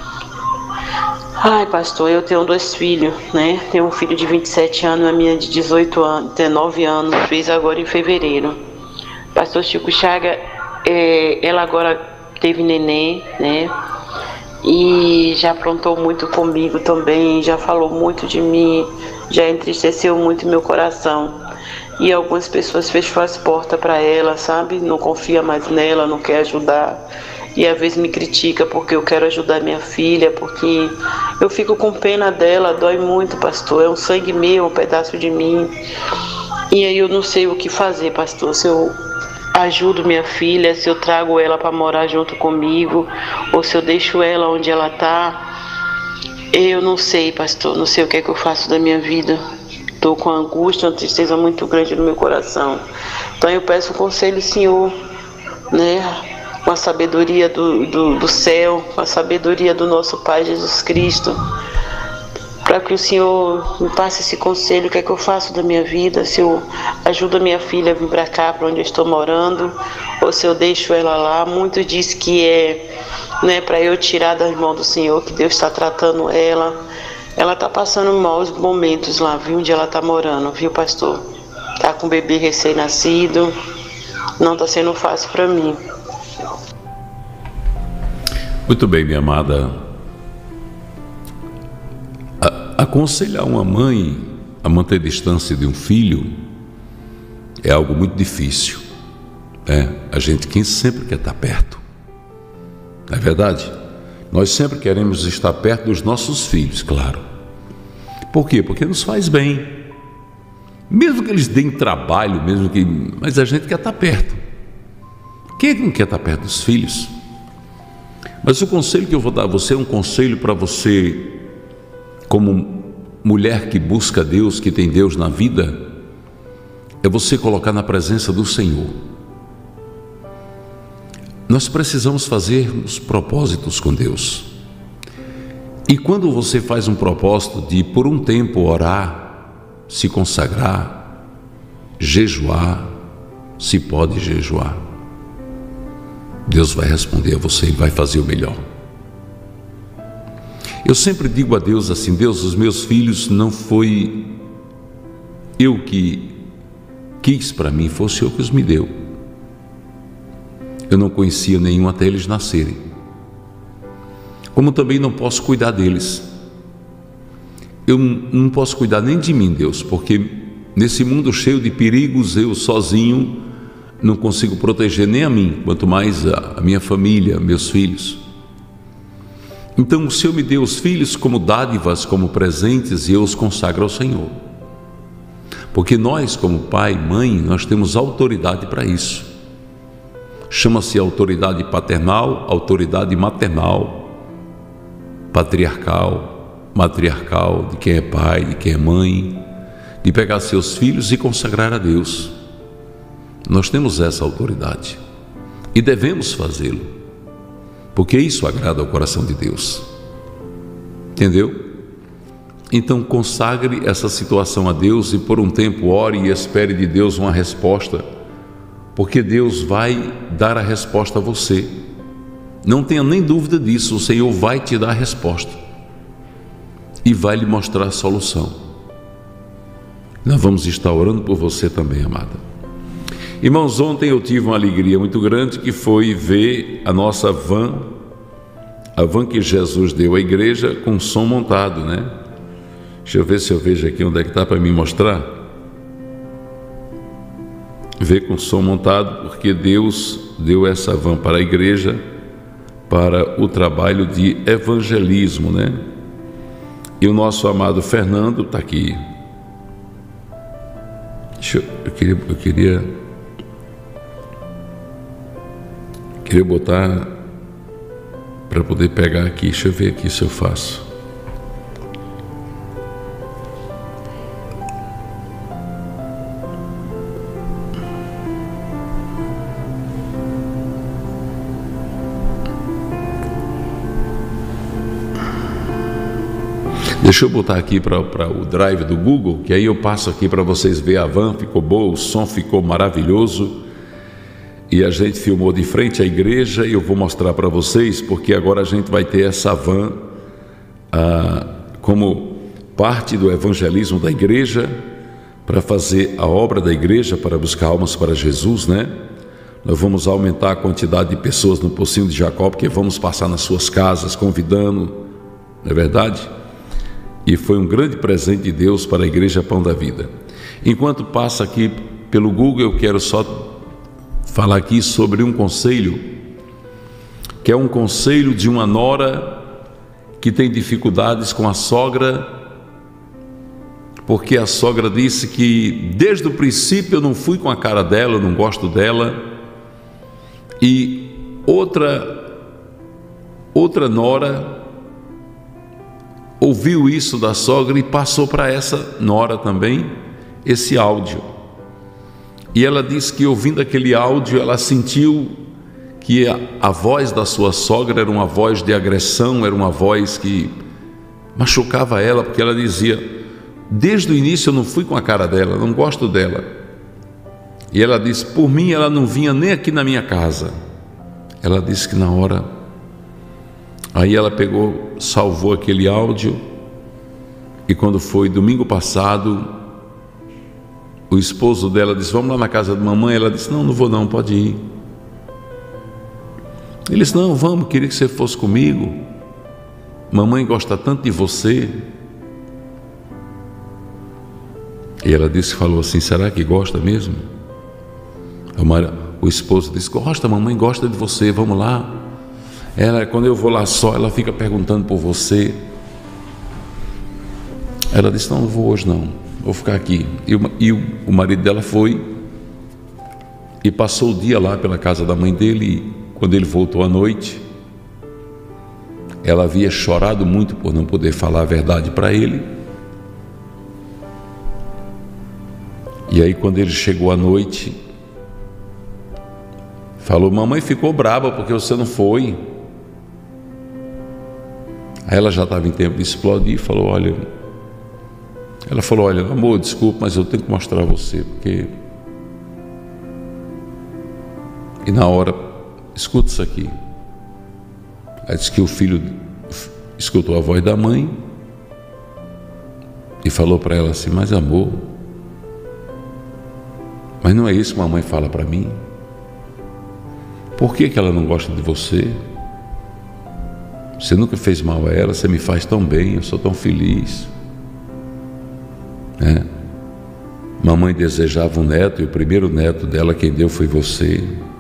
Ai, pastor, eu tenho dois filhos, né? Tenho um filho de vinte e sete anos, a minha de dezoito anos, dezenove anos, fez agora em fevereiro. Pastor Chico Chaga, é, ela agora teve neném, né? E já aprontou muito comigo também, já falou muito de mim, já entristeceu muito meu coração. E algumas pessoas fecham as portas para ela, sabe? Não confia mais nela, não quer ajudar. E às vezes me critica porque eu quero ajudar minha filha, porque eu fico com pena dela, dói muito, pastor. É um sangue meu, um pedaço de mim. E aí eu não sei o que fazer, pastor. Se eu ajudo minha filha, se eu trago ela para morar junto comigo, ou se eu deixo ela onde ela está, eu não sei, pastor. Não sei o que é que eu faço da minha vida. Estou com angústia, uma tristeza muito grande no meu coração. Então eu peço um conselho, Senhor, né? Com a sabedoria do, do, do céu, com a sabedoria do nosso Pai Jesus Cristo, para que o Senhor me passe esse conselho, o que é que eu faço da minha vida, se eu ajudo a minha filha a vir para cá, para onde eu estou morando, ou se eu deixo ela lá. Muitos dizem que é, né, para eu tirar das mãos do Senhor, que Deus está tratando ela. Ela está passando maus momentos lá, viu, onde ela está morando, viu, pastor? Está com um bebê recém-nascido, não está sendo fácil para mim. Muito bem, minha amada. A, aconselhar uma mãe a manter distância de um filho é algo muito difícil, né? A gente quem sempre quer estar perto, não é verdade? Nós sempre queremos estar perto dos nossos filhos, claro. Por quê? Porque nos faz bem. Mesmo que eles deem trabalho, mesmo que... mas a gente quer estar perto. Quem não quer estar perto dos filhos? Mas o conselho que eu vou dar a você é um conselho para você, como mulher que busca Deus, que tem Deus na vida, é você colocar na presença do Senhor. Nós precisamos fazer os propósitos com Deus. E quando você faz um propósito de, por um tempo, orar, se consagrar, jejuar, se pode jejuar, Deus vai responder a você e vai fazer o melhor. Eu sempre digo a Deus assim: Deus, os meus filhos não foi eu que quis para mim, foi o Senhor que os me deu. Eu não conhecia nenhum até eles nascerem. Como também não posso cuidar deles. Eu não posso cuidar nem de mim, Deus, porque nesse mundo cheio de perigos, eu sozinho não consigo proteger nem a mim, quanto mais a minha família, meus filhos. Então o Senhor me deu os filhos como dádivas, como presentes, e eu os consagro ao Senhor. Porque nós, como pai e mãe, nós temos autoridade para isso. Chama-se autoridade paternal, autoridade maternal, patriarcal, matriarcal, de quem é pai, de quem é mãe, de pegar seus filhos e consagrar a Deus. Nós temos essa autoridade e devemos fazê-lo, porque isso agrada ao coração de Deus. Entendeu? Então consagre essa situação a Deus e por um tempo ore e espere de Deus uma resposta, porque Deus vai dar a resposta a você. Não tenha nem dúvida disso, o Senhor vai te dar a resposta e vai lhe mostrar a solução. Nós vamos estar orando por você também, amada. Irmãos, ontem eu tive uma alegria muito grande, que foi ver a nossa van, a van que Jesus deu à igreja, com som montado, né? Deixa eu ver se eu vejo aqui onde é que está para me mostrar. Ver com som montado, porque Deus deu essa van para a igreja, para o trabalho de evangelismo, né? E o nosso amado Fernando está aqui. Deixa eu, eu queria, eu queria, queria botar para poder pegar aqui. Deixa eu ver aqui se eu faço. Deixa eu botar aqui para o drive do Google, que aí eu passo aqui para vocês verem a van. Ficou boa, o som ficou maravilhoso. E a gente filmou de frente à igreja e eu vou mostrar para vocês, porque agora a gente vai ter essa van ah, como parte do evangelismo da igreja, para fazer a obra da igreja, para buscar almas para Jesus, né? Nós vamos aumentar a quantidade de pessoas no Pocinho de Jacó, porque vamos passar nas suas casas convidando, não é verdade? E foi um grande presente de Deus para a Igreja Pão da Vida. Enquanto passa aqui pelo Google, eu quero só falar aqui sobre um conselho, que é um conselho de uma nora que tem dificuldades com a sogra, porque a sogra disse que desde o princípio eu não fui com a cara dela, eu não gosto dela. E outra, outra nora ouviu isso da sogra e passou para essa nora também esse áudio. E ela disse que ouvindo aquele áudio ela sentiu que a, a voz da sua sogra era uma voz de agressão, era uma voz que machucava ela, porque ela dizia: desde o início eu não fui com a cara dela, não gosto dela. E ela disse: por mim ela não vinha nem aqui na minha casa. Ela disse que na hora, aí ela pegou, salvou aquele áudio, e quando foi domingo passado, o esposo dela disse: vamos lá na casa da mamãe. Ela disse: não, não vou não, pode ir. Ele disse: não, vamos, queria que você fosse comigo, mamãe gosta tanto de você. E ela disse, falou assim: será que gosta mesmo? O esposo disse: gosta, mamãe gosta de você, vamos lá. Ela, quando eu vou lá só, ela fica perguntando por você. Ela disse: não, não vou hoje não, vou ficar aqui. E, o, e o, o marido dela foi e passou o dia lá pela casa da mãe dele. E quando ele voltou à noite, ela havia chorado muito por não poder falar a verdade para ele. E aí quando ele chegou à noite, falou: mamãe ficou brava porque você não foi. Aí ela já estava em tempo de explodir e falou: olha, ela falou: olha, amor, desculpa, mas eu tenho que mostrar a você, porque... E na hora, escuta isso aqui. Ela disse que o filho escutou a voz da mãe e falou para ela assim: mas amor, mas não é isso que a mamãe fala para mim? Por que que ela não gosta de você? Você nunca fez mal a ela, você me faz tão bem, eu sou tão feliz. É. Mamãe desejava um neto e o primeiro neto dela quem deu foi você.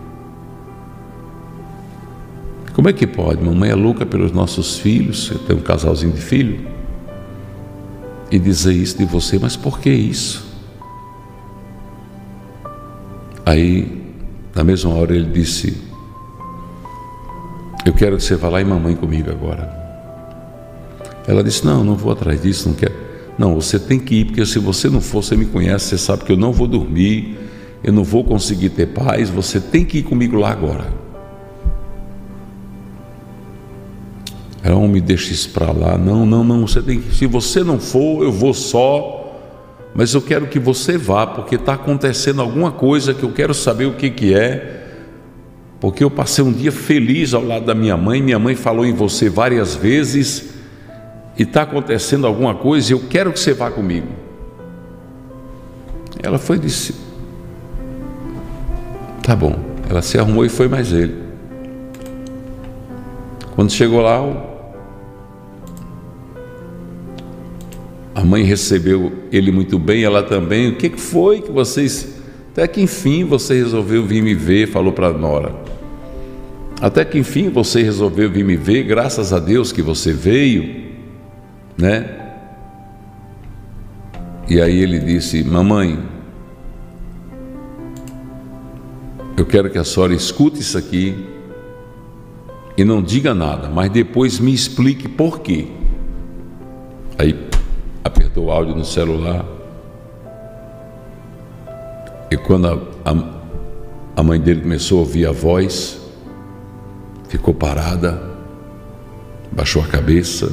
Como é que pode? Mamãe é louca pelos nossos filhos, eu tenho um casalzinho de filho, e dizer isso de você. Mas por que isso? Aí, na mesma hora, ele disse: eu quero que você vá lá em mamãe comigo agora. Ela disse: não, não vou atrás disso, não quero. Não, você tem que ir, porque se você não for, você me conhece, você sabe que eu não vou dormir, eu não vou conseguir ter paz, você tem que ir comigo lá agora. Ela: não me deixa isso para lá. Não, não, não, você tem que, se você não for, eu vou só. Mas eu quero que você vá, porque está acontecendo alguma coisa que eu quero saber o que, que é, porque eu passei um dia feliz ao lado da minha mãe, minha mãe falou em você várias vezes, e está acontecendo alguma coisa, e eu quero que você vá comigo. Ela foi e disse: tá bom. Ela se arrumou e foi mais ele. Quando chegou lá, a mãe recebeu ele muito bem, ela também. O que foi que vocês... Até que enfim você resolveu vir me ver, falou para a nora. Até que enfim você resolveu vir me ver, graças a Deus que você veio, né? E aí ele disse: mamãe, eu quero que a senhora escute isso aqui e não diga nada, mas depois me explique por quê. Aí apertou o áudio no celular, e quando a, a, a mãe dele começou a ouvir a voz, ficou parada, baixou a cabeça.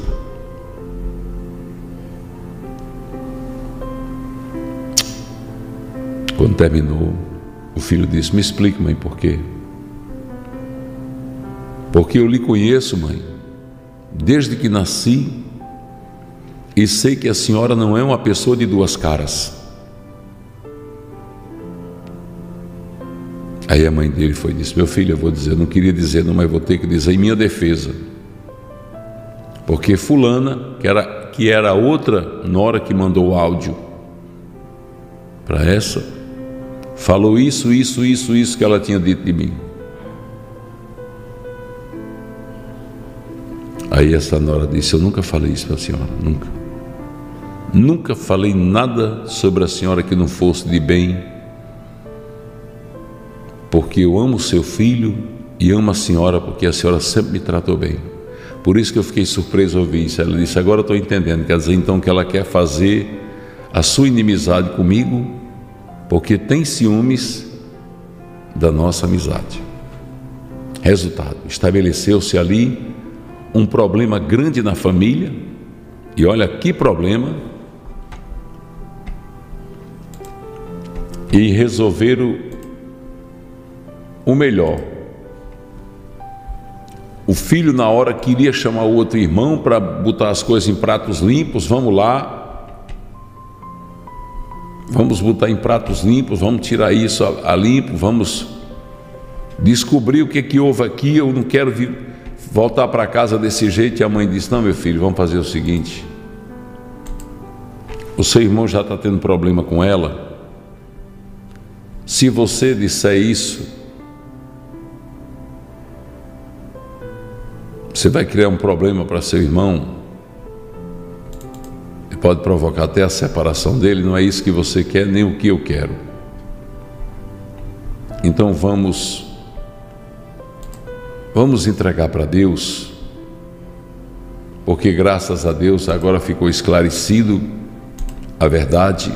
Quando terminou, o filho disse: me explique, mãe, por quê? Porque eu lhe conheço, mãe, desde que nasci, e sei que a senhora não é uma pessoa de duas caras. Aí a mãe dele foi e disse: meu filho, eu vou dizer, não queria dizer não, mas vou ter que dizer em minha defesa, porque fulana, que era, que era a outra nora que mandou o áudio para essa, falou isso, isso, isso, isso que ela tinha dito de mim. Aí essa nora disse: eu nunca falei isso para a senhora, nunca. Nunca falei nada sobre a senhora que não fosse de bem, porque eu amo seu filho e amo a senhora, porque a senhora sempre me tratou bem. Por isso que eu fiquei surpreso ao ouvir isso. Ela disse: agora eu estou entendendo, quer dizer então que ela quer fazer a sua inimizade comigo, porque tem ciúmes da nossa amizade. Resultado, estabeleceu-se ali um problema grande na família, e olha que problema, e resolveram o melhor. O filho, na hora, queria chamar o outro irmão para botar as coisas em pratos limpos. Vamos lá, vamos botar em pratos limpos, vamos tirar isso a, a limpo, vamos descobrir o que, que houve aqui. Eu não quero vir, voltar para casa desse jeito. E a mãe disse: não, meu filho, vamos fazer o seguinte, o seu irmão já está tendo problema com ela. Se você disser isso, você vai criar um problema para seu irmão e pode provocar até a separação dele. Não é isso que você quer, nem o que eu quero. Então vamos vamos entregar para Deus, porque graças a Deus agora ficou esclarecido a verdade,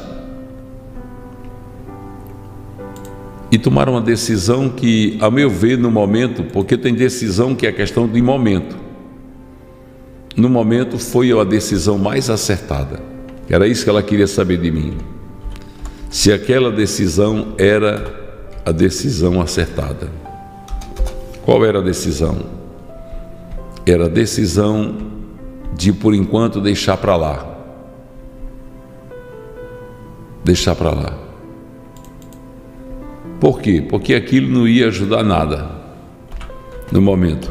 e tomaram uma decisão que, a meu ver, no momento, porque tem decisão que é questão de momento, no momento foi a decisão mais acertada. Era isso que ela queria saber de mim, se aquela decisão era a decisão acertada. Qual era a decisão? Era a decisão de, por enquanto, deixar para lá. Deixar para lá. Por quê? Porque aquilo não ia ajudar nada no momento.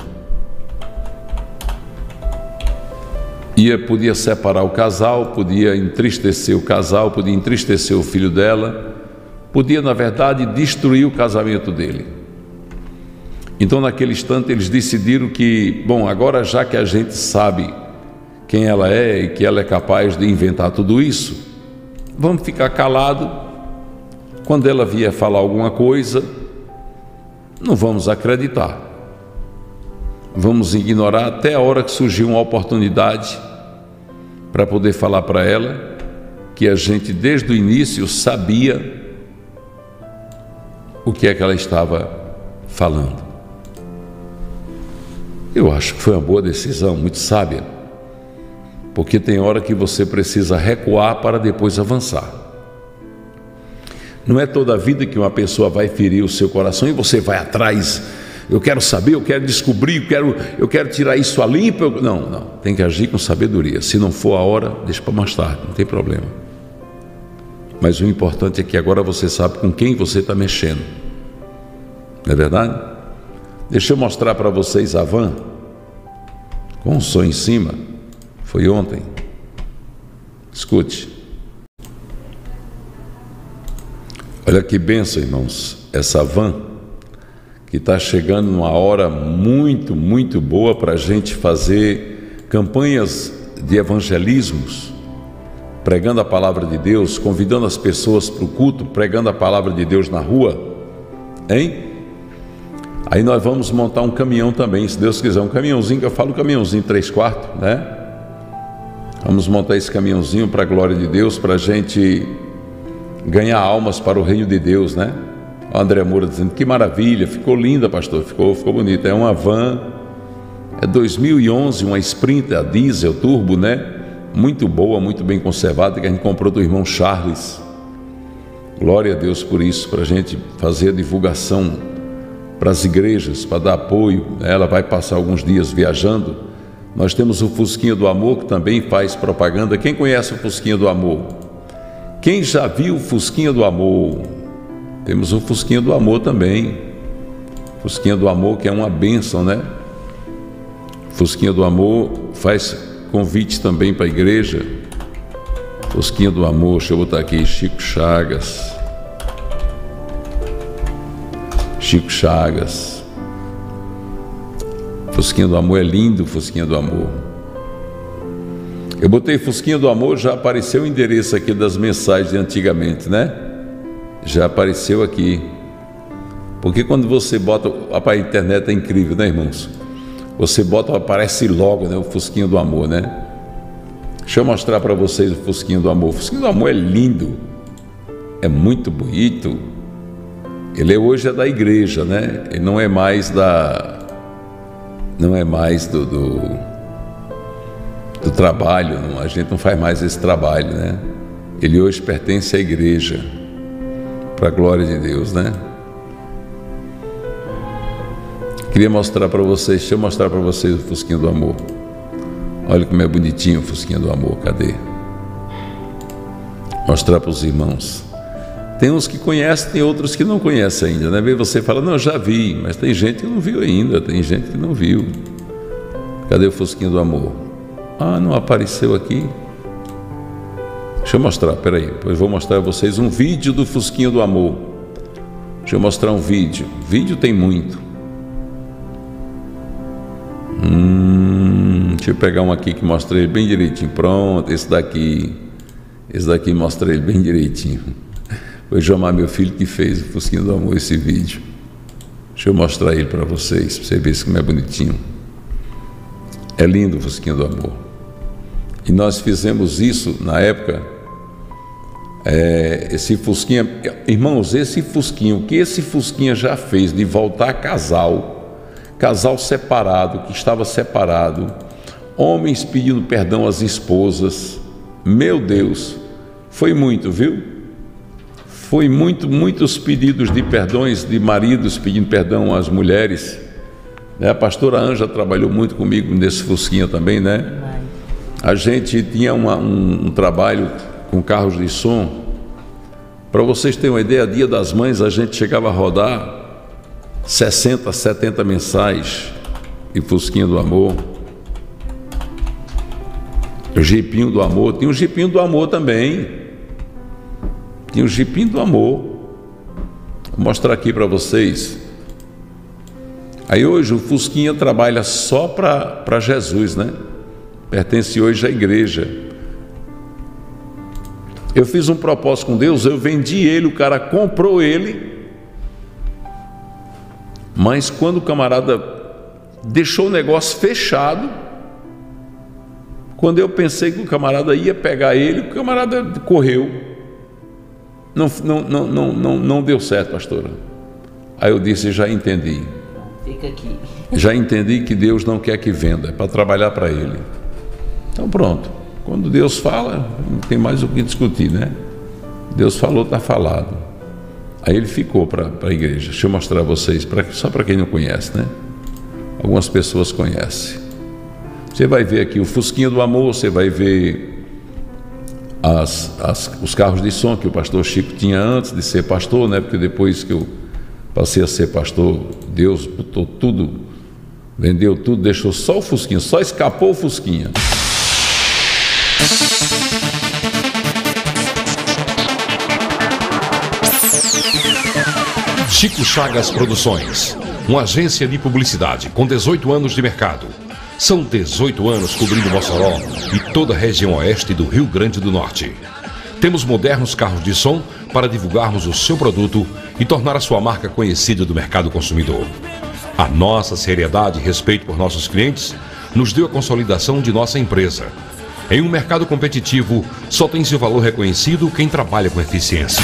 Ia, podia separar o casal, podia entristecer o casal, podia entristecer o filho dela, podia, na verdade, destruir o casamento dele. Então, naquele instante, eles decidiram que, bom, agora já que a gente sabe quem ela é e que ela é capaz de inventar tudo isso, vamos ficar calado quando ela vier falar alguma coisa, não vamos acreditar. Vamos ignorar até a hora que surgir uma oportunidade para poder falar para ela que a gente desde o início sabia o que é que ela estava falando. Eu acho que foi uma boa decisão, muito sábia, porque tem hora que você precisa recuar para depois avançar. Não é toda a vida que uma pessoa vai ferir o seu coração e você vai atrás. Eu quero saber, eu quero descobrir, eu quero, eu quero tirar isso a limpo. Eu... Não, não, tem que agir com sabedoria. Se não for a hora, deixa para mais tarde, não tem problema. Mas o importante é que agora você sabe com quem você está mexendo. Não é verdade? Deixa eu mostrar para vocês a van com o som em cima. Foi ontem. Escute. Olha que bênção, irmãos. Essa van que está chegando numa hora muito, muito boa para a gente fazer campanhas de evangelismos, pregando a palavra de Deus, convidando as pessoas para o culto, pregando a palavra de Deus na rua, hein? Aí nós vamos montar um caminhão também, se Deus quiser, um caminhãozinho, que eu falo caminhãozinho três quartos, né? Vamos montar esse caminhãozinho para a glória de Deus, para a gente ganhar almas para o reino de Deus, né? O André Moura dizendo, que maravilha, ficou linda, pastor, ficou, ficou bonita. É uma van, é dois mil e onze, uma Sprinter a diesel, turbo, né? Muito boa, muito bem conservada, que a gente comprou do irmão Charles. Glória a Deus por isso, para a gente fazer a divulgação para as igrejas, para dar apoio. Ela vai passar alguns dias viajando. Nós temos o Fusquinha do Amor, que também faz propaganda. Quem conhece o Fusquinha do Amor? Quem já viu o Fusquinha do Amor? Temos o Fusquinha do Amor também. Fusquinha do Amor, que é uma bênção, né? Fusquinha do Amor faz convite também para a igreja. Fusquinha do Amor, deixa eu botar aqui, Chico Chagas. Chico Chagas. Fusquinha do Amor é lindo, Fusquinha do Amor. Eu botei Fusquinha do Amor, já apareceu o endereço aqui das mensagens de antigamente, né? Já apareceu aqui. Porque quando você bota, a internet é incrível, né, irmãos? Você bota, aparece logo, né, o Fusquinha do Amor, né? Deixa eu mostrar para vocês o Fusquinha do Amor. O Fusquinha do Amor é lindo, é muito bonito. Ele hoje é da igreja, né? Ele não é mais da, não é mais do, do, do trabalho. Não, a gente não faz mais esse trabalho, né? Ele hoje pertence à igreja, para a glória de Deus, né? Queria mostrar para vocês, deixa eu mostrar para vocês o Fusquinha do Amor. Olha como é bonitinho o Fusquinha do Amor, cadê? Mostrar para os irmãos. Tem uns que conhecem, tem outros que não conhecem ainda, né? Vê você fala, não, já vi, mas tem gente que não viu ainda, tem gente que não viu. Cadê o Fusquinha do Amor? Ah, não apareceu aqui. Deixa eu mostrar, peraí, depois vou mostrar a vocês um vídeo do Fusquinha do Amor. Deixa eu mostrar um vídeo. Vídeo tem muito. Hum, deixa eu pegar um aqui que mostra ele bem direitinho. Pronto, esse daqui. Esse daqui mostra ele bem direitinho. Vou chamar meu filho que fez o Fusquinha do Amor, esse vídeo. Deixa eu mostrar ele para vocês, para você ver como é bonitinho. É lindo o Fusquinha do Amor. E nós fizemos isso na época. É, esse Fusquinha, irmãos, esse Fusquinha, o que esse Fusquinha já fez de voltar casal, casal separado, que estava separado, homens pedindo perdão às esposas, meu Deus, foi muito, viu? Foi muito, muitos pedidos de perdões de maridos pedindo perdão às mulheres. A pastora Anja trabalhou muito comigo nesse Fusquinha também, né? A gente tinha uma, um, um trabalho com carros de som. Para vocês terem uma ideia, Dia das Mães a gente chegava a rodar sessenta, setenta mensais de Fusquinha do Amor. O Jipinho do Amor, tinha o Jipinho do Amor também. Tinha o Jipinho do Amor. Vou mostrar aqui para vocês. Aí hoje o Fusquinha trabalha só para Jesus, né? Pertence hoje à igreja. Eu fiz um propósito com Deus, eu vendi ele, o cara comprou ele, mas quando o camarada deixou o negócio fechado, quando eu pensei que o camarada ia pegar ele, o camarada correu. Não, não, não, não, não, não deu certo, pastora. Aí eu disse, já entendi. Fica aqui. Já entendi que Deus não quer que venda, é para trabalhar para Ele. Então pronto. Quando Deus fala, não tem mais o que discutir, né? Deus falou, está falado. Aí ele ficou para a igreja. Deixa eu mostrar a vocês, pra, só para quem não conhece, né? Algumas pessoas conhecem. Você vai ver aqui o Fusquinha do Amor, você vai ver as, as, os carros de som que o pastor Chico tinha antes de ser pastor, né? Porque depois que eu passei a ser pastor, Deus botou tudo, vendeu tudo, deixou só o Fusquinha, só escapou o Fusquinha. Chico Chagas Produções, uma agência de publicidade com dezoito anos de mercado. São dezoito anos cobrindo Mossoró e toda a região oeste do Rio Grande do Norte. Temos modernos carros de som para divulgarmos o seu produto e tornar a sua marca conhecida do mercado consumidor. A nossa seriedade e respeito por nossos clientes nos deu a consolidação de nossa empresa. Em um mercado competitivo, só tem seu valor reconhecido quem trabalha com eficiência.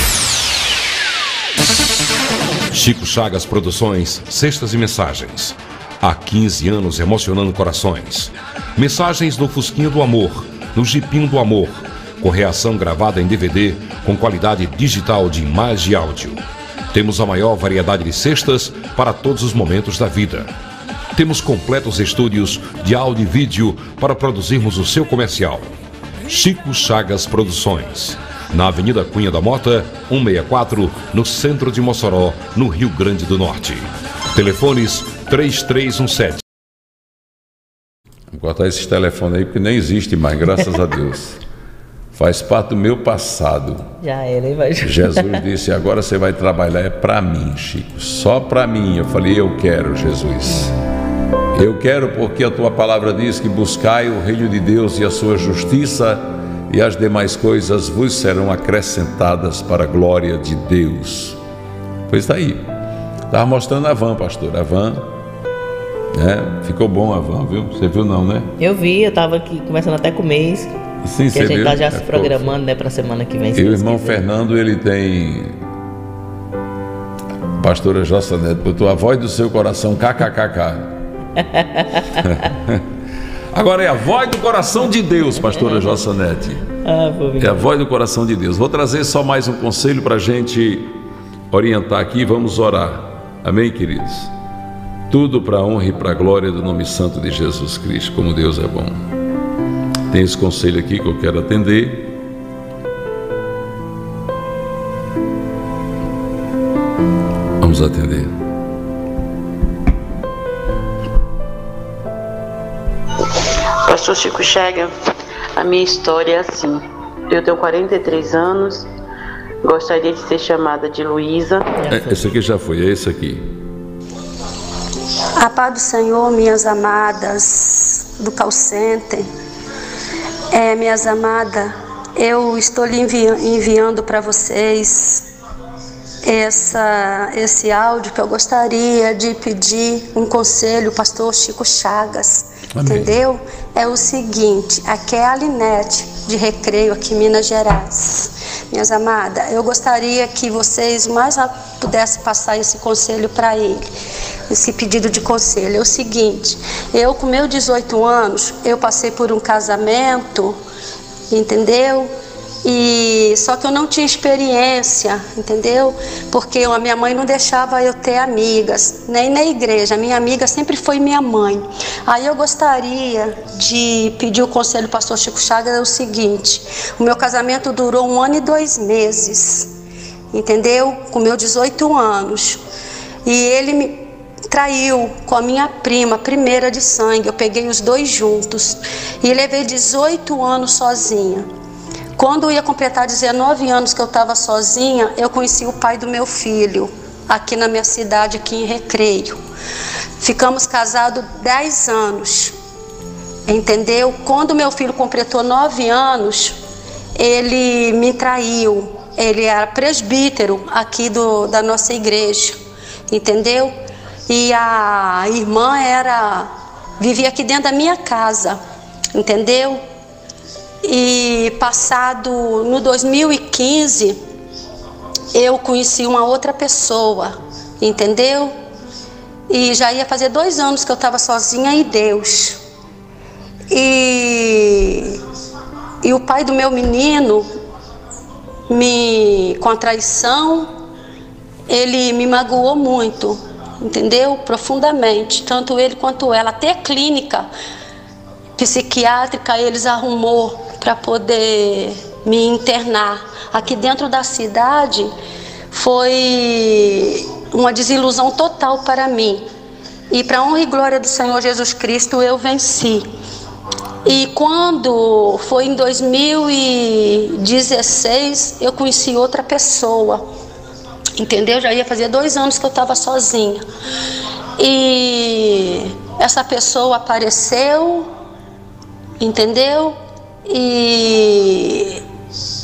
Chico Chagas Produções, cestas e mensagens. Há quinze anos emocionando corações. Mensagens no Fusquinho do Amor, no Jipinho do Amor, com reação gravada em D V D, com qualidade digital de imagem e áudio. Temos a maior variedade de cestas para todos os momentos da vida. Temos completos estúdios de áudio e vídeo para produzirmos o seu comercial. Chico Chagas Produções, na Avenida Cunha da Mota, cento e sessenta e quatro, no centro de Mossoró, no Rio Grande do Norte. Telefones três três um sete. Vou cortar esses telefones aí porque nem existe mais, graças a Deus. Faz parte do meu passado. Já era, hein, vai. Jesus disse, agora você vai trabalhar é para mim, Chico, só para mim. Eu falei, eu quero, Jesus. Eu quero porque a tua palavra diz que buscai o reino de Deus e a sua justiça, e as demais coisas vos serão acrescentadas para a glória de Deus. Pois está aí. Estava mostrando a van, pastor, a van, né? Ficou bom a van, viu? Você viu não, né? Eu vi, eu estava aqui conversando até com o mês. Sim, que a gente está já é se programando, fofo, né, para a semana que vem. E o irmão quiser. Fernando, ele tem... Pastora Jossa Neto botou a voz do seu coração, kkkk. Agora é a voz do coração de Deus, pastora Jossa Neto. Ah, é a voz do coração de Deus. Vou trazer só mais um conselho para a gente orientar aqui e vamos orar. Amém, queridos? Tudo para a honra e para a glória do nome santo de Jesus Cristo, como Deus é bom. Tem esse conselho aqui que eu quero atender. Vamos atender. Pastor Chico Chagas, a minha história é assim. Eu tenho quarenta e três anos, gostaria de ser chamada de Luísa. É, esse aqui já foi, é esse aqui. A paz do Senhor, minhas amadas do call center. É, minhas amadas, eu estou lhe envi enviando para vocês essa, esse áudio que eu gostaria de pedir um conselho, o pastor Chico Chagas. Amém. Entendeu? É o seguinte, aqui é a Alinete de Recreio, aqui em Minas Gerais. Minhas amadas, eu gostaria que vocês mais rápido pudessem passar esse conselho para ele. Esse pedido de conselho é o seguinte, eu com meus dezoito anos, eu passei por um casamento, entendeu? E só que eu não tinha experiência, entendeu? Porque a minha mãe não deixava eu ter amigas, nem na igreja. A minha amiga sempre foi minha mãe. Aí eu gostaria de pedir o conselho do pastor Chico Chagas, é o seguinte, o meu casamento durou um ano e dois meses, entendeu? Com meus dezoito anos. E ele me traiu com a minha prima, primeira de sangue. Eu peguei os dois juntos e levei dezoito anos sozinha. Quando eu ia completar dezenove anos que eu estava sozinha, eu conheci o pai do meu filho, aqui na minha cidade, aqui em Recreio. Ficamos casados dez anos, entendeu? Quando meu filho completou nove anos, ele me traiu. Ele era presbítero aqui do, da nossa igreja, entendeu? E a irmã era, vivia aqui dentro da minha casa, entendeu? E passado, no dois mil e quinze, eu conheci uma outra pessoa, entendeu? E já ia fazer dois anos que eu estava sozinha em Deus. E, e o pai do meu menino, me, com a traição, ele me magoou muito, entendeu? Profundamente, tanto ele quanto ela. Até clínica psiquiátrica eles arrumou para poder me internar. Aqui dentro da cidade foi uma desilusão total para mim. E para a honra e glória do Senhor Jesus Cristo eu venci. E quando foi em dois mil e dezesseis, eu conheci outra pessoa, entendeu? Já ia fazer dois anos que eu estava sozinha. E essa pessoa apareceu, entendeu? E,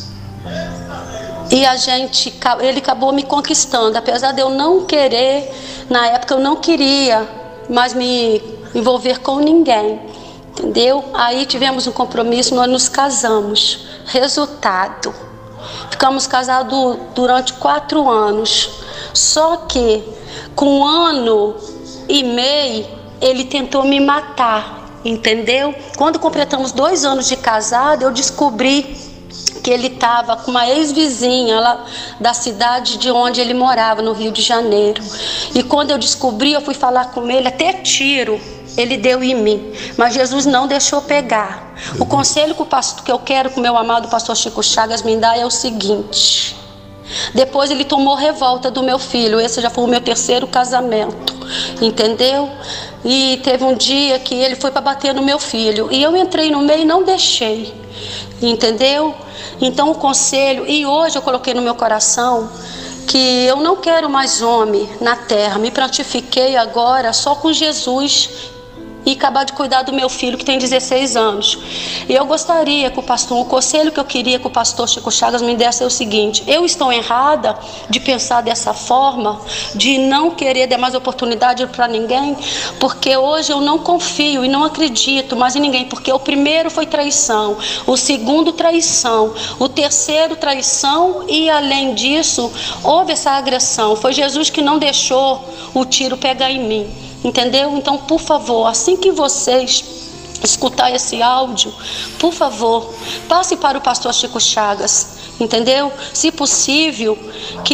e a gente, ele acabou me conquistando, apesar de eu não querer, na época eu não queria mais me envolver com ninguém. Entendeu? Aí tivemos um compromisso, nós nos casamos. Resultado, ficamos casados durante quatro anos. Só que com um ano e meio ele tentou me matar, entendeu? Quando completamos dois anos de casado, eu descobri que ele estava com uma ex-vizinha lá da cidade de onde ele morava, no Rio de Janeiro. E quando eu descobri, eu fui falar com ele, até tiro ele deu em mim, mas Jesus não deixou pegar. O conselho que, o pastor, que eu quero que o meu amado pastor Chico Chagas me dá é o seguinte: depois ele tomou revolta do meu filho, esse já foi o meu terceiro casamento, entendeu? E teve um dia que ele foi para bater no meu filho, e eu entrei no meio e não deixei, entendeu? Então o conselho, e hoje eu coloquei no meu coração que eu não quero mais homem na terra, me prontifiquei agora só com Jesus e acabar de cuidar do meu filho que tem dezesseis anos. E eu gostaria que o pastor, o conselho que eu queria que o pastor Chico Chagas me desse é o seguinte: eu estou errada de pensar dessa forma, de não querer dar mais oportunidade para ninguém, porque hoje eu não confio e não acredito mais em ninguém, porque o primeiro foi traição, o segundo traição, o terceiro traição, e além disso houve essa agressão. Foi Jesus que não deixou o tiro pegar em mim, entendeu? Então, por favor, assim que vocês escutar esse áudio, por favor, passe para o pastor Chico Chagas, entendeu? Se possível, que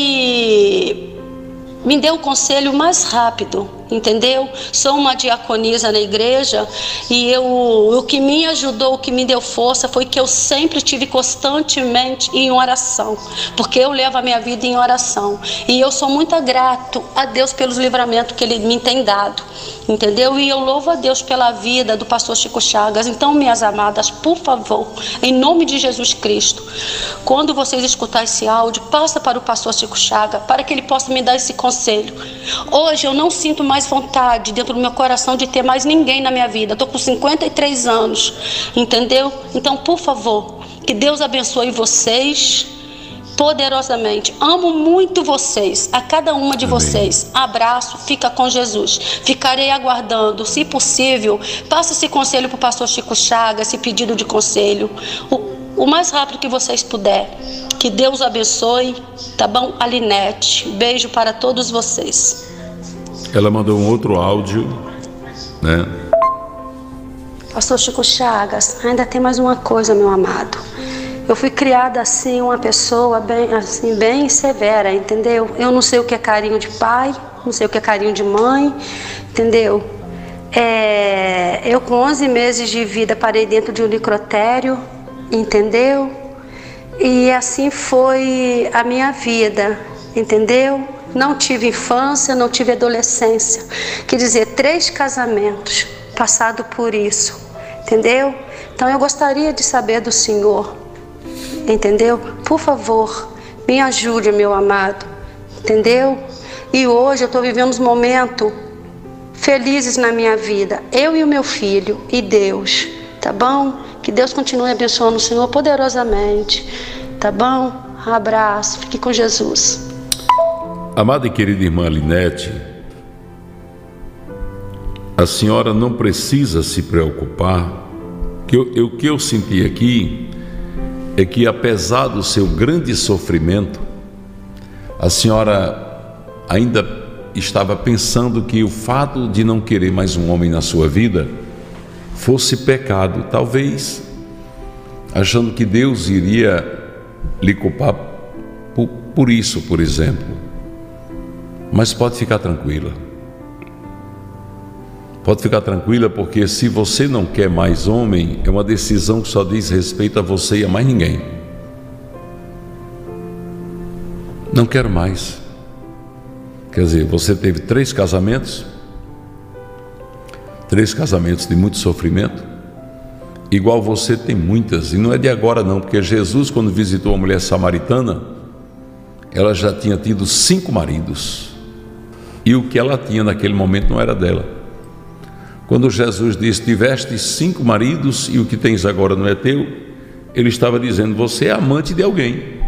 ele me dê o conselho mais rápido, entendeu? Sou uma diaconisa na igreja e eu, o que me ajudou, o que me deu força foi que eu sempre tive constantemente em oração, porque eu levo a minha vida em oração, e eu sou muito grato a Deus pelos livramentos que Ele me tem dado, entendeu? E eu louvo a Deus pela vida do pastor Chico Chagas. Então, minhas amadas, por favor, em nome de Jesus Cristo, quando vocês escutarem esse áudio, passa para o pastor Chico Chagas, para que ele possa me dar esse conselho. Hoje eu não sinto mais vontade dentro do meu coração de ter mais ninguém na minha vida. Estou com cinquenta e três anos, entendeu? Então, por favor, que Deus abençoe vocês poderosamente. Amo muito vocês, a cada uma de vocês. Abraço, fica com Jesus. Ficarei aguardando, se possível, passa esse conselho para o pastor Chico Chagas, esse pedido de conselho, o, o mais rápido que vocês puderem. Que Deus abençoe, tá bom? Alinete, beijo para todos vocês. Ela mandou um outro áudio, né? Pastor Chico Chagas, ainda tem mais uma coisa, meu amado. Eu fui criada assim, uma pessoa bem, assim, bem severa, entendeu? Eu não sei o que é carinho de pai, não sei o que é carinho de mãe, entendeu? É, eu com onze meses de vida parei dentro de um necrotério, entendeu? E assim foi a minha vida, entendeu? Não tive infância, não tive adolescência. Quer dizer, três casamentos passado por isso, entendeu? Então eu gostaria de saber do Senhor, entendeu? Por favor, me ajude, meu amado, entendeu? E hoje eu estou vivendo um momento felizes na minha vida, eu e o meu filho e Deus, tá bom? Que Deus continue abençoando o senhor poderosamente, tá bom? Um abraço, fique com Jesus. Amada e querida irmã Linete, a senhora não precisa se preocupar, que eu, eu, o que eu senti aqui é que, apesar do seu grande sofrimento, a senhora ainda estava pensando que o fato de não querer mais um homem na sua vida fosse pecado, talvez achando que Deus iria lhe culpar por, por isso, por exemplo. Mas pode ficar tranquila. Pode ficar tranquila, porque se você não quer mais homem, é uma decisão que só diz respeito a você e a mais ninguém. Não quero mais. Quer dizer, você teve três casamentos, três casamentos de muito sofrimento, igual você tem muitas, e não é de agora não, porque Jesus, quando visitou a mulher samaritana, ela já tinha tido cinco maridos, e o que ela tinha naquele momento não era dela. Quando Jesus disse, tiveste cinco maridos e o que tens agora não é teu, ele estava dizendo, você é amante de alguém.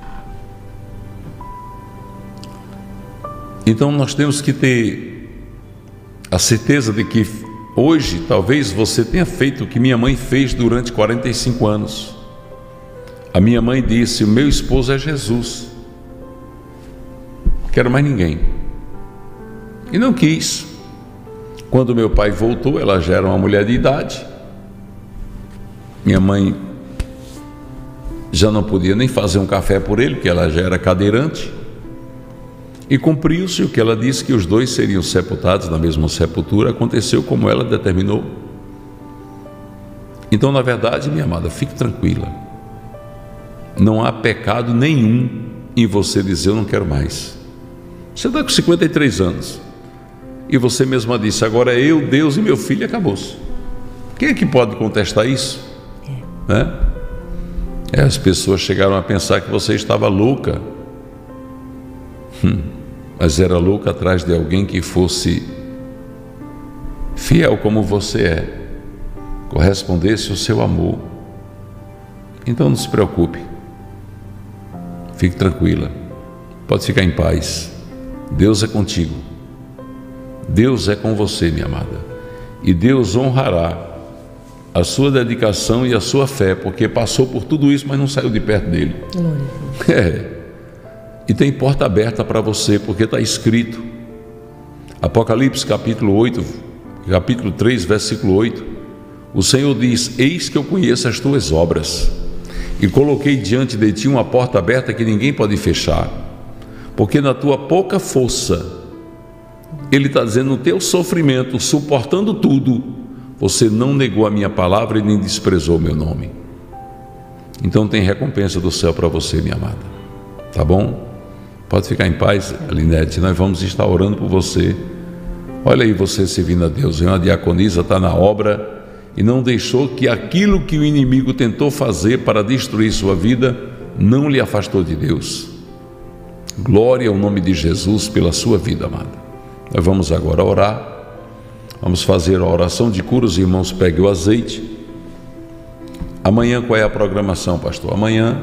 Então nós temos que ter a certeza de que hoje talvez você tenha feito o que minha mãe fez durante quarenta e cinco anos. A minha mãe disse, o meu esposo é Jesus, não quero mais ninguém. E não quis. Quando meu pai voltou, ela já era uma mulher de idade, minha mãe já não podia nem fazer um café por ele, porque ela já era cadeirante. E cumpriu-se o que ela disse, que os dois seriam sepultados na mesma sepultura. Aconteceu como ela determinou. Então, na verdade, minha amada, fique tranquila. Não há pecado nenhum em você dizer, eu não quero mais. Você está com cinquenta e três anos. E você mesma disse, agora é eu, Deus e meu filho, acabou-se. Quem é que pode contestar isso? É. Né? É, as pessoas chegaram a pensar que você estava louca. Hum. Mas era louca atrás de alguém que fosse fiel como você é, correspondesse ao seu amor. Então não se preocupe, fique tranquila, pode ficar em paz. Deus é contigo, Deus é com você, minha amada, e Deus honrará a sua dedicação e a sua fé, porque passou por tudo isso, mas não saiu de perto dele. É. E tem porta aberta para você, porque está escrito, Apocalipse capítulo oito, capítulo três, versículo oito, o Senhor diz, eis que eu conheço as tuas obras, e coloquei diante de ti uma porta aberta que ninguém pode fechar, porque na tua pouca força, ele está dizendo, no teu sofrimento, suportando tudo, você não negou a minha palavra e nem desprezou o meu nome. Então tem recompensa do céu para você, minha amada, tá bom? Pode ficar em paz, Linete, nós vamos estar orando por você. Olha aí você servindo a Deus, uma diaconisa está na obra e não deixou que aquilo que o inimigo tentou fazer para destruir sua vida, não lhe afastou de Deus. Glória ao nome de Jesus pela sua vida, amada. Nós vamos agora orar, vamos fazer a oração de cura, os irmãos peguem o azeite. Amanhã qual é a programação, pastor? Amanhã,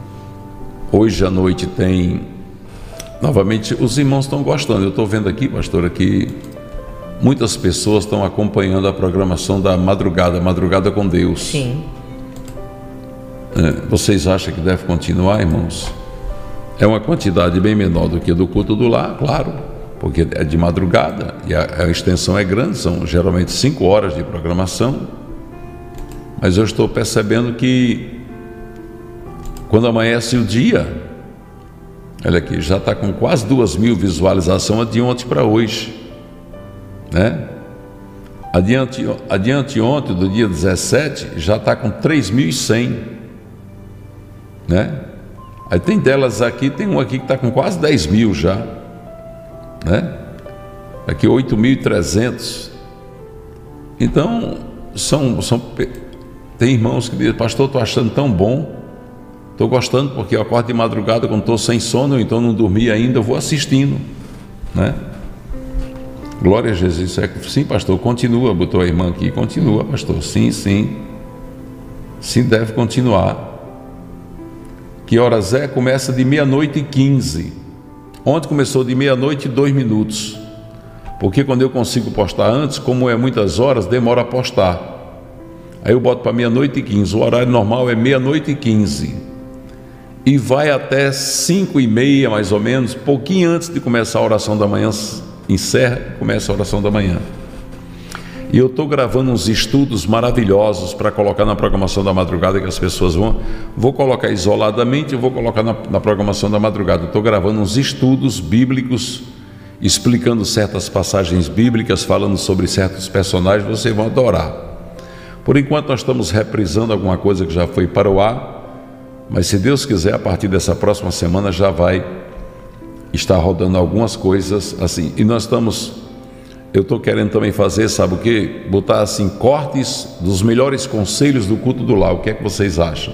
hoje à noite tem... Novamente, os irmãos estão gostando. Eu estou vendo aqui, pastora, que muitas pessoas estão acompanhando a programação da madrugada, Madrugada com Deus. Sim. É, vocês acham que deve continuar, irmãos? É uma quantidade bem menor do que do culto do lar, claro, porque é de madrugada e a, a extensão é grande, são geralmente cinco horas de programação. Mas eu estou percebendo que quando amanhece o dia, olha aqui, já está com quase duas mil visualizações de ontem para hoje, né? Adiante, adiante ontem, do dia dezessete, já está com três mil e cem, né? Aí tem delas aqui, tem um aqui que está com quase dez mil já, né? Aqui oito mil e trezentos. Então, são, são, tem irmãos que dizem, pastor, estou achando tão bom. Estou gostando porque eu acordo de madrugada quando estou sem sono, então não dormi ainda, eu vou assistindo, né? Glória a Jesus. Sim, pastor, continua, botou a irmã aqui, continua, pastor, sim, sim. Sim, deve continuar. Que horas é? Começa de meia-noite e quinze. Ontem começou de meia-noite e dois minutos. Porque quando eu consigo postar antes, como é muitas horas, demora a postar. Aí eu boto para meia-noite e quinze. O horário normal é meia-noite e quinze. E vai até cinco e meia, mais ou menos, pouquinho antes de começar a oração da manhã. Encerra e começa a oração da manhã. E eu estou gravando uns estudos maravilhosos para colocar na programação da madrugada, que as pessoas vão... Vou colocar isoladamente e vou colocar na, na programação da madrugada. Estou gravando uns estudos bíblicos, explicando certas passagens bíblicas, falando sobre certos personagens, vocês vão adorar. Por enquanto nós estamos reprisando alguma coisa que já foi para o ar, mas se Deus quiser, a partir dessa próxima semana já vai estar rodando algumas coisas assim. E nós estamos... Eu estou querendo também fazer, sabe o que? Botar assim, cortes dos melhores conselhos do culto do lar. O que é que vocês acham?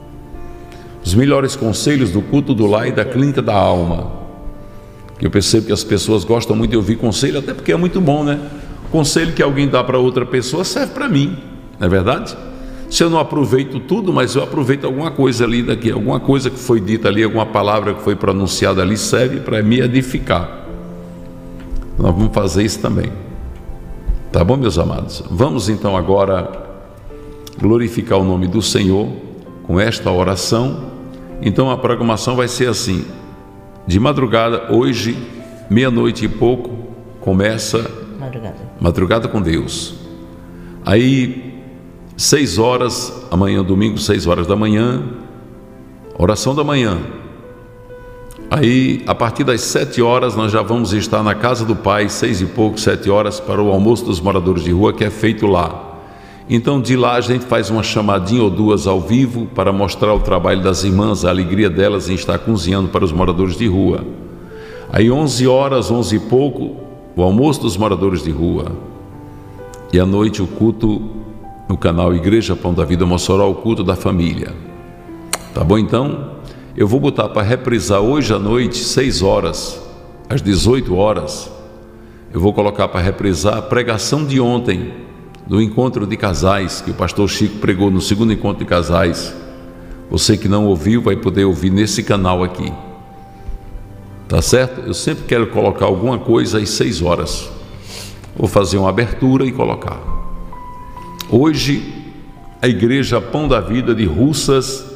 Os melhores conselhos do culto do lar e da clínica da alma. Eu percebo que as pessoas gostam muito de ouvir conselho, até porque é muito bom, né? Conselho que alguém dá para outra pessoa serve para mim, não é verdade? Se eu não aproveito tudo, mas eu aproveito alguma coisa ali daqui, alguma coisa que foi dita ali, alguma palavra que foi pronunciada ali, serve para me edificar. Nós vamos fazer isso também. Tá bom, meus amados? Vamos então agora glorificar o nome do Senhor com esta oração. Então a programação vai ser assim: de madrugada, hoje, meia-noite e pouco, começa madrugada, madrugada com Deus. Aí, seis horas, amanhã, domingo, seis horas da manhã, oração da manhã. Aí, a partir das sete horas, nós já vamos estar na casa do Pai, seis e pouco, sete horas, para o almoço dos moradores de rua, que é feito lá. Então, de lá a gente faz uma chamadinha ou duas ao vivo para mostrar o trabalho das irmãs, a alegria delas em estar cozinhando para os moradores de rua. Aí, onze horas, onze e pouco, o almoço dos moradores de rua. E à noite, o culto no canal Igreja Pão da Vida Mossoró, o culto da família. Tá bom, então? Eu vou botar para reprisar hoje à noite, seis horas, às dezoito horas. Eu vou colocar para reprisar a pregação de ontem, do encontro de casais, que o pastor Chico pregou no segundo encontro de casais. Você que não ouviu vai poder ouvir nesse canal aqui. Tá certo? Eu sempre quero colocar alguma coisa às seis horas. Vou fazer uma abertura e colocar. Hoje, a Igreja Pão da Vida de Russas.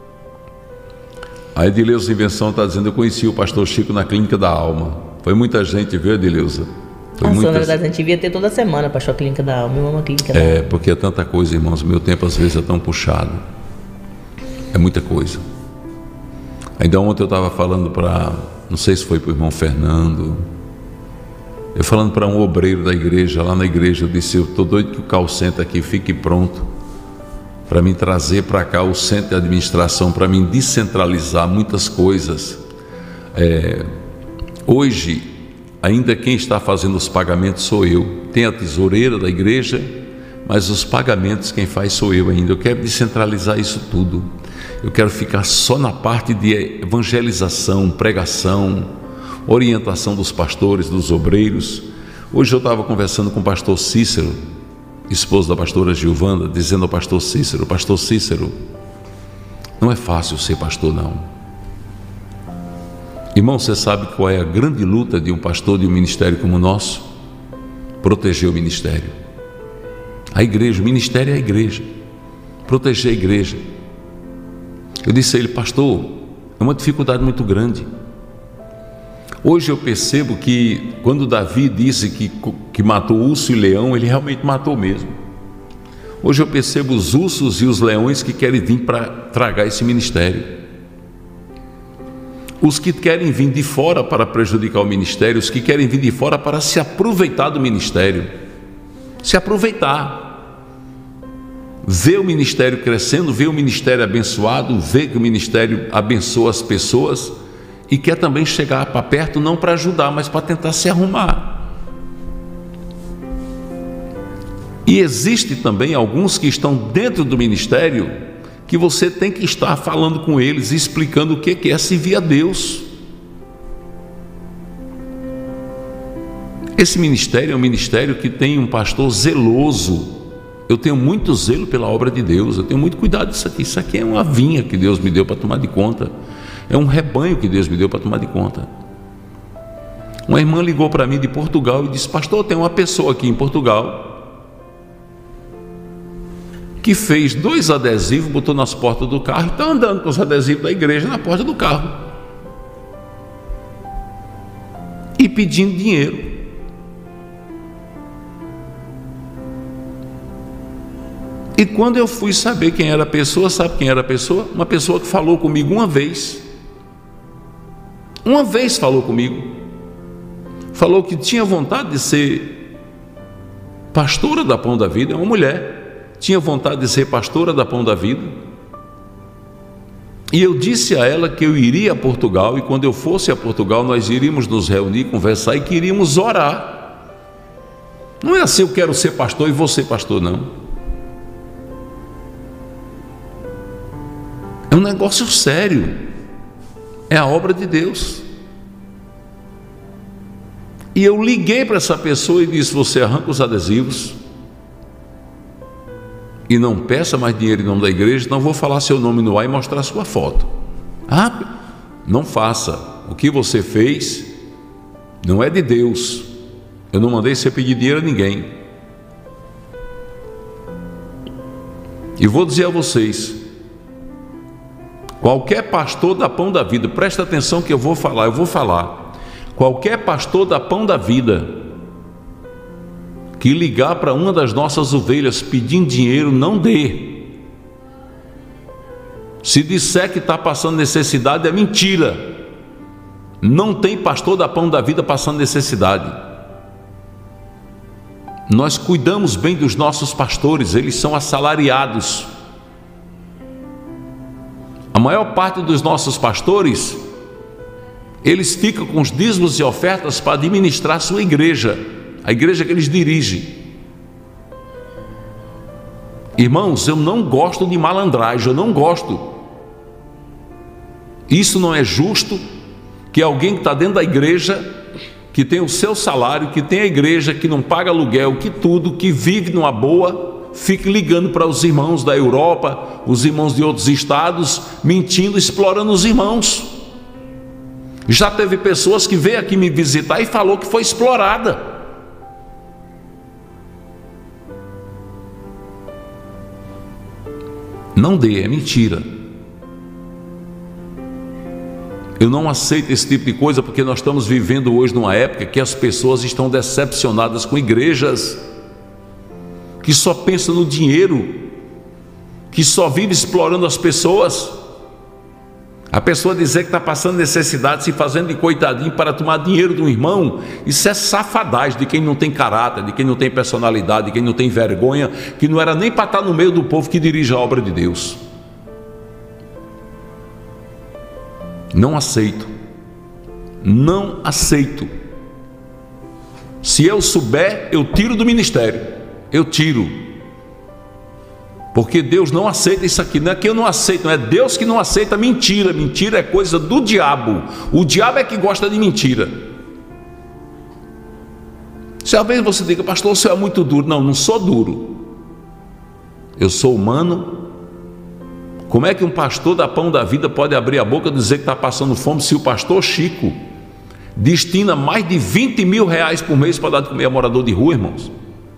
A Edileuza Invenção está dizendo: eu conheci o pastor Chico na Clínica da Alma. Foi muita gente, viu, Edileuza? Foi Nossa, muita... na verdade, a gente via ter toda semana, pastor, a Clínica da Alma. Eu amo a Clínica da É, Alma. porque é tanta coisa, irmãos. Meu tempo às vezes é tão puxado. É muita coisa. Ainda ontem eu estava falando para, não sei se foi para o irmão Fernando, eu falando para um obreiro da igreja, lá na igreja, eu disse: eu estou doido que o call center aqui fique pronto para mim trazer para cá o centro de administração, para mim descentralizar muitas coisas. É, hoje, ainda quem está fazendo os pagamentos sou eu. Tem a tesoureira da igreja, mas os pagamentos quem faz sou eu ainda. Eu quero descentralizar isso tudo. Eu quero ficar só na parte de evangelização, pregação, orientação dos pastores, dos obreiros. Hoje eu estava conversando com o pastor Cícero, esposo da pastora Gilvanda, dizendo ao pastor Cícero: pastor Cícero, não é fácil ser pastor, não. Irmão, você sabe qual é a grande luta de um pastor de um ministério como o nosso? Proteger o ministério. A igreja, o ministério é a igreja. Proteger a igreja. Eu disse a ele: pastor, é uma dificuldade muito grande. Hoje eu percebo que quando Davi disse que, que matou urso e leão, ele realmente matou mesmo. Hoje eu percebo os ursos e os leões que querem vir para tragar esse ministério. Os que querem vir de fora para prejudicar o ministério, os que querem vir de fora para se aproveitar do ministério. Se aproveitar. Ver o ministério crescendo, ver o ministério abençoado, ver que o ministério abençoa as pessoas, e quer também chegar para perto, não para ajudar, mas para tentar se arrumar. E existe também alguns que estão dentro do ministério, que você tem que estar falando com eles, explicando o que é servir a Deus. Esse ministério é um ministério que tem um pastor zeloso eu tenho muito zelo pela obra de Deus, eu tenho muito cuidado disso aqui. Isso aqui é uma vinha que Deus me deu para tomar de conta, é um rebanho que Deus me deu para tomar de conta. Uma irmã ligou para mim de Portugal e disse: pastor, tem uma pessoa aqui em Portugal que fez dois adesivos, botou nas portas do carro e está andando com os adesivos da igreja na porta do carro e pedindo dinheiro. E quando eu fui saber quem era a pessoa, sabe quem era a pessoa? Uma pessoa que falou comigo uma vez. Uma vez falou comigo. Falou que tinha vontade de ser pastora da Pão da Vida. É uma mulher. Tinha vontade de ser pastora da Pão da Vida. E eu disse a ela que eu iria a Portugal, e quando eu fosse a Portugal nós iríamos nos reunir, conversar e queríamos orar. Não é assim, eu quero ser pastor e você pastor, não. É um negócio sério, é a obra de Deus. E eu liguei para essa pessoa e disse: você arranca os adesivos e não peça mais dinheiro em nome da igreja, não vou falar seu nome no ar e mostrar sua foto. Ah, não faça. O que você fez não é de Deus. Eu não mandei você pedir dinheiro a ninguém. E vou dizer a vocês, qualquer pastor da Pão da Vida, presta atenção que eu vou falar, eu vou falar. Qualquer pastor da Pão da Vida que ligar para uma das nossas ovelhas pedindo dinheiro, não dê. Se disser que está passando necessidade, é mentira. Não tem pastor da Pão da Vida passando necessidade. Nós cuidamos bem dos nossos pastores, eles são assalariados. A maior parte dos nossos pastores, eles ficam com os dízimos e ofertas para administrar a sua igreja, a igreja que eles dirigem. Irmãos, eu não gosto de malandragem, eu não gosto. Isso não é justo, que alguém que está dentro da igreja, que tem o seu salário, que tem a igreja, que não paga aluguel, que tudo, que vive numa boa, fique ligando para os irmãos da Europa, os irmãos de outros estados, mentindo, explorando os irmãos. Já teve pessoas que veio aqui me visitar e falou que foi explorada. Não dê, é mentira. Eu não aceito esse tipo de coisa, porque nós estamos vivendo hoje numa época que as pessoas estão decepcionadas com igrejas que só pensam no dinheiro, que só vive explorando as pessoas. A pessoa dizer que está passando necessidade, se fazendo de coitadinho para tomar dinheiro de um irmão, isso é safadagem de quem não tem caráter, de quem não tem personalidade, de quem não tem vergonha, que não era nem para estar no meio do povo que dirige a obra de Deus. Não aceito, não aceito. Se eu souber, eu tiro do ministério, eu tiro. Porque Deus não aceita isso aqui. Não é que eu não aceito, não é Deus que não aceita mentira. Mentira é coisa do diabo. O diabo é que gosta de mentira. Se às vezes você diga: pastor, o senhor é muito duro. Não, não sou duro. Eu sou humano. Como é que um pastor da Pão da Vida pode abrir a boca e dizer que está passando fome, se o pastor Chico destina mais de vinte mil reais por mês para dar de comer a morador de rua, irmãos?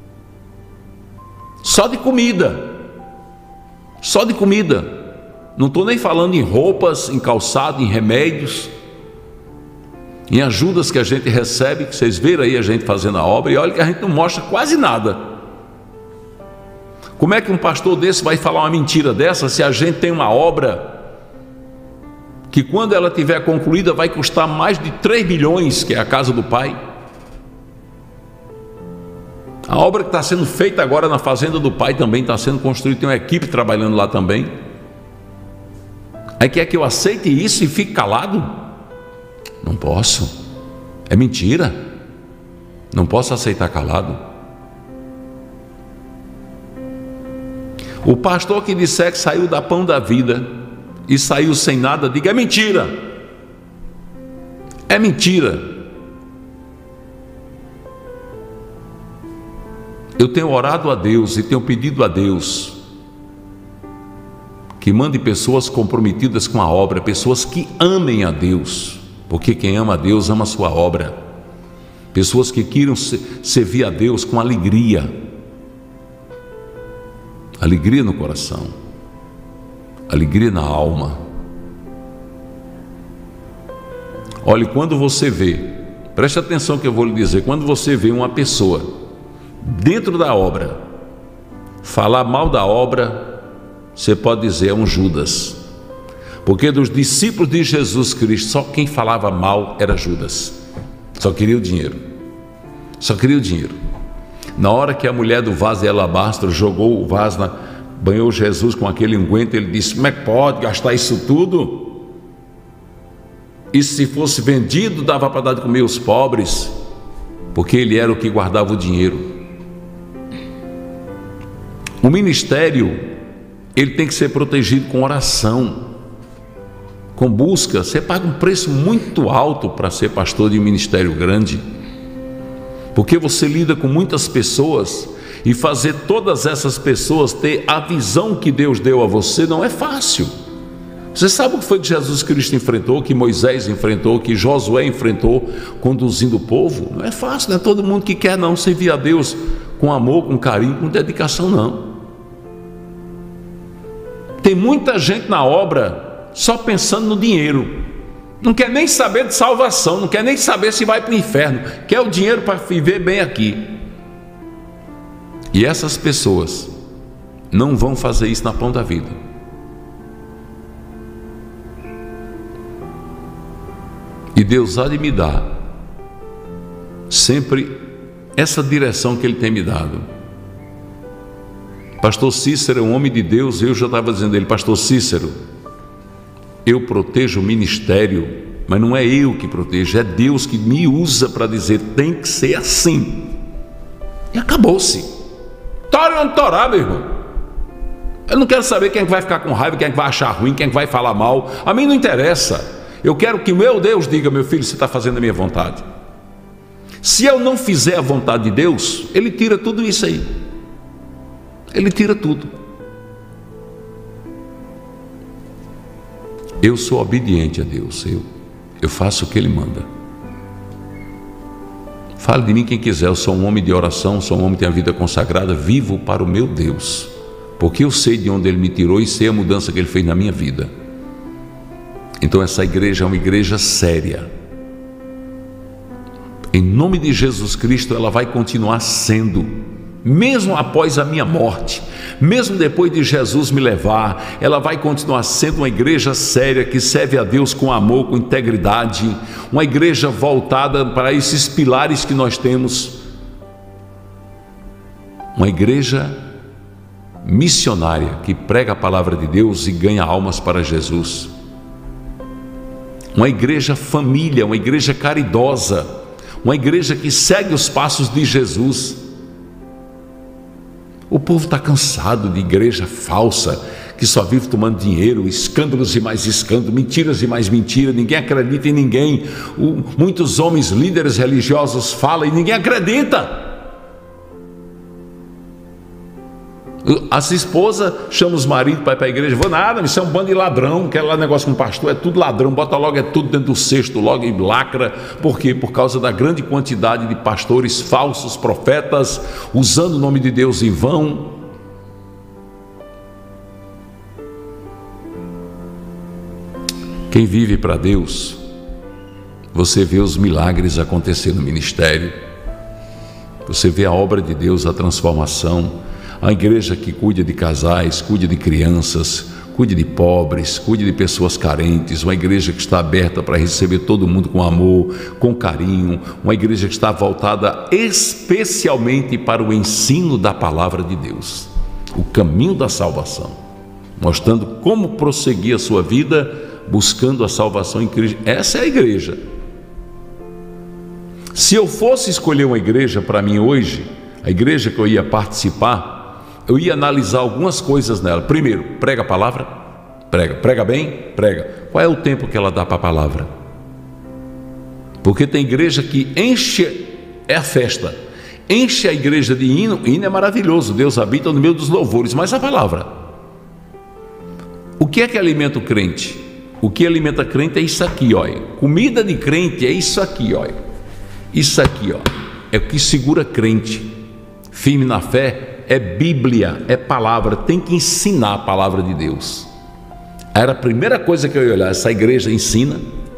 Só de comida. Só de comida. Não estou nem falando em roupas, em calçado, em remédios, em ajudas que a gente recebe, que vocês viram aí a gente fazendo a obra, e olha que a gente não mostra quase nada. Como é que um pastor desse vai falar uma mentira dessa, se a gente tem uma obra que, quando ela estiver concluída, vai custar mais de três milhões, que é a casa do Pai? A obra que está sendo feita agora na fazenda do Pai também está sendo construída, tem uma equipe trabalhando lá também. Aí quer que eu aceite isso e fique calado? Não posso, é mentira. Não posso aceitar calado. O pastor que disser que saiu da Pão da Vida e saiu sem nada, diga: é mentira. É mentira. Eu tenho orado a Deus e tenho pedido a Deus que mande pessoas comprometidas com a obra, pessoas que amem a Deus, porque quem ama a Deus ama a sua obra. Pessoas que queiram servir a Deus com alegria, alegria no coração, alegria na alma. Olhe, quando você vê, preste atenção que eu vou lhe dizer, quando você vê uma pessoa dentro da obra falar mal da obra, você pode dizer é um Judas, porque dos discípulos de Jesus Cristo, só quem falava mal era Judas. Só queria o dinheiro, só queria o dinheiro. Na hora que a mulher do vaso de alabastro jogou o vaso, na, banhou Jesus com aquele unguento, ele disse: como é que pode gastar isso tudo? E se fosse vendido, dava para dar de comer aos pobres, porque ele era o que guardava o dinheiro. O ministério, ele tem que ser protegido com oração, com busca. Você paga um preço muito alto para ser pastor de um ministério grande, porque você lida com muitas pessoas, e fazer todas essas pessoas ter a visão que Deus deu a você não é fácil. Você sabe o que foi que Jesus Cristo enfrentou, que Moisés enfrentou, que Josué enfrentou conduzindo o povo? Não é fácil, não é todo mundo que quer não servir a Deus com amor, com carinho, com dedicação, não. Tem muita gente na obra só pensando no dinheiro, não quer nem saber de salvação, não quer nem saber se vai para o inferno, quer o dinheiro para viver bem aqui. E essas pessoas não vão fazer isso na Pão da Vida. E Deus há de me dar sempre essa direção que Ele tem me dado. Pastor Cícero é um homem de Deus. Eu já estava dizendo a ele: pastor Cícero, eu protejo o ministério, mas não é eu que protejo, é Deus que me usa para dizer tem que ser assim. E acabou-se. Tora onde torar, meu irmão. Eu não quero saber quem é que vai ficar com raiva, quem é que vai achar ruim, quem é que vai falar mal. A mim não interessa. Eu quero que meu Deus diga: meu filho, você está fazendo a minha vontade. Se eu não fizer a vontade de Deus, Ele tira tudo isso aí. Ele tira tudo. Eu sou obediente a Deus. Eu, eu faço o que Ele manda. Fale de mim quem quiser. Eu sou um homem de oração, sou um homem que tem a vida consagrada, vivo para o meu Deus, porque eu sei de onde Ele me tirou e sei a mudança que Ele fez na minha vida. Então essa igreja é uma igreja séria. Em nome de Jesus Cristo, ela vai continuar sendo, mesmo após a minha morte, mesmo depois de Jesus me levar, ela vai continuar sendo uma igreja séria, que serve a Deus com amor, com integridade, uma igreja voltada para esses pilares que nós temos, uma igreja missionária, que prega a palavra de Deus e ganha almas para Jesus, uma igreja família, uma igreja caridosa, uma igreja que segue os passos de Jesus. O povo está cansado de igreja falsa, que só vive tomando dinheiro, escândalos e mais escândalos, mentiras e mais mentiras, ninguém acredita em ninguém. O, muitos homens líderes religiosos falam e ninguém acredita. As esposas chamam os maridos para ir para a igreja: vou nada, isso é um bando de ladrão, quer lá negócio com pastor, é tudo ladrão, bota logo, é tudo dentro do cesto, logo e lacra. Por quê? Por causa da grande quantidade de pastores falsos, profetas, usando o nome de Deus em vão. Quem vive para Deus, você vê os milagres acontecer no ministério, você vê a obra de Deus, a transformação. A igreja que cuida de casais, cuida de crianças, cuida de pobres, cuida de pessoas carentes, uma igreja que está aberta para receber todo mundo com amor, com carinho, uma igreja que está voltada especialmente para o ensino da palavra de Deus, o caminho da salvação, mostrando como prosseguir a sua vida buscando a salvação em Cristo. Essa é a igreja. Se eu fosse escolher uma igreja para mim hoje, a igreja que eu ia participar, eu ia analisar algumas coisas nela. Primeiro, prega a palavra? Prega. Prega bem? Prega. Qual é o tempo que ela dá para a palavra? Porque tem igreja que enche, é a festa, enche a igreja de hino. Hino é maravilhoso, Deus habita no meio dos louvores, mas a palavra, o que é que alimenta o crente? O que alimenta crente é isso aqui, ó. Comida de crente é isso aqui, ó. Isso aqui, ó, é o que segura crente firme na fé. É Bíblia, é palavra. Tem que ensinar a palavra de Deus. Era a primeira coisa que eu ia olhar. Essa igreja ensina?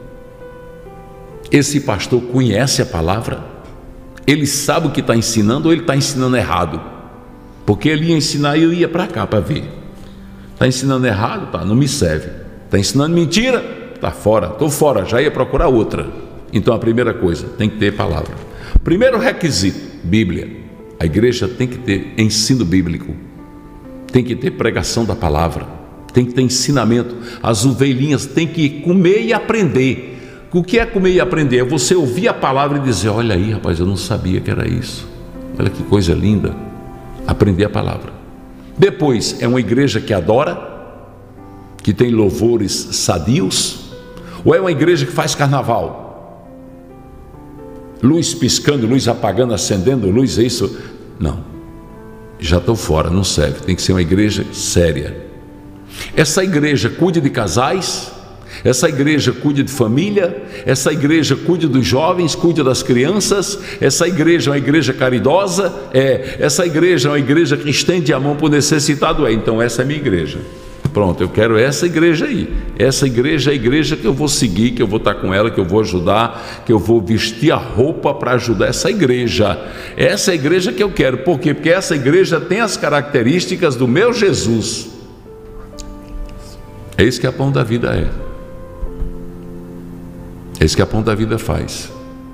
Esse pastor conhece a palavra? Ele sabe o que está ensinando ou ele está ensinando errado? Porque ele ia ensinar e eu ia para cá para ver. Está ensinando errado? Tá, não me serve. Está ensinando mentira? Está fora, estou fora, já ia procurar outra. Então a primeira coisa, tem que ter palavra. Primeiro requisito, Bíblia. A igreja tem que ter ensino bíblico, tem que ter pregação da palavra, tem que ter ensinamento. As ovelhinhas têm que comer e aprender. O que é comer e aprender? É você ouvir a palavra e dizer: olha aí, rapaz, eu não sabia que era isso, olha que coisa linda. Aprender a palavra. Depois, é uma igreja que adora, que tem louvores sadios, ou é uma igreja que faz carnaval? Luz piscando, luz apagando, acendendo, luz, é isso? Não, já estou fora, não serve. Tem que ser uma igreja séria. Essa igreja cuide de casais, essa igreja cuide de família, essa igreja cuide dos jovens, cuide das crianças. Essa igreja é uma igreja caridosa, é. Essa igreja é uma igreja que estende a mão para o necessitado, é. Então essa é a minha igreja. Pronto, eu quero essa igreja aí. Essa igreja é a igreja que eu vou seguir, que eu vou estar com ela, que eu vou ajudar, que eu vou vestir a roupa para ajudar essa igreja. Essa é a igreja que eu quero. Por quê? Porque essa igreja tem as características do meu Jesus. É isso que a Pão da Vida é. É isso que a Pão da Vida faz.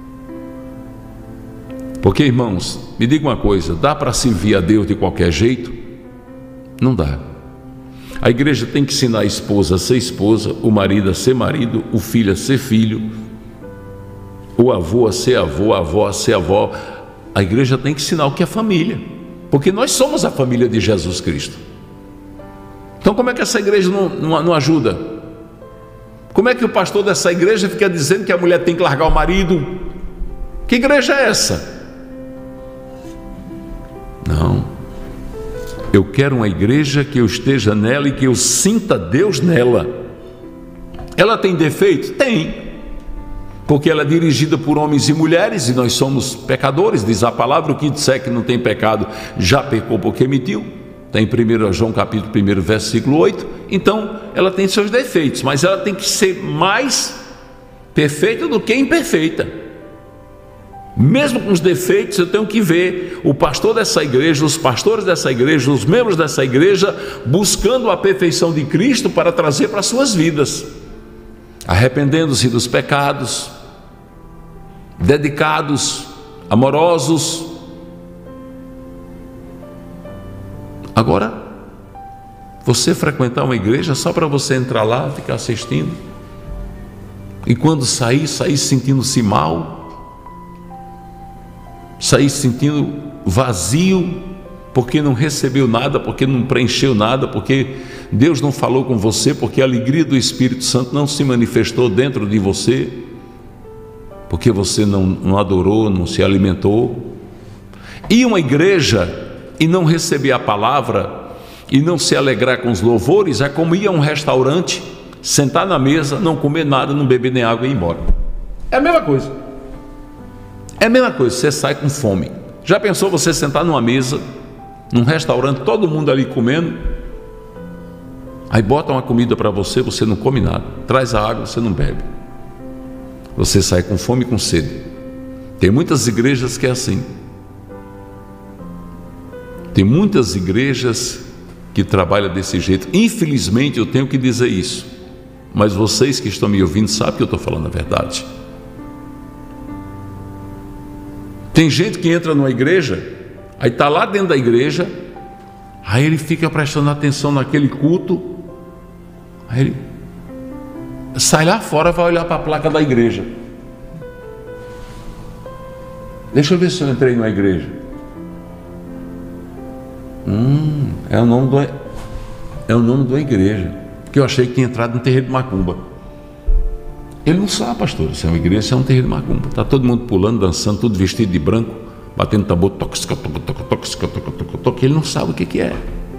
Porque, irmãos, me diga uma coisa: dá para servir a Deus de qualquer jeito? Não dá. A igreja tem que ensinar a esposa a ser esposa, o marido a ser marido, o filho a ser filho, o avô a ser avô, a avó a ser avó. A igreja tem que ensinar o que é família, porque nós somos a família de Jesus Cristo. Então como é que essa igreja não, não, não ajuda? Como é que o pastor dessa igreja fica dizendo que a mulher tem que largar o marido? Que igreja é essa? Não. Eu quero uma igreja que eu esteja nela e que eu sinta Deus nela. Ela tem defeito? Tem. Porque ela é dirigida por homens e mulheres e nós somos pecadores, diz a palavra. O que disser que não tem pecado já pecou porque mentiu. Está em primeiro João capítulo um, versículo oito. Então ela tem seus defeitos, mas ela tem que ser mais perfeita do que imperfeita. Mesmo com os defeitos, eu tenho que ver o pastor dessa igreja, os pastores dessa igreja, os membros dessa igreja buscando a perfeição de Cristo para trazer para as suas vidas, arrependendo-se dos pecados, dedicados, amorosos. Agora, você frequentar uma igreja só para você entrar lá, ficar assistindo, e quando sair, sair sentindo-se mal, sair sentindo vazio, porque não recebeu nada, porque não preencheu nada, porque Deus não falou com você, porque a alegria do Espírito Santo não se manifestou dentro de você, porque você não, não adorou, não se alimentou. Ir a uma igreja e não receber a palavra e não se alegrar com os louvores é como ir a um restaurante, sentar na mesa, não comer nada, não beber nem água e ir embora. É a mesma coisa. É a mesma coisa, você sai com fome. Já pensou você sentar numa mesa, num restaurante, todo mundo ali comendo, aí bota uma comida para você, você não come nada, traz a água, você não bebe, você sai com fome e com sede. Tem muitas igrejas que é assim. Tem muitas igrejas que trabalham desse jeito. Infelizmente eu tenho que dizer isso, mas vocês que estão me ouvindo sabem que eu estou falando a verdade. Tem gente que entra numa igreja, aí está lá dentro da igreja, aí ele fica prestando atenção naquele culto, aí ele sai lá fora, vai olhar para a placa da igreja. Deixa eu ver se eu entrei numa igreja. Hum, é o nome do, é o nome da igreja, porque eu achei que tinha entrado no terreiro de macumba. Ele não sabe, pastor, se é uma igreja, se é um terreiro de macumba. Está todo mundo pulando, dançando, tudo vestido de branco, batendo tambor, toque, toque, toque, toque, toque, toque, toque, ele não sabe o que, que é.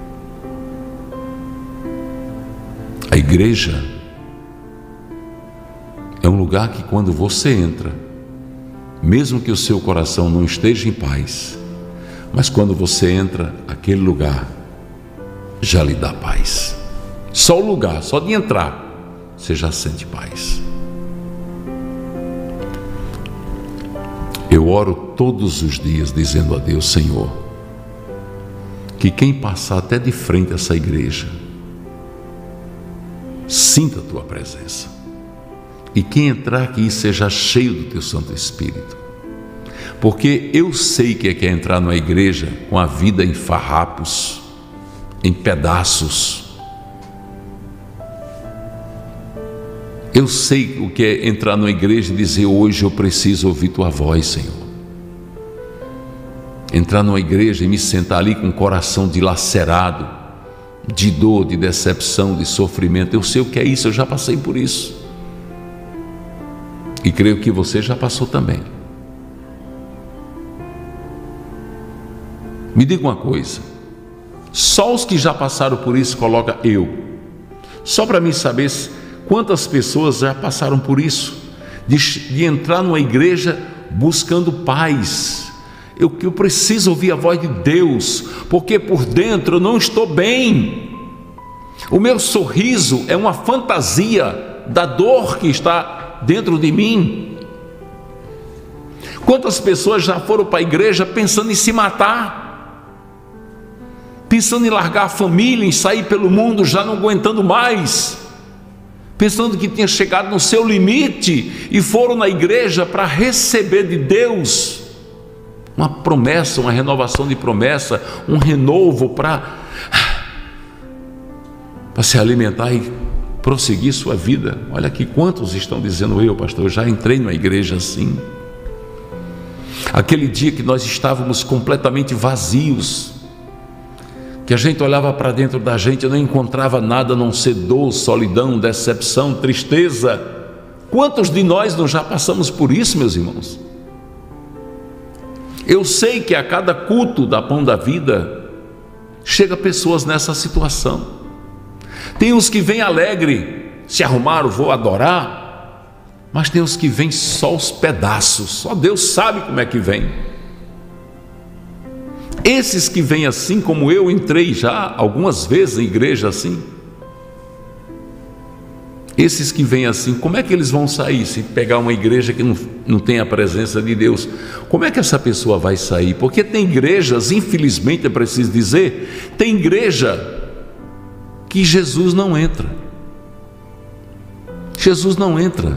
A igreja é um lugar que quando você entra, mesmo que o seu coração não esteja em paz, mas quando você entra, aquele lugar já lhe dá paz. Só o lugar, só de entrar, você já sente paz. Eu oro todos os dias dizendo a Deus: Senhor, que quem passar até de frente a essa igreja sinta a tua presença, e quem entrar aqui seja cheio do teu Santo Espírito, porque eu sei que é que é entrar numa igreja com a vida em farrapos, em pedaços. Eu sei o que é entrar numa igreja e dizer: hoje eu preciso ouvir tua voz, Senhor. Entrar numa igreja e me sentar ali com o coração dilacerado, de dor, de decepção, de sofrimento. Eu sei o que é isso, eu já passei por isso. E creio que você já passou também. Me diga uma coisa: só os que já passaram por isso coloca eu. Só para mim saber quantas pessoas já passaram por isso, de, de entrar numa igreja buscando paz. Eu, eu preciso ouvir a voz de Deus, porque por dentro eu não estou bem. O meu sorriso é uma fantasia da dor que está dentro de mim. Quantas pessoas já foram para a igreja pensando em se matar, pensando em largar a família, em sair pelo mundo já não aguentando mais, pensando que tinha chegado no seu limite, e foram na igreja para receber de Deus uma promessa, uma renovação de promessa, um renovo para para se alimentar e prosseguir sua vida. Olha aqui quantos estão dizendo: eu, pastor, eu já entrei numa igreja assim. Aquele dia que nós estávamos completamente vazios, que a gente olhava para dentro da gente e não encontrava nada a não ser dor, solidão, decepção, tristeza. Quantos de nós não já passamos por isso, meus irmãos? Eu sei que a cada culto da Pão da Vida chega pessoas nessa situação. Tem os que vêm alegre, se arrumaram, vou adorar, mas tem os que vêm só os pedaços, só Deus sabe como é que vem. Esses que vêm assim, como eu entrei já algumas vezes em igreja assim, esses que vêm assim, como é que eles vão sair se pegar uma igreja que não, não tem a presença de Deus? Como é que essa pessoa vai sair? Porque tem igrejas, infelizmente é preciso dizer, tem igreja que Jesus não entra. Jesus não entra.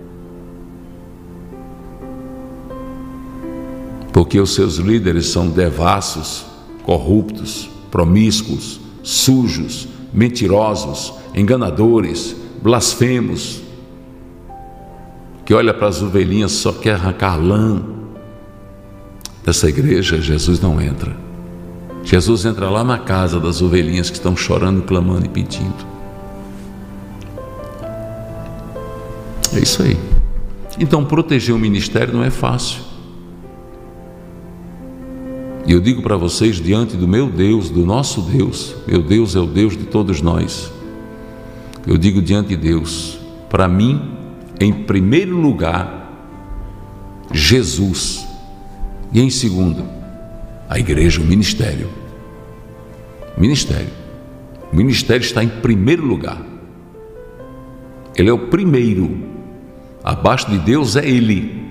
Porque os seus líderes são devassos, corruptos, promíscuos, sujos, mentirosos, enganadores, blasfemos, que olha para as ovelhinhas só quer arrancar lã. Dessa igreja Jesus não entra. Jesus entra lá na casa das ovelhinhas que estão chorando, clamando e pedindo. É isso aí. Então proteger o ministério não é fácil. E eu digo para vocês, diante do meu Deus, do nosso Deus, meu Deus é o Deus de todos nós, eu digo diante de Deus, para mim, em primeiro lugar, Jesus, e em segundo, a igreja, o ministério. Ministério. O ministério está em primeiro lugar. Ele é o primeiro. Abaixo de Deus é Ele.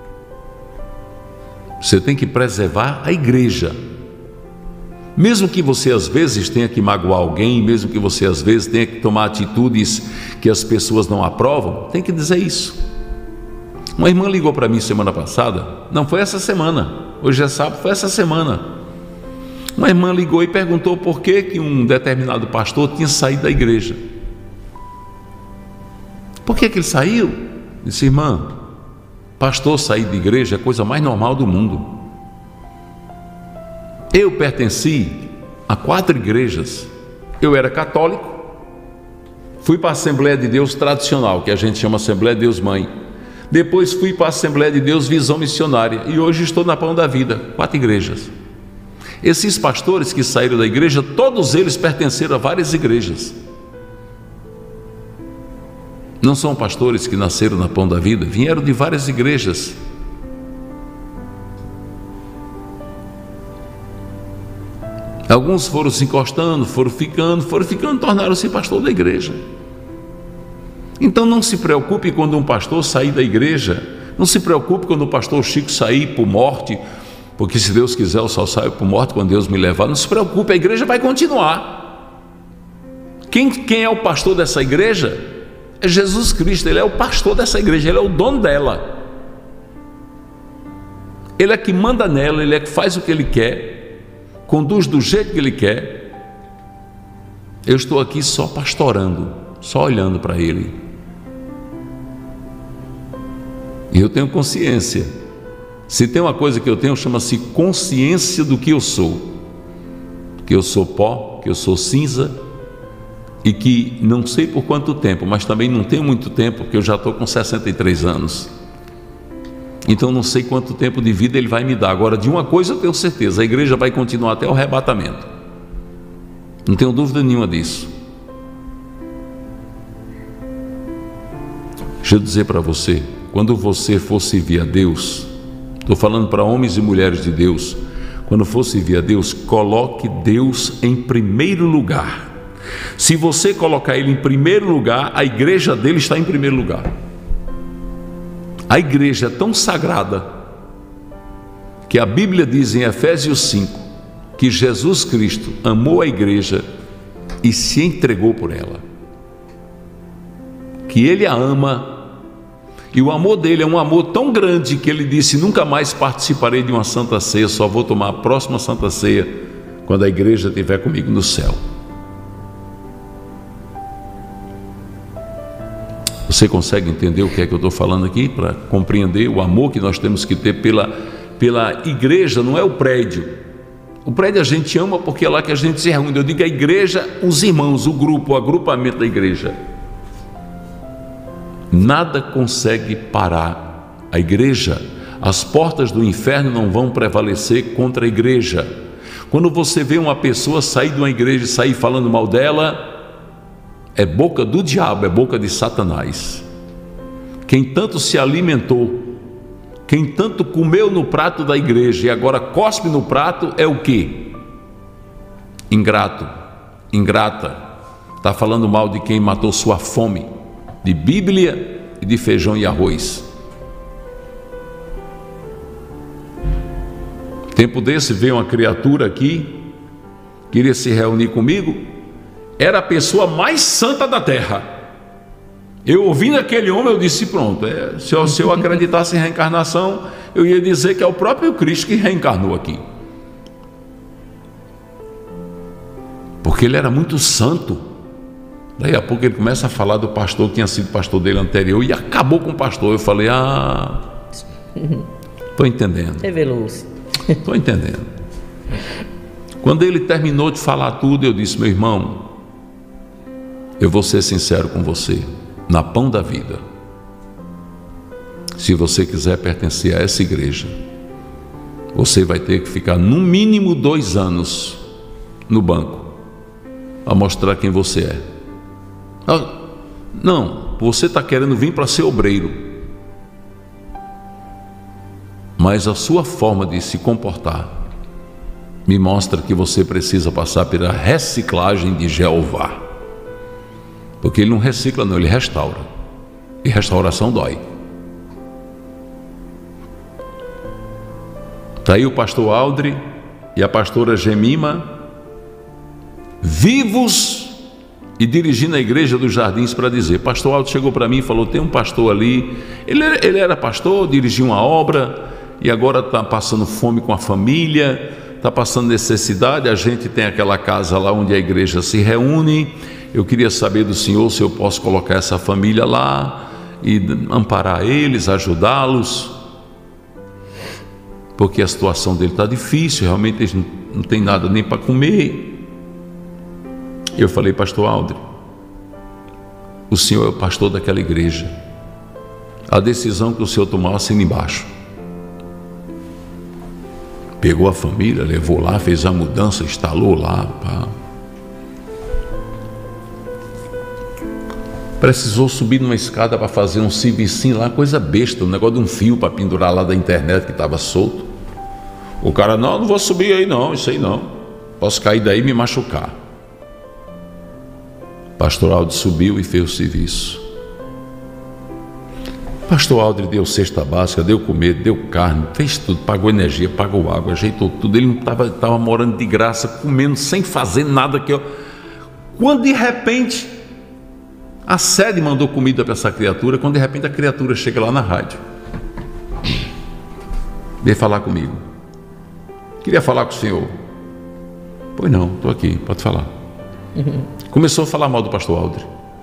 Você tem que preservar a igreja. Mesmo que você às vezes tenha que magoar alguém, mesmo que você às vezes tenha que tomar atitudes que as pessoas não aprovam, tem que dizer isso. Uma irmã ligou para mim semana passada, não foi essa semana, hoje é sábado, foi essa semana. Uma irmã ligou e perguntou por que que um determinado pastor tinha saído da igreja. Por que que ele saiu? Disse: irmã, pastor sair de igreja é a coisa mais normal do mundo. Eu pertenci a quatro igrejas. Eu era católico, fui para a Assembleia de Deus tradicional, que a gente chama Assembleia de Deus Mãe, Depois fui para a Assembleia de Deus Visão Missionária e hoje estou na Pão da Vida, quatro igrejas. Esses pastores que saíram da igreja, todos eles pertenceram a várias igrejas. Não são pastores que nasceram na Pão da Vida, vieram de várias igrejas. Alguns foram se encostando, foram ficando, foram ficando, tornaram-se pastor da igreja. Então não se preocupe quando um pastor sair da igreja, não se preocupe quando o pastor Chico sair por morte, porque se Deus quiser eu só saio por morte quando Deus me levar. Não se preocupe, a igreja vai continuar. Quem, quem é o pastor dessa igreja? É Jesus Cristo, Ele é o pastor dessa igreja, Ele é o dono dela. Ele é que manda nela, Ele é que faz o que Ele quer, conduz do jeito que Ele quer. Eu estou aqui só pastorando, só olhando para Ele. E eu tenho consciência. Se tem uma coisa que eu tenho, chama-se consciência do que eu sou. Que eu sou pó, que eu sou cinza, e que não sei por quanto tempo, mas também não tenho muito tempo, porque eu já estou com sessenta e três anos. Então não sei quanto tempo de vida Ele vai me dar. Agora, de uma coisa eu tenho certeza, a igreja vai continuar até o arrebatamento. Não tenho dúvida nenhuma disso. Deixa eu dizer para você, quando você for servir a Deus, estou falando para homens e mulheres de Deus, quando for servir a Deus, coloque Deus em primeiro lugar. Se você colocar Ele em primeiro lugar, a igreja dele está em primeiro lugar. A igreja é tão sagrada que a Bíblia diz em Efésios cinco que Jesus Cristo amou a igreja e se entregou por ela, que Ele a ama, e o amor dele é um amor tão grande que Ele disse: nunca mais participarei de uma santa ceia, só vou tomar a próxima santa ceia quando a igreja estiver comigo no céu. Você consegue entender o que é que eu estou falando aqui? Para compreender o amor que nós temos que ter pela, pela igreja, não é o prédio. O prédio a gente ama porque é lá que a gente se reúne. Eu digo a igreja, os irmãos, o grupo, o agrupamento da igreja. Nada consegue parar a igreja. As portas do inferno não vão prevalecer contra a igreja. Quando você vê uma pessoa sair de uma igreja e sair falando mal dela, é boca do diabo, é boca de Satanás. Quem tanto se alimentou, quem tanto comeu no prato da igreja e agora cospe no prato, é o quê? Ingrato, ingrata. Está falando mal de quem matou sua fome de Bíblia e de feijão e arroz. Tempo desse veio uma criatura aqui, queria se reunir comigo. Era a pessoa mais santa da terra. Eu ouvindo aquele homem, eu disse: pronto, é, se, eu, se eu acreditasse em reencarnação, eu ia dizer que é o próprio Cristo que reencarnou aqui, porque ele era muito santo. Daí a pouco ele começa a falar do pastor que tinha sido pastor dele anterior e acabou com o pastor. Eu falei: ah, estou entendendo. Revelou-se. Estou entendendo. Quando ele terminou de falar tudo, eu disse: meu irmão, eu vou ser sincero com você, na Pão da Vida, se você quiser pertencer a essa igreja, você vai ter que ficar no mínimo dois anos no banco, a mostrar quem você é. Não, você está querendo vir para ser obreiro, mas a sua forma de se comportar me mostra que você precisa passar pela reciclagem de Jeová. Porque Ele não recicla não, Ele restaura. E restauração dói. Está aí o pastor Aldri e a pastora Gemima, vivos e dirigindo a igreja dos Jardins para dizer: pastor Aldri chegou para mim e falou: tem um pastor ali, ele era, ele era pastor, dirigia uma obra e agora está passando fome com a família, está passando necessidade. A gente tem aquela casa lá onde a igreja se reúne. Eu queria saber do senhor se eu posso colocar essa família lá e amparar eles, ajudá-los, porque a situação dele está difícil, realmente eles não, não tem nada nem para comer. Eu falei: pastor Aldri, o senhor é o pastor daquela igreja, a decisão que o senhor tomou assina embaixo. Pegou a família, levou lá, fez a mudança, instalou lá. Pá. Precisou subir numa escada para fazer um servicinho lá, coisa besta, um negócio de um fio para pendurar lá da internet que estava solto. O cara, não, não vou subir aí não, isso aí não. Posso cair daí e me machucar. Pastor Aldri subiu e fez o serviço. Pastor Aldri deu cesta básica, deu comida, deu carne, fez tudo, pagou energia, pagou água, ajeitou tudo. Ele não estava estava morando de graça, comendo, sem fazer nada. Que eu... Quando de repente a sede mandou comida para essa criatura, quando de repente a criatura chega lá na rádio, veio falar comigo. Queria falar com o senhor. Pois não, estou aqui, pode falar. Uhum. Começou a falar mal do pastor Aldri.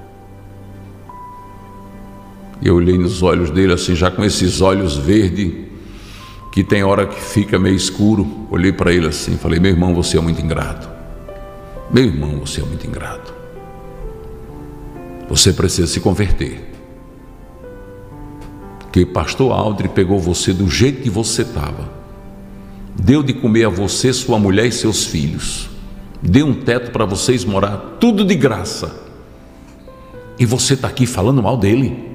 Eu olhei nos olhos dele assim, já com esses olhos verdes, que tem hora que fica meio escuro. Olhei para ele assim, falei, meu irmão, você é muito ingrato. Meu irmão, você é muito ingrato. Você precisa se converter. Porque pastor Aldri pegou você do jeito que você estava. Deu de comer a você, sua mulher e seus filhos. Deu um teto para vocês morar, tudo de graça. E você está aqui falando mal dele.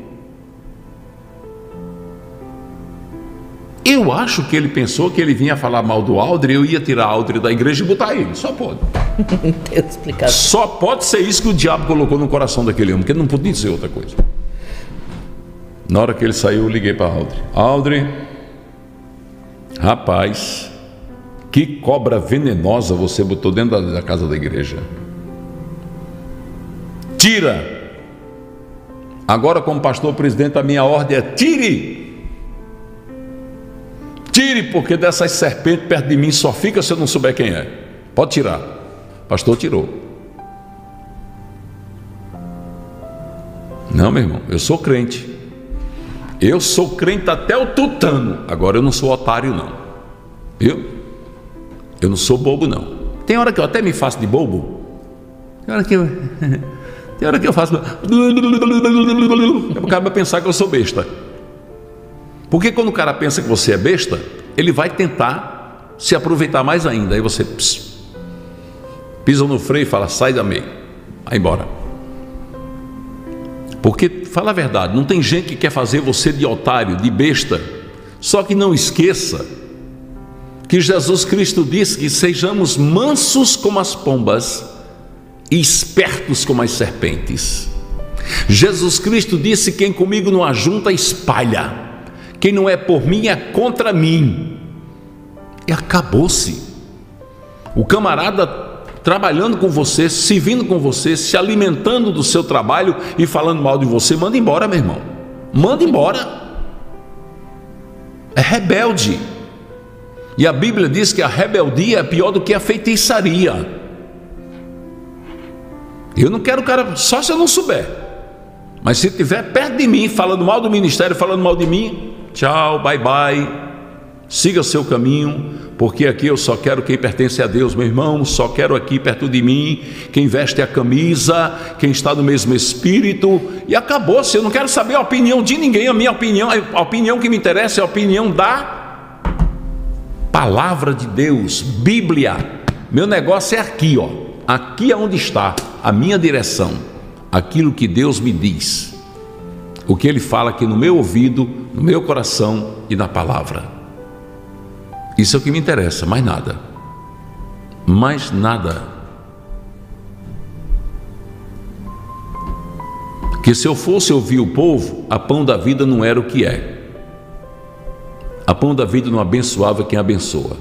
Eu acho que ele pensou que ele vinha falar mal do Aldri, eu ia tirar Aldri da igreja e botar ele. Só pode. Só pode ser isso que o diabo colocou no coração daquele homem, porque ele não podia dizer outra coisa. Na hora que ele saiu, eu liguei para Aldri. Aldri, rapaz, que cobra venenosa você botou dentro da, da casa da igreja. Tira. Agora, como pastor presidente, a minha ordem é tire. Tire, porque dessas serpentes perto de mim só fica se eu não souber quem é. Pode tirar. Pastor tirou. Não, meu irmão, eu sou crente. Eu sou crente até o tutano. Agora eu não sou otário não. Viu? Eu não sou bobo não. Tem hora que eu até me faço de bobo. Tem hora que eu... Tem hora que eu faço... O cara vai pensar que eu sou besta. Porque quando o cara pensa que você é besta, ele vai tentar se aproveitar mais ainda. Aí você pss, pisa no freio e fala, sai da meia. Vai embora. Porque, fala a verdade, não tem gente que quer fazer você de otário, de besta. Só que não esqueça que Jesus Cristo disse que sejamos mansos como as pombas e espertos como as serpentes. Jesus Cristo disse, quem comigo não ajunta, espalha. Quem não é por mim é contra mim. E acabou-se. O camarada trabalhando com você, servindo com você, se alimentando do seu trabalho e falando mal de você, manda embora, meu irmão. Manda embora. É rebelde. E a Bíblia diz que a rebeldia é pior do que a feitiçaria. Eu não quero o cara, só se eu não souber. Mas se estiver perto de mim, falando mal do ministério, falando mal de mim, tchau, bye bye, siga o seu caminho, porque aqui eu só quero quem pertence a Deus, meu irmão, só quero aqui perto de mim, quem veste a camisa, quem está no mesmo espírito, e acabou-se. Eu não quero saber a opinião de ninguém, a minha opinião, a opinião que me interessa é a opinião da palavra de Deus, Bíblia. Meu negócio é aqui, ó, aqui é onde está a minha direção, aquilo que Deus me diz, o que Ele fala aqui no meu ouvido, no meu coração e na palavra. Isso é o que me interessa, mais nada. Mais nada. Que se eu fosse ouvir o povo, a pão da vida não era o que é. A pão da vida não abençoava quem abençoa.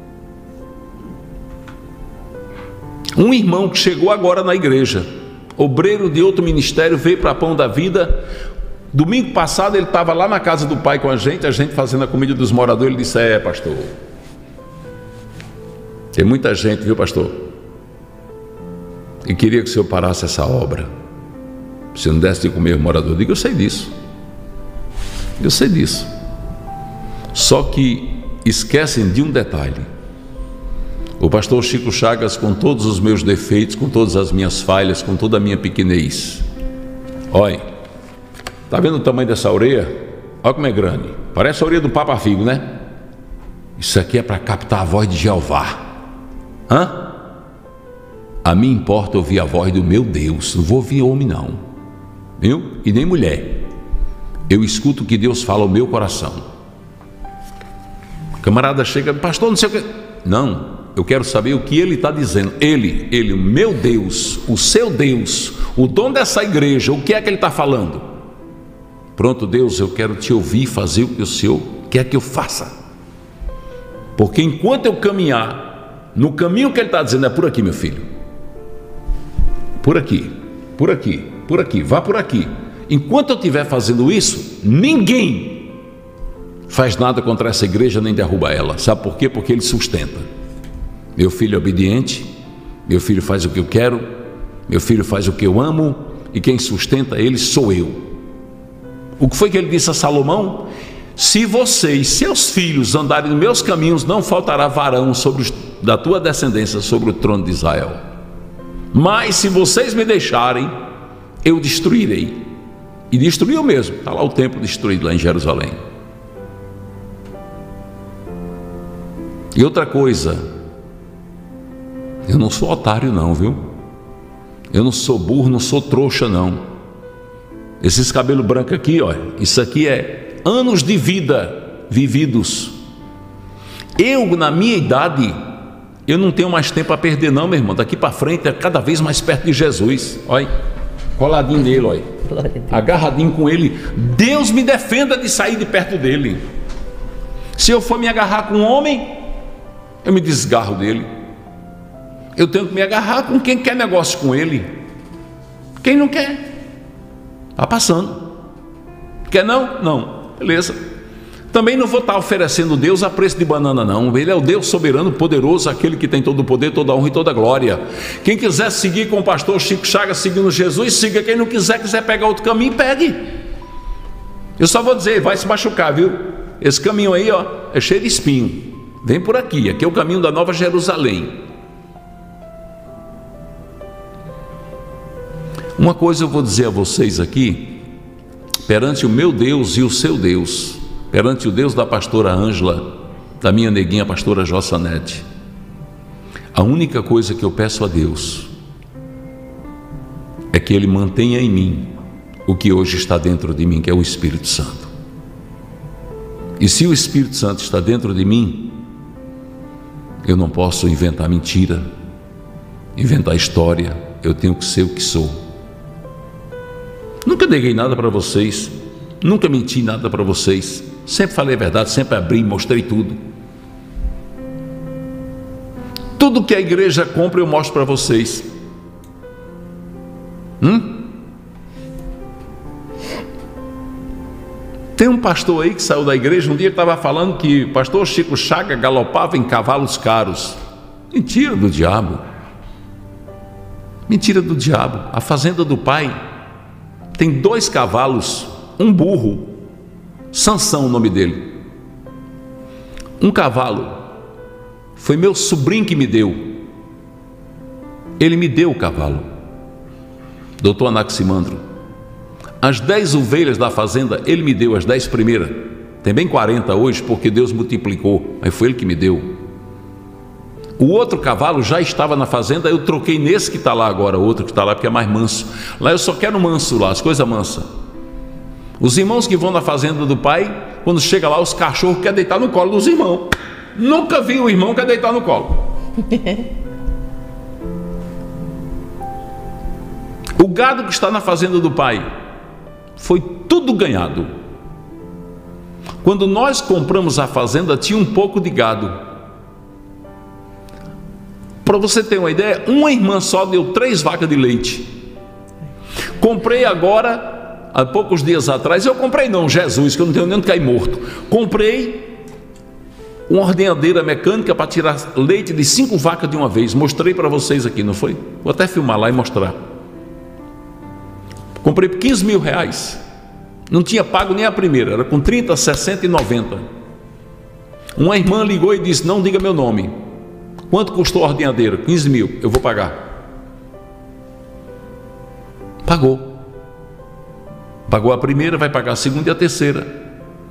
Um irmão que chegou agora na igreja, obreiro de outro ministério, veio para a Pão da Vida. Domingo passado ele estava lá na casa do pai com a gente, a gente fazendo a comida dos moradores. Ele disse, é pastor, tem muita gente, viu pastor, e queria que o senhor parasse essa obra, se não desse de comer o morador. Eu digo, eu sei disso, eu sei disso, só que esquecem de um detalhe. O pastor Chico Chagas, com todos os meus defeitos, com todas as minhas falhas, com toda a minha pequenez, olha, está vendo o tamanho dessa orelha? Olha como é grande. Parece a orelha do Papa Figo, né? Isso aqui é para captar a voz de Jeová. Hã? A mim importa ouvir a voz do meu Deus. Não vou ouvir homem não, viu? E nem mulher. Eu escuto o que Deus fala ao meu coração. O camarada chega, pastor, não sei o que. Não, eu quero saber o que ele está dizendo. Ele, ele, o meu Deus, o seu Deus, o dono dessa igreja, o que é que ele está falando? Pronto, Deus, eu quero te ouvir, fazer o que o Senhor quer que eu faça. Porque enquanto eu caminhar no caminho que ele está dizendo, é por aqui, meu filho. Por aqui, por aqui, por aqui, vá por aqui. Enquanto eu estiver fazendo isso, ninguém faz nada contra essa igreja nem derruba ela. Sabe por quê? Porque ele sustenta. Meu filho é obediente, meu filho faz o que eu quero, meu filho faz o que eu amo, e quem sustenta ele sou eu. O que foi que ele disse a Salomão? Se vocês, seus filhos, andarem nos meus caminhos, não faltará varão sobre os, da tua descendência sobre o trono de Israel. Mas se vocês me deixarem, eu destruirei. E destruiu mesmo. Está lá o templo destruído lá em Jerusalém. E outra coisa, eu não sou otário não, viu? Eu não sou burro, não sou trouxa não. Esses cabelos brancos aqui, ó, isso aqui é anos de vida vividos. Eu, na minha idade, eu não tenho mais tempo a perder não, meu irmão. Daqui para frente é cada vez mais perto de Jesus. Olha, coladinho nele, olha, agarradinho com ele. Deus me defenda de sair de perto dele. Se eu for me agarrar com um homem, eu me desgarro dele. Eu tenho que me agarrar com quem quer negócio com ele. Quem não quer, está passando. Quer não? Não, beleza. Também não vou estar oferecendo Deus a preço de banana não. Ele é o Deus soberano, poderoso, aquele que tem todo o poder, toda a honra e toda a glória. Quem quiser seguir com o pastor Chico Chagas seguindo Jesus, siga. Quem não quiser, quiser pegar outro caminho, pegue. Eu só vou dizer, vai se machucar, viu? Esse caminho aí, ó, é cheio de espinho. Vem por aqui, aqui é o caminho da Nova Jerusalém. Uma coisa eu vou dizer a vocês aqui, perante o meu Deus e o seu Deus, perante o Deus da pastora Ângela, da minha neguinha pastora Jossanete, a única coisa que eu peço a Deus é que Ele mantenha em mim o que hoje está dentro de mim, que é o Espírito Santo. E se o Espírito Santo está dentro de mim, eu não posso inventar mentira, inventar história, eu tenho que ser o que sou. Nunca neguei nada para vocês, nunca menti nada para vocês, sempre falei a verdade, sempre abri, mostrei tudo. Tudo que a igreja compra eu mostro para vocês. Hum? Tem um pastor aí que saiu da igreja um dia que estava falando que o pastor Chico Chagas galopava em cavalos caros. Mentira do diabo. Mentira do diabo. A fazenda do pai tem dois cavalos, um burro, Sansão o nome dele. Um cavalo foi meu sobrinho que me deu. Ele me deu o cavalo, doutor Anaximandro. As dez ovelhas da fazenda, ele me deu as dez primeiras. Tem bem quarenta hoje, porque Deus multiplicou, mas foi ele que me deu. O outro cavalo já estava na fazenda, eu troquei nesse que está lá agora, o outro que está lá, porque é mais manso. Lá eu só quero manso lá, as coisas mansas. Os irmãos que vão na fazenda do pai, quando chega lá, os cachorros querem deitar no colo dos irmãos. Nunca vi o irmão que quer deitar no colo. O gado que está na fazenda do pai foi tudo ganhado. Quando nós compramos a fazenda, tinha um pouco de gado. Para você ter uma ideia, uma irmã só deu três vacas de leite. Comprei agora, há poucos dias atrás, eu comprei não, Jesus, que eu não tenho nem onde cair morto. Comprei uma ordenhadeira mecânica para tirar leite de cinco vacas de uma vez. Mostrei para vocês aqui, não foi? Vou até filmar lá e mostrar. Comprei por quinze mil reais. Não tinha pago nem a primeira, era com trinta, sessenta e noventa. Uma irmã ligou e disse, não diga meu nome. Quanto custou a ordenhadeira? quinze mil, eu vou pagar. Pagou. Pagou a primeira, vai pagar a segunda e a terceira.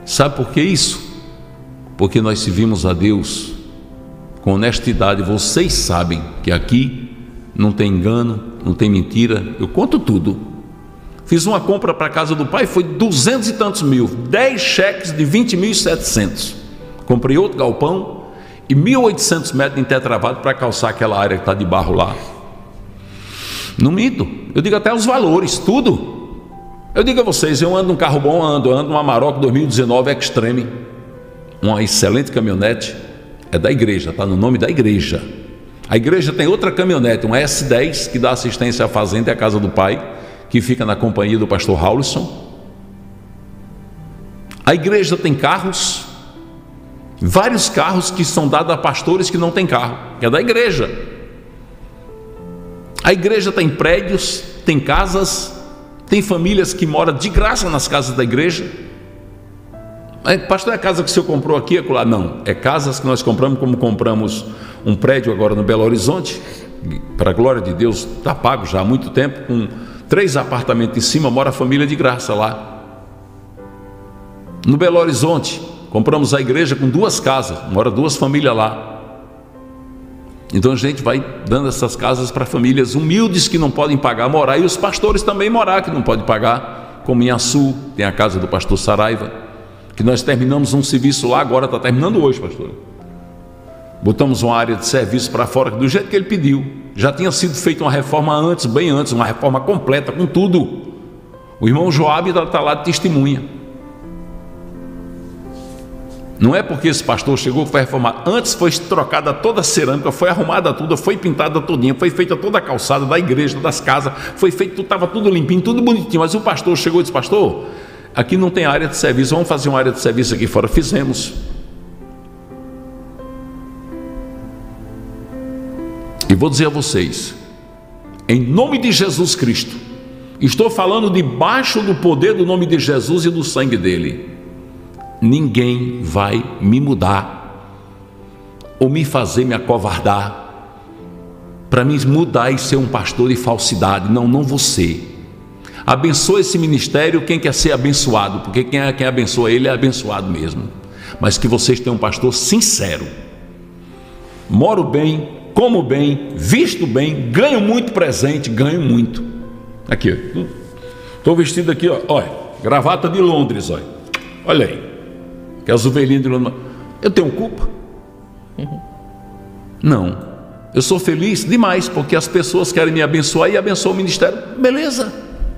Sabe por que isso? Porque nós servimos a Deus com honestidade. Vocês sabem que aqui não tem engano, não tem mentira. Eu conto tudo. Fiz uma compra para a casa do pai, foi duzentos e tantos mil, dez cheques de vinte mil e setecentos. Comprei outro galpão e mil e oitocentos metros de tetravado para calçar aquela área que está de barro lá. Não minto, eu digo até os valores, tudo. Eu digo a vocês, eu ando num carro bom, ando, ando numa Amarok dois mil e dezenove Extreme, uma excelente caminhonete, é da igreja, está no nome da igreja. A igreja tem outra caminhonete, uma S dez, que dá assistência à fazenda e à casa do pai, que fica na companhia do pastor Raulson. A igreja tem carros, vários carros que são dados a pastores que não têm carro, que é da igreja. A igreja tem prédios, tem casas, tem famílias que moram de graça nas casas da igreja. Pastor, é a casa que o senhor comprou aqui? Acolá? Não, é casas que nós compramos, como compramos um prédio agora no Belo Horizonte, para a glória de Deus, está pago já há muito tempo, com três apartamentos em cima, mora a família de graça lá. No Belo Horizonte, compramos a igreja com duas casas, mora duas famílias lá. Então a gente vai dando essas casas para famílias humildes que não podem pagar morar, e os pastores também morar, que não podem pagar, como em Açu, tem a casa do pastor Saraiva, que nós terminamos um serviço lá, agora está terminando hoje, pastor. Botamos uma área de serviço para fora, do jeito que ele pediu. Já tinha sido feita uma reforma antes, bem antes, uma reforma completa, com tudo. O irmão Joabe está lá de testemunha. Não é porque esse pastor chegou que foi reformar. Antes foi trocada toda a cerâmica, foi arrumada tudo, foi pintada todinha, foi feita toda a calçada da igreja, das casas, foi feito, estava tudo limpinho, tudo bonitinho. Mas o pastor chegou e disse: pastor, aqui não tem área de serviço, vamos fazer uma área de serviço aqui fora. Fizemos. E vou dizer a vocês, em nome de Jesus Cristo, estou falando debaixo do poder do nome de Jesus e do sangue dele, ninguém vai me mudar ou me fazer me acovardar para me mudar e ser um pastor de falsidade. Não, não você. Abençoa esse ministério quem quer ser abençoado, porque quem, é, quem abençoa ele é abençoado mesmo. Mas que vocês tenham um pastor sincero. Moro bem, como bem, visto bem, ganho muito presente, ganho muito. Aqui, estou vestido aqui, ó, olha, gravata de Londres, olha, olha aí, que é as ovelhinhas de Londres. Eu tenho culpa? Não, eu sou feliz demais, porque as pessoas querem me abençoar e abençoar o ministério, beleza.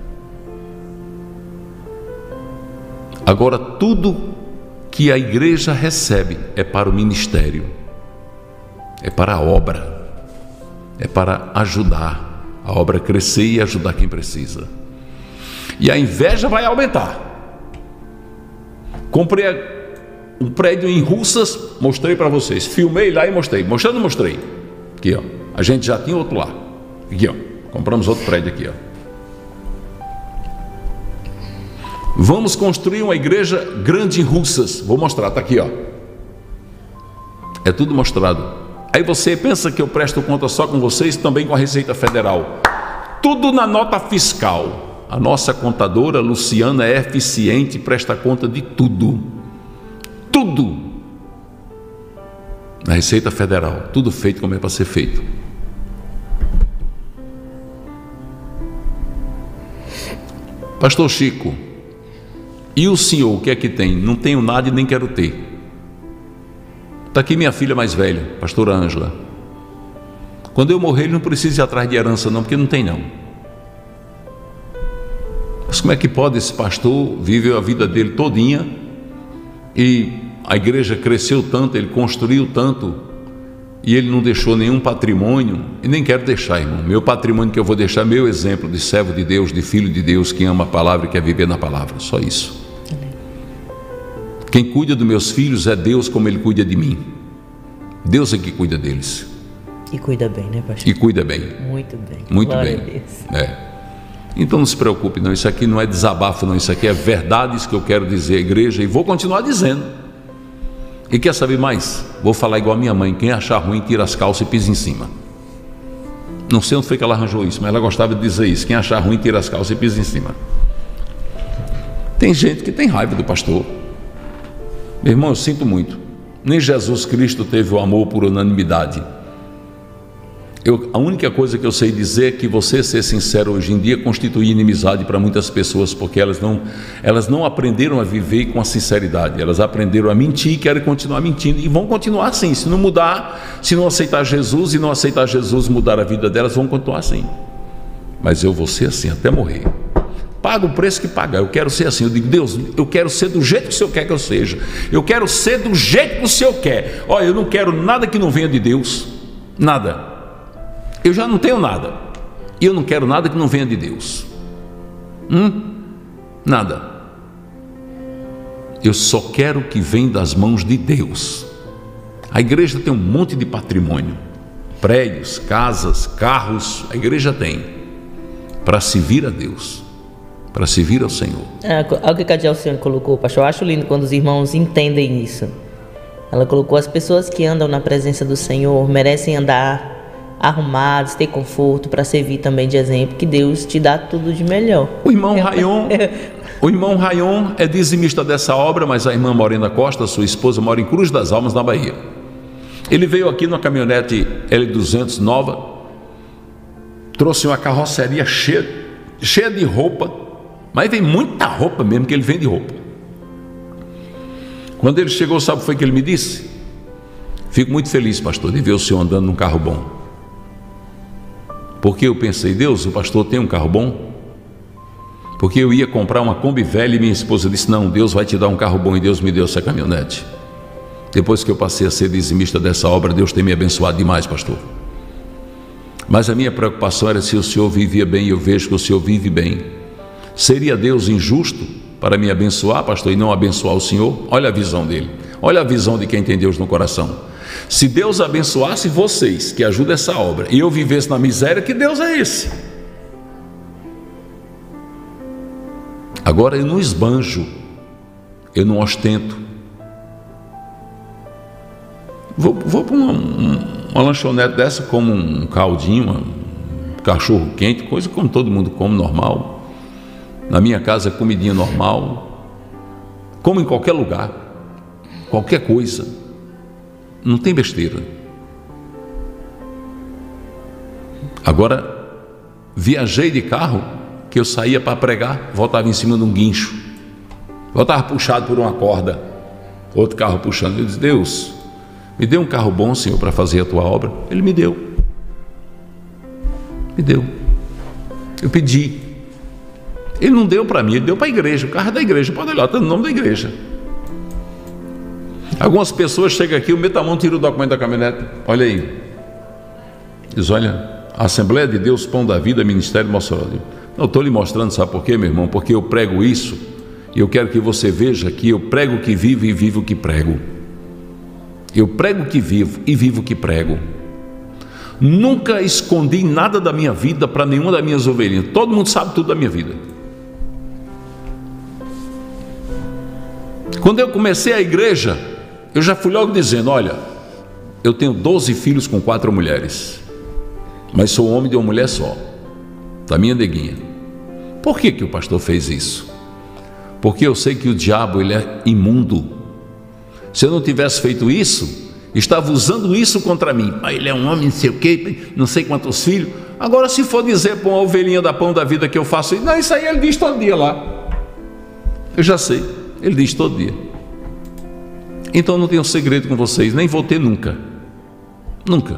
Agora, tudo que a igreja recebe é para o ministério, é para a obra, é para ajudar a obra a crescer e ajudar quem precisa. E a inveja vai aumentar. Comprei um prédio em Russas, mostrei para vocês, filmei lá e mostrei, mostrando, mostrei. Aqui, ó, a gente já tinha outro lá. Aqui, ó, compramos outro prédio aqui, ó. Vamos construir uma igreja grande em Russas. Vou mostrar, está aqui, ó. É tudo mostrado. Aí você pensa que eu presto conta só com vocês, também com a Receita Federal. Tudo na nota fiscal. A nossa contadora Luciana é eficiente, presta conta de tudo. Tudo. Na Receita Federal. Tudo feito como é para ser feito. Pastor Chico, e o senhor, o que é que tem? Não tenho nada e nem quero ter. Está aqui minha filha mais velha, pastora Ângela. Quando eu morrer, ele não precisa ir atrás de herança não, porque não tem não. Mas como é que pode esse pastor viver a vida dele todinha e a igreja cresceu tanto, ele construiu tanto e ele não deixou nenhum patrimônio? E nem quero deixar, irmão. Meu patrimônio que eu vou deixar é meu exemplo de servo de Deus, de filho de Deus, que ama a palavra e quer viver na palavra, só isso. Quem cuida dos meus filhos é Deus, como Ele cuida de mim. Deus é que cuida deles. E cuida bem, né, pastor? E cuida bem. Muito bem. Muito Glória bem. a Deus. É. Então não se preocupe não, isso aqui não é desabafo não, isso aqui é verdades que eu quero dizer à igreja e vou continuar dizendo. E quer saber mais? Vou falar igual a minha mãe: quem achar ruim, tira as calças e pisa em cima. Não sei onde foi que ela arranjou isso, mas ela gostava de dizer isso: quem achar ruim, tira as calças e pisa em cima. Tem gente que tem raiva do pastor. Meu irmão, eu sinto muito. Nem Jesus Cristo teve o amor por unanimidade. Eu, a única coisa que eu sei dizer é que você ser sincero hoje em dia constitui inimizade para muitas pessoas, porque elas não, elas não aprenderam a viver com a sinceridade, elas aprenderam a mentir e querem continuar mentindo, e vão continuar assim. Se não mudar, se não aceitar Jesus e não aceitar Jesus mudar a vida delas, vão continuar assim. Mas eu vou ser assim até morrer. Paga o preço que pagar. Eu quero ser assim. Eu digo, Deus, eu quero ser do jeito que o Senhor quer que eu seja. Eu quero ser do jeito que o Senhor quer. Olha, eu não quero nada que não venha de Deus. Nada. Eu já não tenho nada. E eu não quero nada que não venha de Deus. Hum? Nada. Eu só quero o que vem das mãos de Deus. A igreja tem um monte de patrimônio. Prédios, casas, carros. A igreja tem. Para servir a Deus. Para servir ao Senhor. É, algo que a Gelsiane colocou, pastor, eu acho lindo quando os irmãos entendem isso. Ela colocou: as pessoas que andam na presença do Senhor merecem andar arrumados, ter conforto, para servir também de exemplo, que Deus te dá tudo de melhor. O irmão Rayon, o irmão Rayon é dizimista dessa obra, mas a irmã Morena Costa, sua esposa, mora em Cruz das Almas, na Bahia. Ele veio aqui numa caminhonete L duzentos nova, trouxe uma carroceria cheia, cheia de roupa, mas vem muita roupa mesmo, que ele vende roupa. Quando ele chegou, sabe o que foi que ele me disse? Fico muito feliz, pastor, de ver o senhor andando num carro bom. Porque eu pensei, Deus, o pastor tem um carro bom? Porque eu ia comprar uma Kombi velha e minha esposa disse, não, Deus vai te dar um carro bom, e Deus me deu essa caminhonete. Depois que eu passei a ser dizimista dessa obra, Deus tem me abençoado demais, pastor. Mas a minha preocupação era se o senhor vivia bem, e eu vejo que o senhor vive bem. Seria Deus injusto para me abençoar, pastor, e não abençoar o senhor? Olha a visão dele, olha a visão de quem tem Deus no coração. Se Deus abençoasse vocês, que ajudam essa obra, e eu vivesse na miséria, que Deus é esse? Agora eu não esbanjo, eu não ostento. Vou, vou para uma, uma lanchonete dessa, como um caldinho, um cachorro quente, coisa como todo mundo come, normal. Na minha casa, comidinha normal. Como em qualquer lugar, qualquer coisa. Não tem besteira. Agora, viajei de carro, que eu saía para pregar, voltava em cima de um guincho, voltava puxado por uma corda, outro carro puxando. Eu disse, Deus, me dê um carro bom, Senhor, para fazer a tua obra. Ele me deu. Me deu. Eu pedi. Ele não deu para mim, ele deu para a igreja. O carro é da igreja, pode olhar, está no nome da igreja. Algumas pessoas chegam aqui, o metamão tira o documento da caminhonete. Olha aí. Diz, olha, Assembleia de Deus, Pão da Vida, Ministério Mossoró. Não, estou lhe mostrando, sabe por quê, meu irmão? Porque eu prego isso, e eu quero que você veja que eu prego o que vivo e vivo o que prego. Eu prego o que vivo e vivo o que prego. Nunca escondi nada da minha vida para nenhuma das minhas ovelhinhas. Todo mundo sabe tudo da minha vida. Quando eu comecei a igreja, eu já fui logo dizendo, olha, eu tenho doze filhos com quatro mulheres, mas sou homem de uma mulher só, da minha neguinha. Por que que o pastor fez isso? Porque eu sei que o diabo, ele é imundo. Se eu não tivesse feito isso, estava usando isso contra mim. Ah, ele é um homem, não sei o quê, não sei quantos filhos. Agora, se for dizer para uma ovelhinha da Pão da Vida que eu faço isso, não, isso aí ele diz todo dia lá. Eu já sei, ele diz todo dia. Então não tenho segredo com vocês, nem vou ter nunca. Nunca.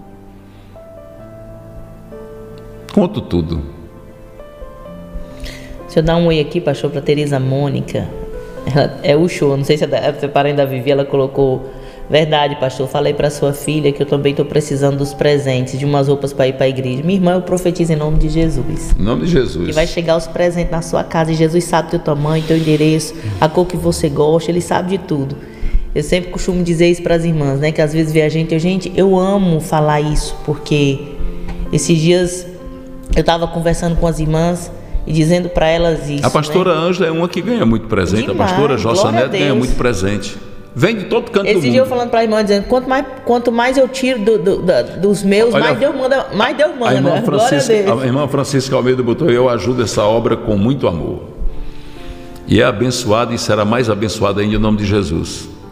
Conto tudo. Deixa eu dar um oi aqui, pastor, para Teresa Mônica. Ela é o show, não sei se a parente da Vivi, ela colocou, verdade, pastor, falei para sua filha que eu também estou precisando dos presentes, de umas roupas para ir para a igreja. Minha irmã, eu profetizo em nome de Jesus. Em nome de Jesus. E vai chegar os presentes na sua casa, e Jesus sabe teu tamanho, teu endereço, a cor que você gosta, ele sabe de tudo. Eu sempre costumo dizer isso para as irmãs, né? Que às vezes vê a gente, eu, gente, eu amo falar isso, porque esses dias eu estava conversando com as irmãs e dizendo para elas isso. A pastora, né? Ângela é uma que ganha muito presente. Demais, a pastora Jossa Neto ganha muito presente. Vem de todo canto. Esse do mundo. dia eu falando para a irmã, dizendo, quanto mais, quanto mais eu tiro do, do, do, dos meus, Olha, mais Deus manda, mais Deus manda. A irmã, Francisca, a, a irmã Francisca Almeida botou, eu ajudo essa obra com muito amor. E é abençoada e será mais abençoada ainda em nome de Jesus.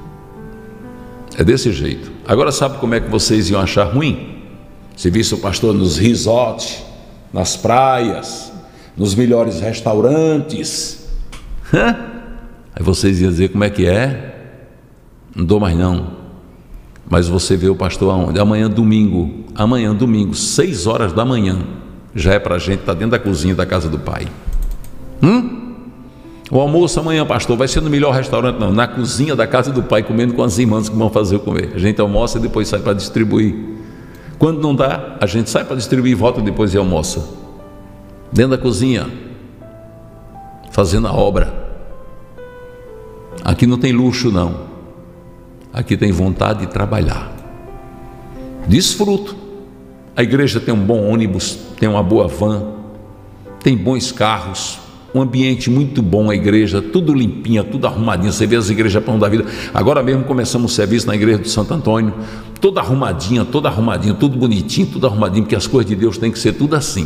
É desse jeito. Agora sabe como é que vocês iam achar ruim? Se visse o pastor nos resorts, nas praias, nos melhores restaurantes. Hã? Aí vocês iam dizer como é que é? Não dou mais não. Mas você vê o pastor aonde? Amanhã domingo, amanhã domingo, seis horas da manhã, já é pra gente estar dentro da cozinha da casa do pai. Hum? O almoço amanhã, pastor, vai ser no melhor restaurante? Não, na cozinha da casa do pai, comendo com as irmãs que vão fazer o comer. A gente almoça e depois sai para distribuir. Quando não dá, a gente sai para distribuir e volta depois e almoça. Dentro da cozinha, fazendo a obra. Aqui não tem luxo não. Aqui tem vontade de trabalhar. Desfruto. A igreja tem um bom ônibus, tem uma boa van, tem bons carros, um ambiente muito bom, a igreja, tudo limpinha, tudo arrumadinho. Você vê as igrejas Pão da Vida. Agora mesmo começamos o serviço na igreja do Santo Antônio, toda arrumadinha, toda arrumadinha, tudo bonitinho, tudo arrumadinho, porque as coisas de Deus tem que ser tudo assim.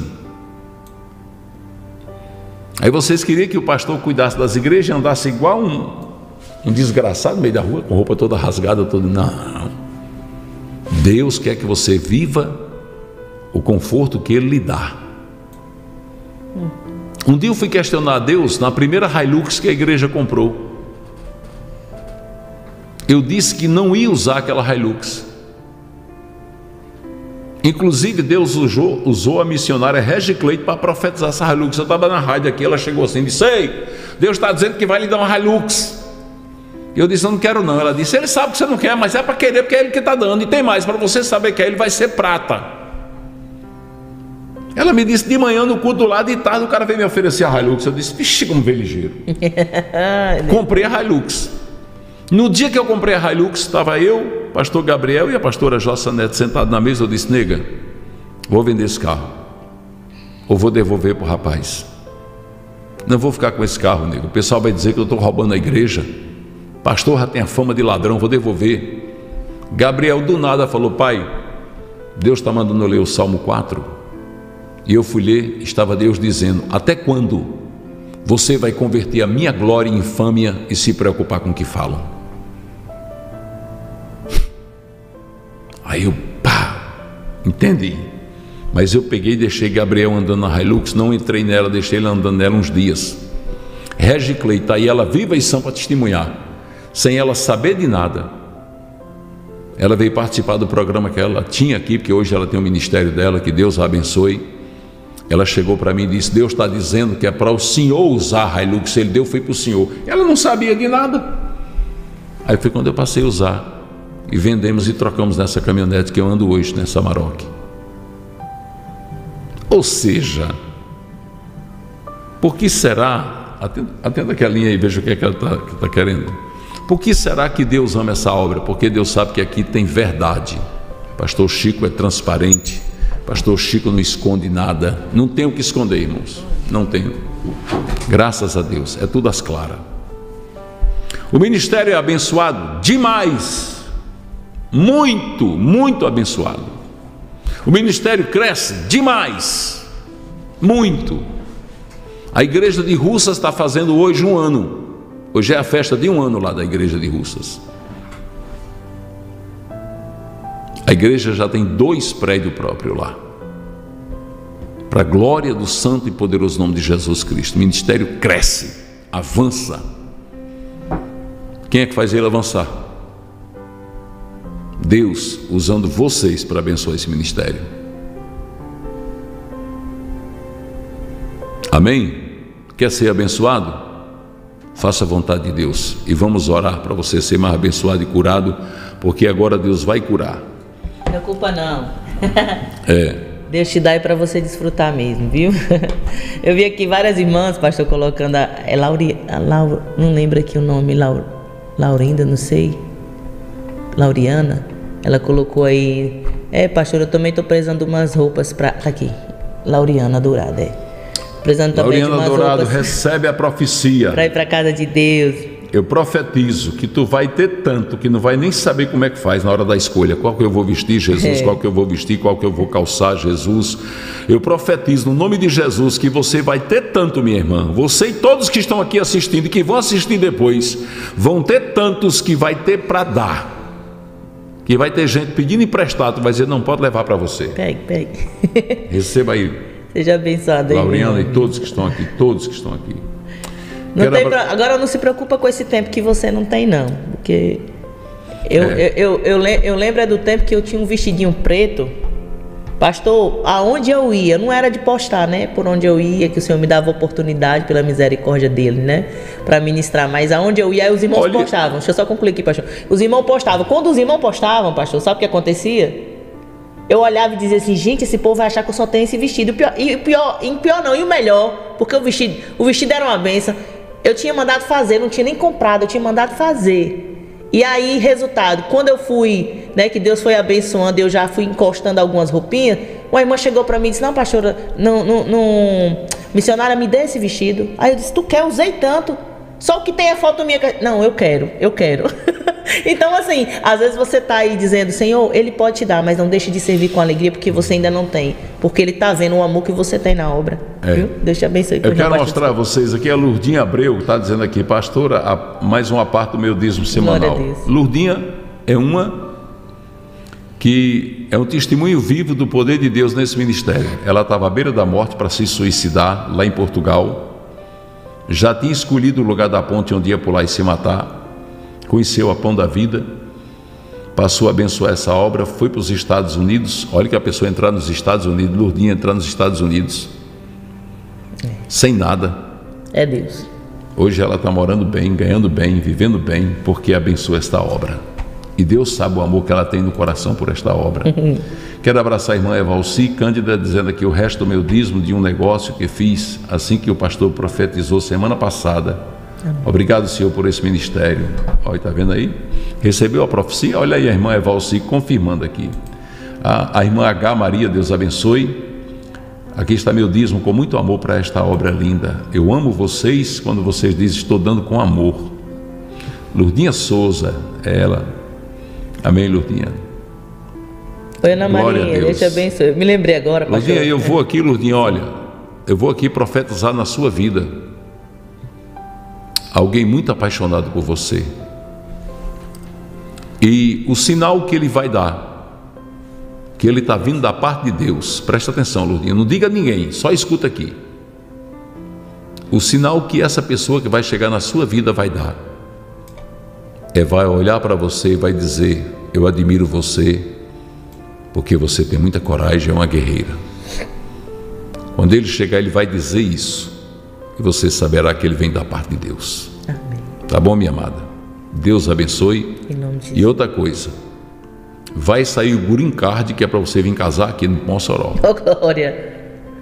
Aí vocês queriam que o pastor cuidasse das igrejas e andasse igual um, um desgraçado no meio da rua, com roupa toda rasgada, toda... Não. Deus quer que você viva o conforto que Ele lhe dá. Um dia eu fui questionar a Deus na primeira Hilux que a igreja comprou. Eu disse que não ia usar aquela Hilux. Inclusive Deus usou, usou a missionária Regi Cleito para profetizar essa Hilux. Eu estava na rádio aqui, ela chegou assim e disse: ei, Deus está dizendo que vai lhe dar uma Hilux. Eu disse: eu não quero não. Ela disse: ele sabe que você não quer, mas é para querer, porque é Ele que está dando. E tem mais, para você saber que Ele vai ser prata. Ela me disse de manhã no culto do lado, de tarde o cara veio me oferecer a Hilux. Eu disse: vixe, como veio ligeiro. Comprei a Hilux. No dia que eu comprei a Hilux, estava eu, pastor Gabriel e a pastora Jossa Neto sentados na mesa. Eu disse: nega, vou vender esse carro, ou vou devolver para o rapaz. Não vou ficar com esse carro, nega. O pessoal vai dizer que eu estou roubando a igreja. Pastor já tem a fama de ladrão, vou devolver. Gabriel do nada falou: pai, Deus está mandando eu ler o Salmo quatro. E eu fui ler, estava Deus dizendo: até quando você vai converter a minha glória em infâmia e se preocupar com o que falam? Aí eu, pá, entendi. Mas eu peguei e deixei Gabriel andando na Hilux, não entrei nela, deixei ele andando nela uns dias. Regi Cleita, aí ela viva e sã para testemunhar, sem ela saber de nada. Ela veio participar do programa que ela tinha aqui, porque hoje ela tem o ministério dela, que Deus a abençoe. Ela chegou para mim e disse: Deus está dizendo que é para o senhor usar a Hilux. Ele deu, foi para o senhor. Ela não sabia de nada. Aí foi quando eu passei a usar, e vendemos e trocamos nessa caminhonete que eu ando hoje, nessa Amarok. Ou seja, por que será, atenda, atenda aquela linha aí, veja o que é que ela está tá querendo. Por que será que Deus ama essa obra? Porque Deus sabe que aqui tem verdade. Pastor Chico é transparente. Pastor Chico não esconde nada. Não tem o que esconder, irmãos. Não tem. Graças a Deus. É tudo às claras. O ministério é abençoado demais. Muito, muito abençoado. O ministério cresce demais. Muito. A igreja de Russas está fazendo hoje um ano. Hoje é a festa de um ano lá da igreja de Russas. A igreja já tem dois prédios próprios lá. Para a glória do santo e poderoso nome de Jesus Cristo. O ministério cresce, avança. Quem é que faz ele avançar? Deus, usando vocês para abençoar esse ministério. Amém? Quer ser abençoado? Faça a vontade de Deus. E vamos orar para você ser mais abençoado e curado, porque agora Deus vai curar. Não é culpa não. É. Deus te dá aí para você desfrutar mesmo, viu? Eu vi aqui várias irmãs, pastor, colocando a, é Lauri, a Laura, não lembro aqui o nome, Laura, Laurinda, não sei, Lauriana, ela colocou aí, é, pastor, eu também estou precisando de umas roupas para, tá aqui, Lauriana Dourado, é. Precisando também Lauriana de umas Dourado, roupas recebe a profecia. Para ir para casa de Deus. Eu profetizo que tu vai ter tanto que não vai nem saber como é que faz na hora da escolha. Qual que eu vou vestir, Jesus? É. Qual que eu vou vestir? Qual que eu vou calçar, Jesus? Eu profetizo no nome de Jesus que você vai ter tanto, minha irmã. Você e todos que estão aqui assistindo e que vão assistir depois, vão ter tantos que vai ter para dar. que vai ter gente pedindo emprestado, tu vai dizer, não, pode levar para você. Pegue, pegue. Receba aí. Seja abençoado aí. Laureano e todos que estão aqui, todos que estão aqui. Não tem pra... Agora não se preocupa com esse tempo que você não tem não, porque eu, é. eu, eu, eu, eu lembro é do tempo que eu tinha um vestidinho preto, pastor, aonde eu ia, não era de postar, né, por onde eu ia, que o Senhor me dava oportunidade pela misericórdia dele, né, para ministrar, mas aonde eu ia, aí os irmãos Olha... postavam, deixa eu só concluir aqui, pastor, os irmãos postavam, quando os irmãos postavam, pastor, sabe o que acontecia? Eu olhava e dizia assim, gente, esse povo vai achar que eu só tenho esse vestido, e pior, e pior, e pior não, e o melhor, porque o vestido, o vestido era uma benção. Eu tinha mandado fazer, não tinha nem comprado, eu tinha mandado fazer. E aí, resultado, quando eu fui, né, que Deus foi abençoando, eu já fui encostando algumas roupinhas, uma irmã chegou pra mim e disse, não, pastora, não, não, não, missionária, me dê esse vestido. Aí eu disse, tu quer? Usei tanto. Só o que tem é foto minha. Não, eu quero, eu quero. Então, assim, às vezes você tá aí dizendo, Senhor, Ele pode te dar, mas não deixe de servir com alegria, porque você ainda não tem. Porque Ele tá vendo o amor que você tem na obra. É. Viu? Deixa bem abençoar. Eu quero mostrar a vocês aqui, a Lurdinha Abreu está dizendo aqui, pastora, a, mais uma parte do meu dízimo semanal. Lurdinha é uma que é um testemunho vivo do poder de Deus nesse ministério. Ela estava à beira da morte para se suicidar lá em Portugal. Já tinha escolhido o lugar da ponte onde ia pular e se matar. Conheceu a Pão da Vida, passou a abençoar essa obra, foi para os Estados Unidos. Olha que a pessoa entrar nos Estados Unidos, Lurdinha entrar nos Estados Unidos, é. sem nada. É Deus. Hoje ela está morando bem, ganhando bem, vivendo bem, porque abençoa esta obra. E Deus sabe o amor que ela tem no coração por esta obra. Quero abraçar a irmã Evalci Cândida, dizendo aqui o resto do meu dízimo de um negócio que fiz assim que o pastor profetizou semana passada. Amém. Obrigado, Senhor, por esse ministério. Olha, está vendo aí? Recebeu a profecia? Olha aí a irmã Evalci confirmando aqui. A, a irmã H. Maria, Deus abençoe. Aqui está meu dízimo com muito amor para esta obra linda. Eu amo vocês quando vocês dizem estou dando com amor. Lurdinha Souza, é ela. Amém, Lurdinha? Oi, Ana Maria, Deus te abençoe. Me lembrei agora, pastor. Lurdinha, eu vou aqui, Lurdinha, olha, eu vou aqui profetizar na sua vida. Alguém muito apaixonado por você. E o sinal que ele vai dar, que ele está vindo da parte de Deus, presta atenção, Lurdinha, não diga a ninguém, só escuta aqui. O sinal que essa pessoa que vai chegar na sua vida vai dar, é vai olhar para você e vai dizer, eu admiro você, porque você tem muita coragem, é uma guerreira. Quando ele chegar, ele vai dizer isso. E você saberá que ele vem da parte de Deus. Amém. Tá bom, minha amada? Deus abençoe. Em nome de e outra coisa, vai sair o green card que é para você vir casar aqui no Mossoró. Oh, glória.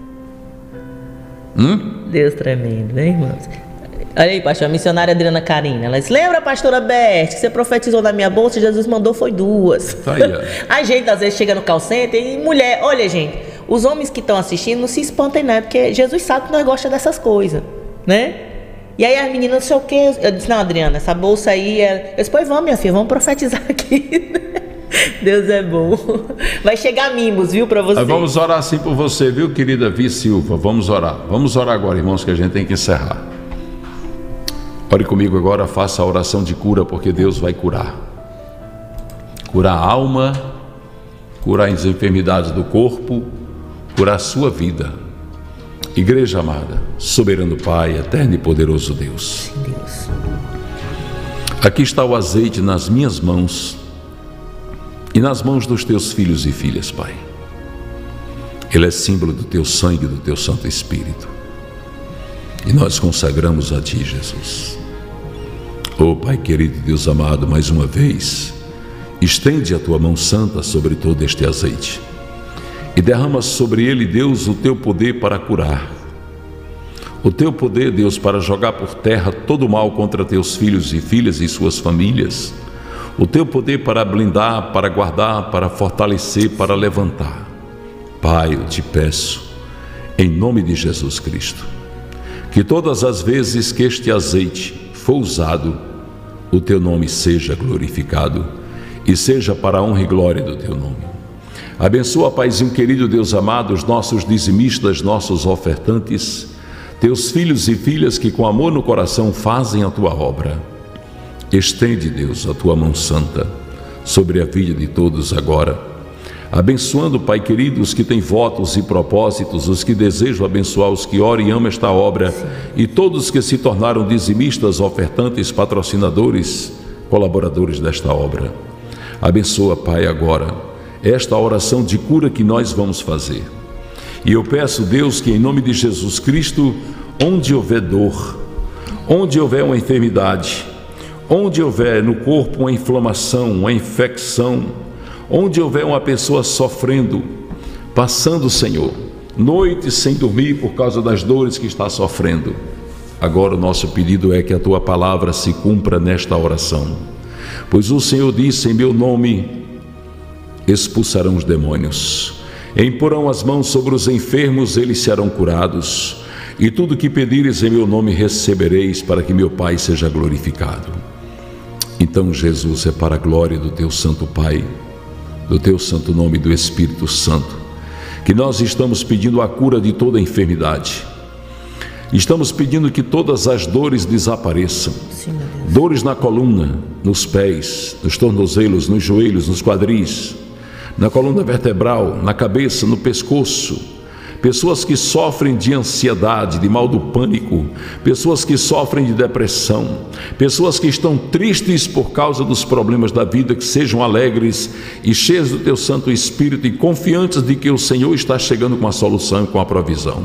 Hum? Deus tremendo, né, irmãos? Olha aí, pastor, a missionária Adriana Carina. Ela disse, lembra, pastora Beth, que você profetizou na minha bolsa e Jesus mandou foi duas. Tá aí, é. A gente às vezes chega no call center e mulher, olha, gente, os homens que estão assistindo não se espantem, né? Porque Jesus sabe que nós gostamos dessas coisas, né? E aí as meninas, não sei o que, eu disse, não, Adriana, essa bolsa aí é... Eu disse, pois vamos, minha filha, vamos profetizar aqui. Deus é bom. Vai chegar mimos, viu, para você. Vamos orar assim por você, viu, querida Vi Silva? Vamos orar. Vamos orar agora, irmãos, que a gente tem que encerrar. Ore comigo agora, faça a oração de cura, porque Deus vai curar. Curar a alma, curar as enfermidades do corpo, curar a sua vida. Igreja amada, soberano Pai, eterno e poderoso Deus. Sim, Deus. Aqui está o azeite nas minhas mãos e nas mãos dos teus filhos e filhas, Pai. Ele é símbolo do teu sangue e do teu Santo Espírito. E nós consagramos a Ti, Jesus. Oh, Pai querido, Deus amado, mais uma vez, estende a Tua mão santa sobre todo este azeite e derrama sobre ele, Deus, o Teu poder para curar. O Teu poder, Deus, para jogar por terra todo o mal contra Teus filhos e filhas e suas famílias. O Teu poder para blindar, para guardar, para fortalecer, para levantar. Pai, eu Te peço, em nome de Jesus Cristo, que todas as vezes que este azeite for usado, o Teu nome seja glorificado e seja para a honra e glória do Teu nome. Abençoa, Paizinho querido, Deus amado, os nossos dizimistas, nossos ofertantes, Teus filhos e filhas que com amor no coração fazem a Tua obra. Estende, Deus, a Tua mão santa sobre a vida de todos agora. Abençoando, Pai querido, os que têm votos e propósitos, os que desejam abençoar, os que oram e amam esta obra, e todos que se tornaram dizimistas, ofertantes, patrocinadores, colaboradores desta obra. Abençoa, Pai, agora esta oração de cura que nós vamos fazer. E eu peço, Deus, que em nome de Jesus Cristo, onde houver dor, onde houver uma enfermidade, onde houver no corpo uma inflamação, uma infecção, onde houver uma pessoa sofrendo, passando, Senhor, noites sem dormir por causa das dores que está sofrendo, agora o nosso pedido é que a Tua palavra se cumpra nesta oração. Pois o Senhor disse: em meu nome expulsarão os demônios, imporão as mãos sobre os enfermos, eles serão curados, e tudo que pedires em meu nome recebereis, para que meu Pai seja glorificado. Então, Jesus, é para a glória do Teu Santo Pai, do Teu Santo Nome, do Espírito Santo, que nós estamos pedindo a cura de toda enfermidade. Estamos pedindo que todas as dores desapareçam. Sim, dores na coluna, nos pés, nos tornozelos, nos joelhos, nos quadris, na coluna vertebral, na cabeça, no pescoço. Pessoas que sofrem de ansiedade, de mal do pânico, pessoas que sofrem de depressão, pessoas que estão tristes por causa dos problemas da vida, que sejam alegres e cheios do Teu Santo Espírito e confiantes de que o Senhor está chegando com a solução e com a provisão.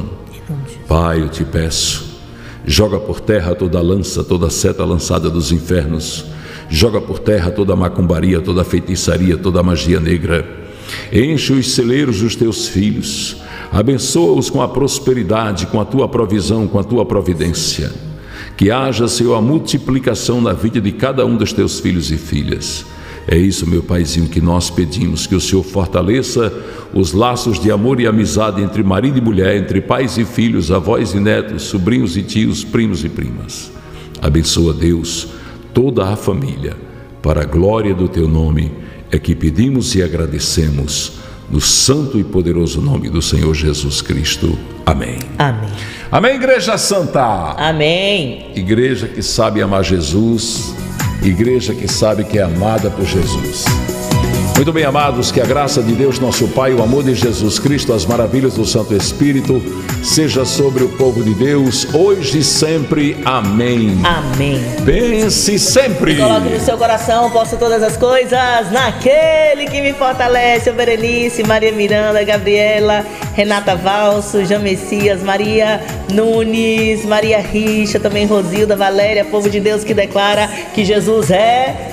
Pai, eu te peço, joga por terra toda lança, toda seta lançada dos infernos, joga por terra toda macumbaria, toda feitiçaria, toda magia negra, enche os celeiros dos Teus filhos, abençoa-os com a prosperidade, com a Tua provisão, com a Tua providência, que haja, Senhor, a multiplicação na vida de cada um dos Teus filhos e filhas. É isso, meu Paizinho, que nós pedimos, que o Senhor fortaleça os laços de amor e amizade entre marido e mulher, entre pais e filhos, avós e netos, sobrinhos e tios, primos e primas. Abençoa, Deus, toda a família, para a glória do Teu nome, é que pedimos e agradecemos, no santo e poderoso nome do Senhor Jesus Cristo. Amém. Amém. Amém, Igreja Santa. Amém. Igreja que sabe amar Jesus, igreja que sabe que é amada por Jesus. Muito bem, amados, que a graça de Deus, nosso Pai, o amor de Jesus Cristo, as maravilhas do Santo Espírito, seja sobre o povo de Deus, hoje e sempre. Amém. Amém. Pense sempre. Coloque no seu coração, posso todas as coisas naquele que me fortalece. Berenice, Maria Miranda, Gabriela, Renata Valso, Jean Messias, Maria Nunes, Maria Richa, também Rosilda, Valéria, povo de Deus que declara que Jesus é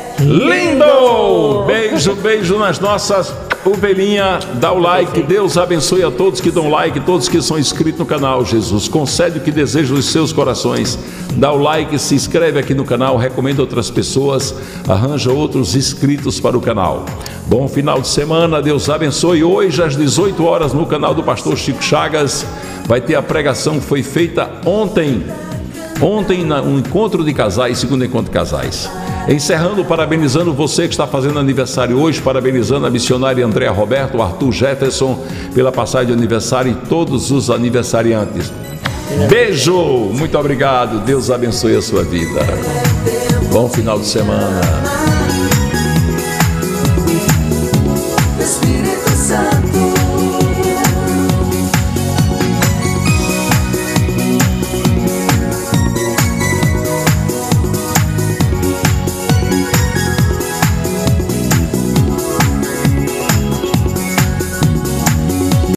lindo! Beijo, beijo nas nossas ovelhinhas. Dá o like. Deus abençoe a todos que dão like, todos que são inscritos no canal. Jesus, concede o que deseja os seus corações. Dá o like, se inscreve aqui no canal, recomenda outras pessoas, arranja outros inscritos para o canal. Bom final de semana, Deus abençoe. Hoje às dezoito horas no canal do pastor Chico Chagas vai ter a pregação que foi feita ontem. Ontem, um encontro de casais, segundo encontro de casais. Encerrando, parabenizando você que está fazendo aniversário hoje, parabenizando a missionária Andréa Roberto, o Arthur Jefferson pela passagem de aniversário e todos os aniversariantes. Beijo, muito obrigado, Deus abençoe a sua vida. Bom final de semana.